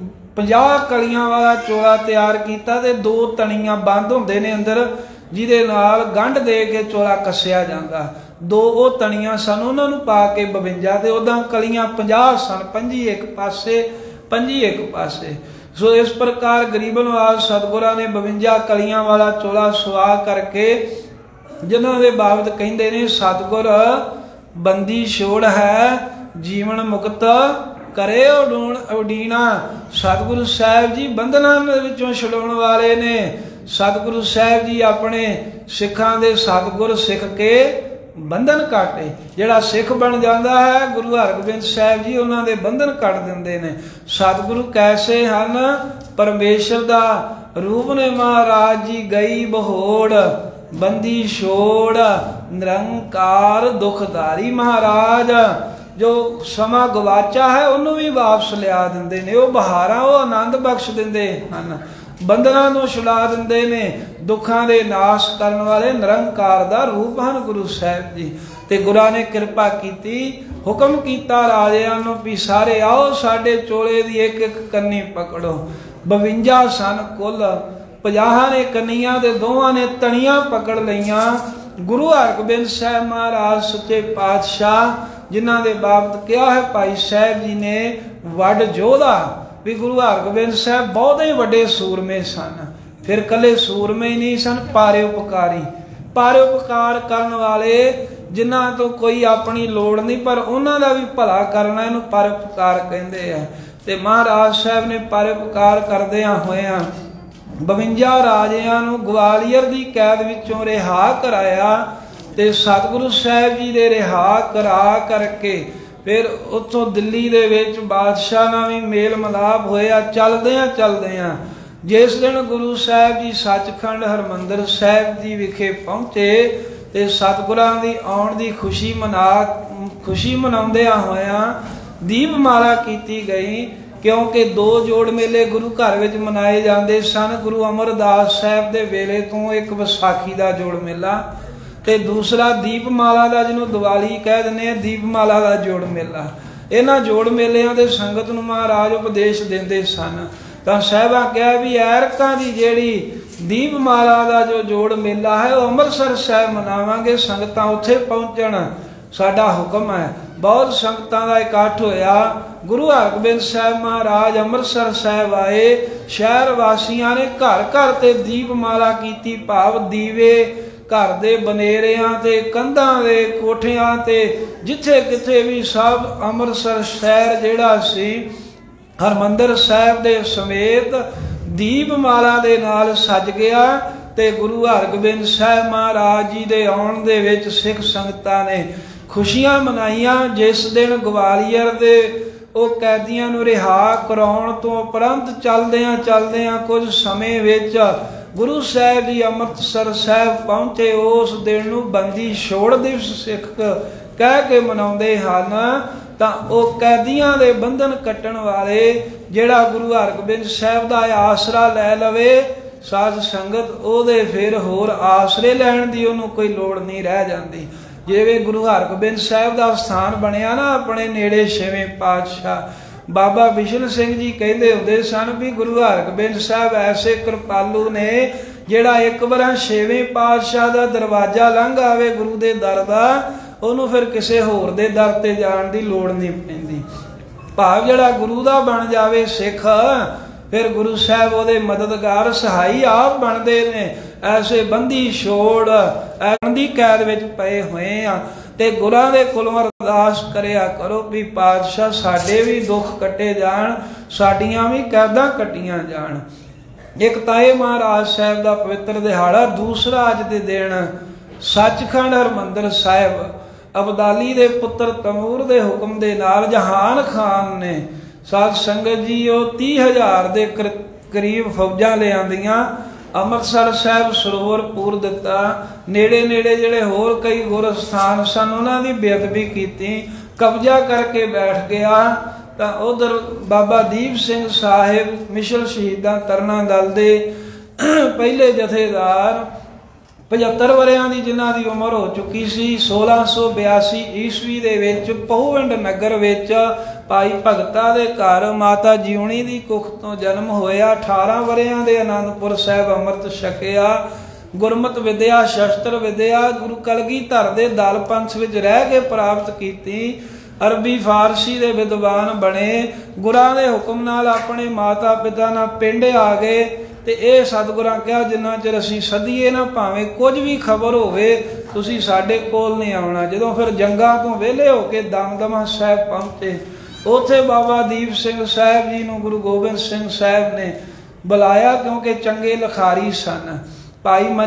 पचास कलियां वाला चोला तैयार कीता ते दो तणियां बंद हुंदे ने अंदर, जिहदे नाल गंढ दे के चोला कसिया जांदा। दो वो तणियां सन, उन्हां नूं पा के बवंजा ते उदां कलियां पचास सन, पंजी एक पासे पंजी एक पासे। सो इस प्रकार गरीब नवाज सतगुरां ने बवंजा कलियां वाला चोला सुआ करके, जिन्हां दे बाबत कहिंदे ने सतगुर बंदी छोड़ है जीवन मुक्त करे उडीना। सतगुरु साहब जी बंधनां दे विचों छुड़ाउण वाले ने, सतगुरु साहब जी अपने सिखां दे सतगुर सिख के बंधन काटे। जिहड़ा सिख बन जाता है गुरु हरगोबिंद साहब जी उन्हां दे बंधन कट दिंदे ने। सतगुरु कैसे हन? परमेश्वर दा रूप ने महाराज जी गई बहोड़ बंदी छोड़ निरंकार दुखधारी महाराज। जो समा गवाचा है उन्होंने भी वापस लिया देंदे ने। वो बहारा वो आनंद बख्श देंदे हन, बंधना तो छुड़ा देंदे ने। दुखों के नाश करने वाले निरंकार दा रूप हैं गुरु साहब जी। ते गुरां ने कृपा की, हुक्म किया राजियां नूं भी सारे आओ साडे चोले दी एक एक कन्नी पकड़ो। बवंजा सन कुल, पचास ने कन्नियां ते दोवां ने तणियां पकड़ लईयां। गुरु हरगोबिंद साहब महाराज सच्चे पातशाह जिन्हां दे बाबत कहा है भाई साहब जी ने वड जोधा भी गुरु हरगोबिंद साहब बहुत ही वड्डे सूरमे सन। फिर कले सूरमे ही नहीं सन, पारे उपकारी, पारे उपकार करने वाले जिन्हां तो कोई अपनी लोड़ नहीं पर उन्हां दा भी भला करना इहनूं पर उपकार कहंदे आ। ते महाराज साहब ने पर उपकार करदिआं होइआं बवंजा राजियां नूं ग्वालियर दी कैद विचों रिहा कराया। ते सतगुरु साहब जी दे रिहा करा करके फिर उत्थों दिल्ली दे विच बादशाह नाल भी मेल मिलाप होया। चलदिआं चलदिआं जिस दिन गुरु साहब जी सचखंड हरमंदर साहब जी विखे पहुंचे ते सतगुरां दी आउण दी खुशी मना खुशी मनाउंदिआं होइआं दीपमाला कीती गई। क्योंकि दो जोड़ मेले गुरु घर विच मनाए जाते सन। गुरु अमरदास साहब दे वेले तो एक विसाखी का जोड़ मेला ते दूसरा दीपमाला का जिन्हों दिवाली कह दिंदे दीपमाला का जोड़ मेला। इन्हां जोड़ मेलिਆਂ ਦੇ संगत नूं महाराज उपदेश देंदे सन। ਤਾਂ ਸਾਹਿਬਾਂ कहा भी ਐਰਕਾਂ ਦੀ ਜਿਹੜੀ दीपमाला का जो जोड़ मेला है वह अमृतसर साहब मनावांगे, संगतां उत्थे पहुंचण साडा हुक्म है। बहुत संगतां दा इकट्ठ होया। गुरु हरगोबिंद साहब महाराज अमृतसर साहब आए। शहर वासियों ने घर घर ते दीपमाला कीती, भाव दीवे घर दे बनेरियां ते कंधां दे कोठियां ते जिथे किथे भी सब अमृतसर शहर जिहड़ा सी हरमंदर साहब दे समेत दीपमाला दे नाल सज गया। ते गुरु हरगोबिंद साहब महाराज जी दे आउण दे विच सिख संगतां ने खुशियां मनाइयां। जिस दिन ग्वालियर दे ਉਹ कैदियां नूं रिहा कराउण तो उपरंत चलदिआं चलदिआं कुछ समय विच गुरु साहब जी अमृतसर साहब पहुंचे। उस दिन नूं बंदी छोड़ दिवस सिख कह के मनाउंदे हन। तां ਉਹ कैदियां दे बंधन कट्टण वाले जिहड़ा गुरु हरगोबिंद साहब दा आसरा लै लवे साध संगत ਉਹਦੇ फिर होर आसरे लैण दी ਉਹਨੂੰ कोई लोड़ नहीं रह जाती। जिवें गुरु हरगोबिंद साहब का स्थान बनया ना अपने नेड़े छेवें पातशाह बाबा बिशन सिंह जी कहते होंदे सन भी गुरु हरगोबिंद साहब ऐसे कृपालू ने जिहड़ा एक बार छेवें पातशाह का दरवाजा लंघ आवे गुरु के दर का उन्होंने फिर किसी होर दे दर ते जाण दी लोड़ नहीं पैंदी। भाव जिहड़ा गुरु का बन जावे सिख फिर गुरु साहब ਉਹਦੇ मददगार सहाई आप बनते ने। ऐसे बंदी छोड़ बंदी कैद विच पए हुए आ ते गुरां दे कोलों अरदास करिया करो भी पातशाह साडे भी दुख कटे जाण साडियां भी कैदां कटियां जाण। एक ताए महाराज साहब का पवित्र दिहाड़ा, दूसरा अज दे दिन सचखंड हरमंदर साहब अबदाली दे पुत्र तमूर दे हुक्म दे नाल जहान खान ने साध संगत जी वो तीह हज़ार के करीब फौजां ले आंदियां अमृतसर साहब सरोवरपुर दिता। नेड़े नेड़े जिहड़े होर कई गुरस्थान सन उन्हां दी बेअदबी कीती, कब्जा करके बैठ गया। तां उधर बाबा दीप सिंह साहिब मिशल शहीदां तरना दल दे पहले जथेदार पचहत्तर वरियां दी जिन्हां दी उमर हो चुकी सी। सोलह सौ बयासी ईस्वी दे विच पहुविंड नगर विच भाई भगता दे घर माता जीवनी दी कुख तो जन्म होया। अठारह वरियां दे आनंदपुर साहब अमृत छकिया। गुरमत विद्या शस्त्र विद्या गुरु कलगीधर दे दल पंथ विच रह के प्राप्त कीती। अरबी फारसी दे विद्वान बने। गुरां दे हुक्म नाल अपने माता पिता नाल पिंड आ गए। ते ये सतगुरां कहा जिन्ना चिर असीं सदीए ना भावें कुछ भी खबर होवे तुसीं साडे कोल नहीं आउणा। जदों फिर जंगां तो वेले हो के दमदमा साहब पहुंचे उत्थे बाबा दीप सिंह साहब जी नूं गुरु गोबिंद सिंह साहब ने ਬੁਲਾਇਆ ਕਿਉਂਕਿ ਚੰਗੇ ਲਿਖਾਰੀ ਸਨ। ਭਾਈ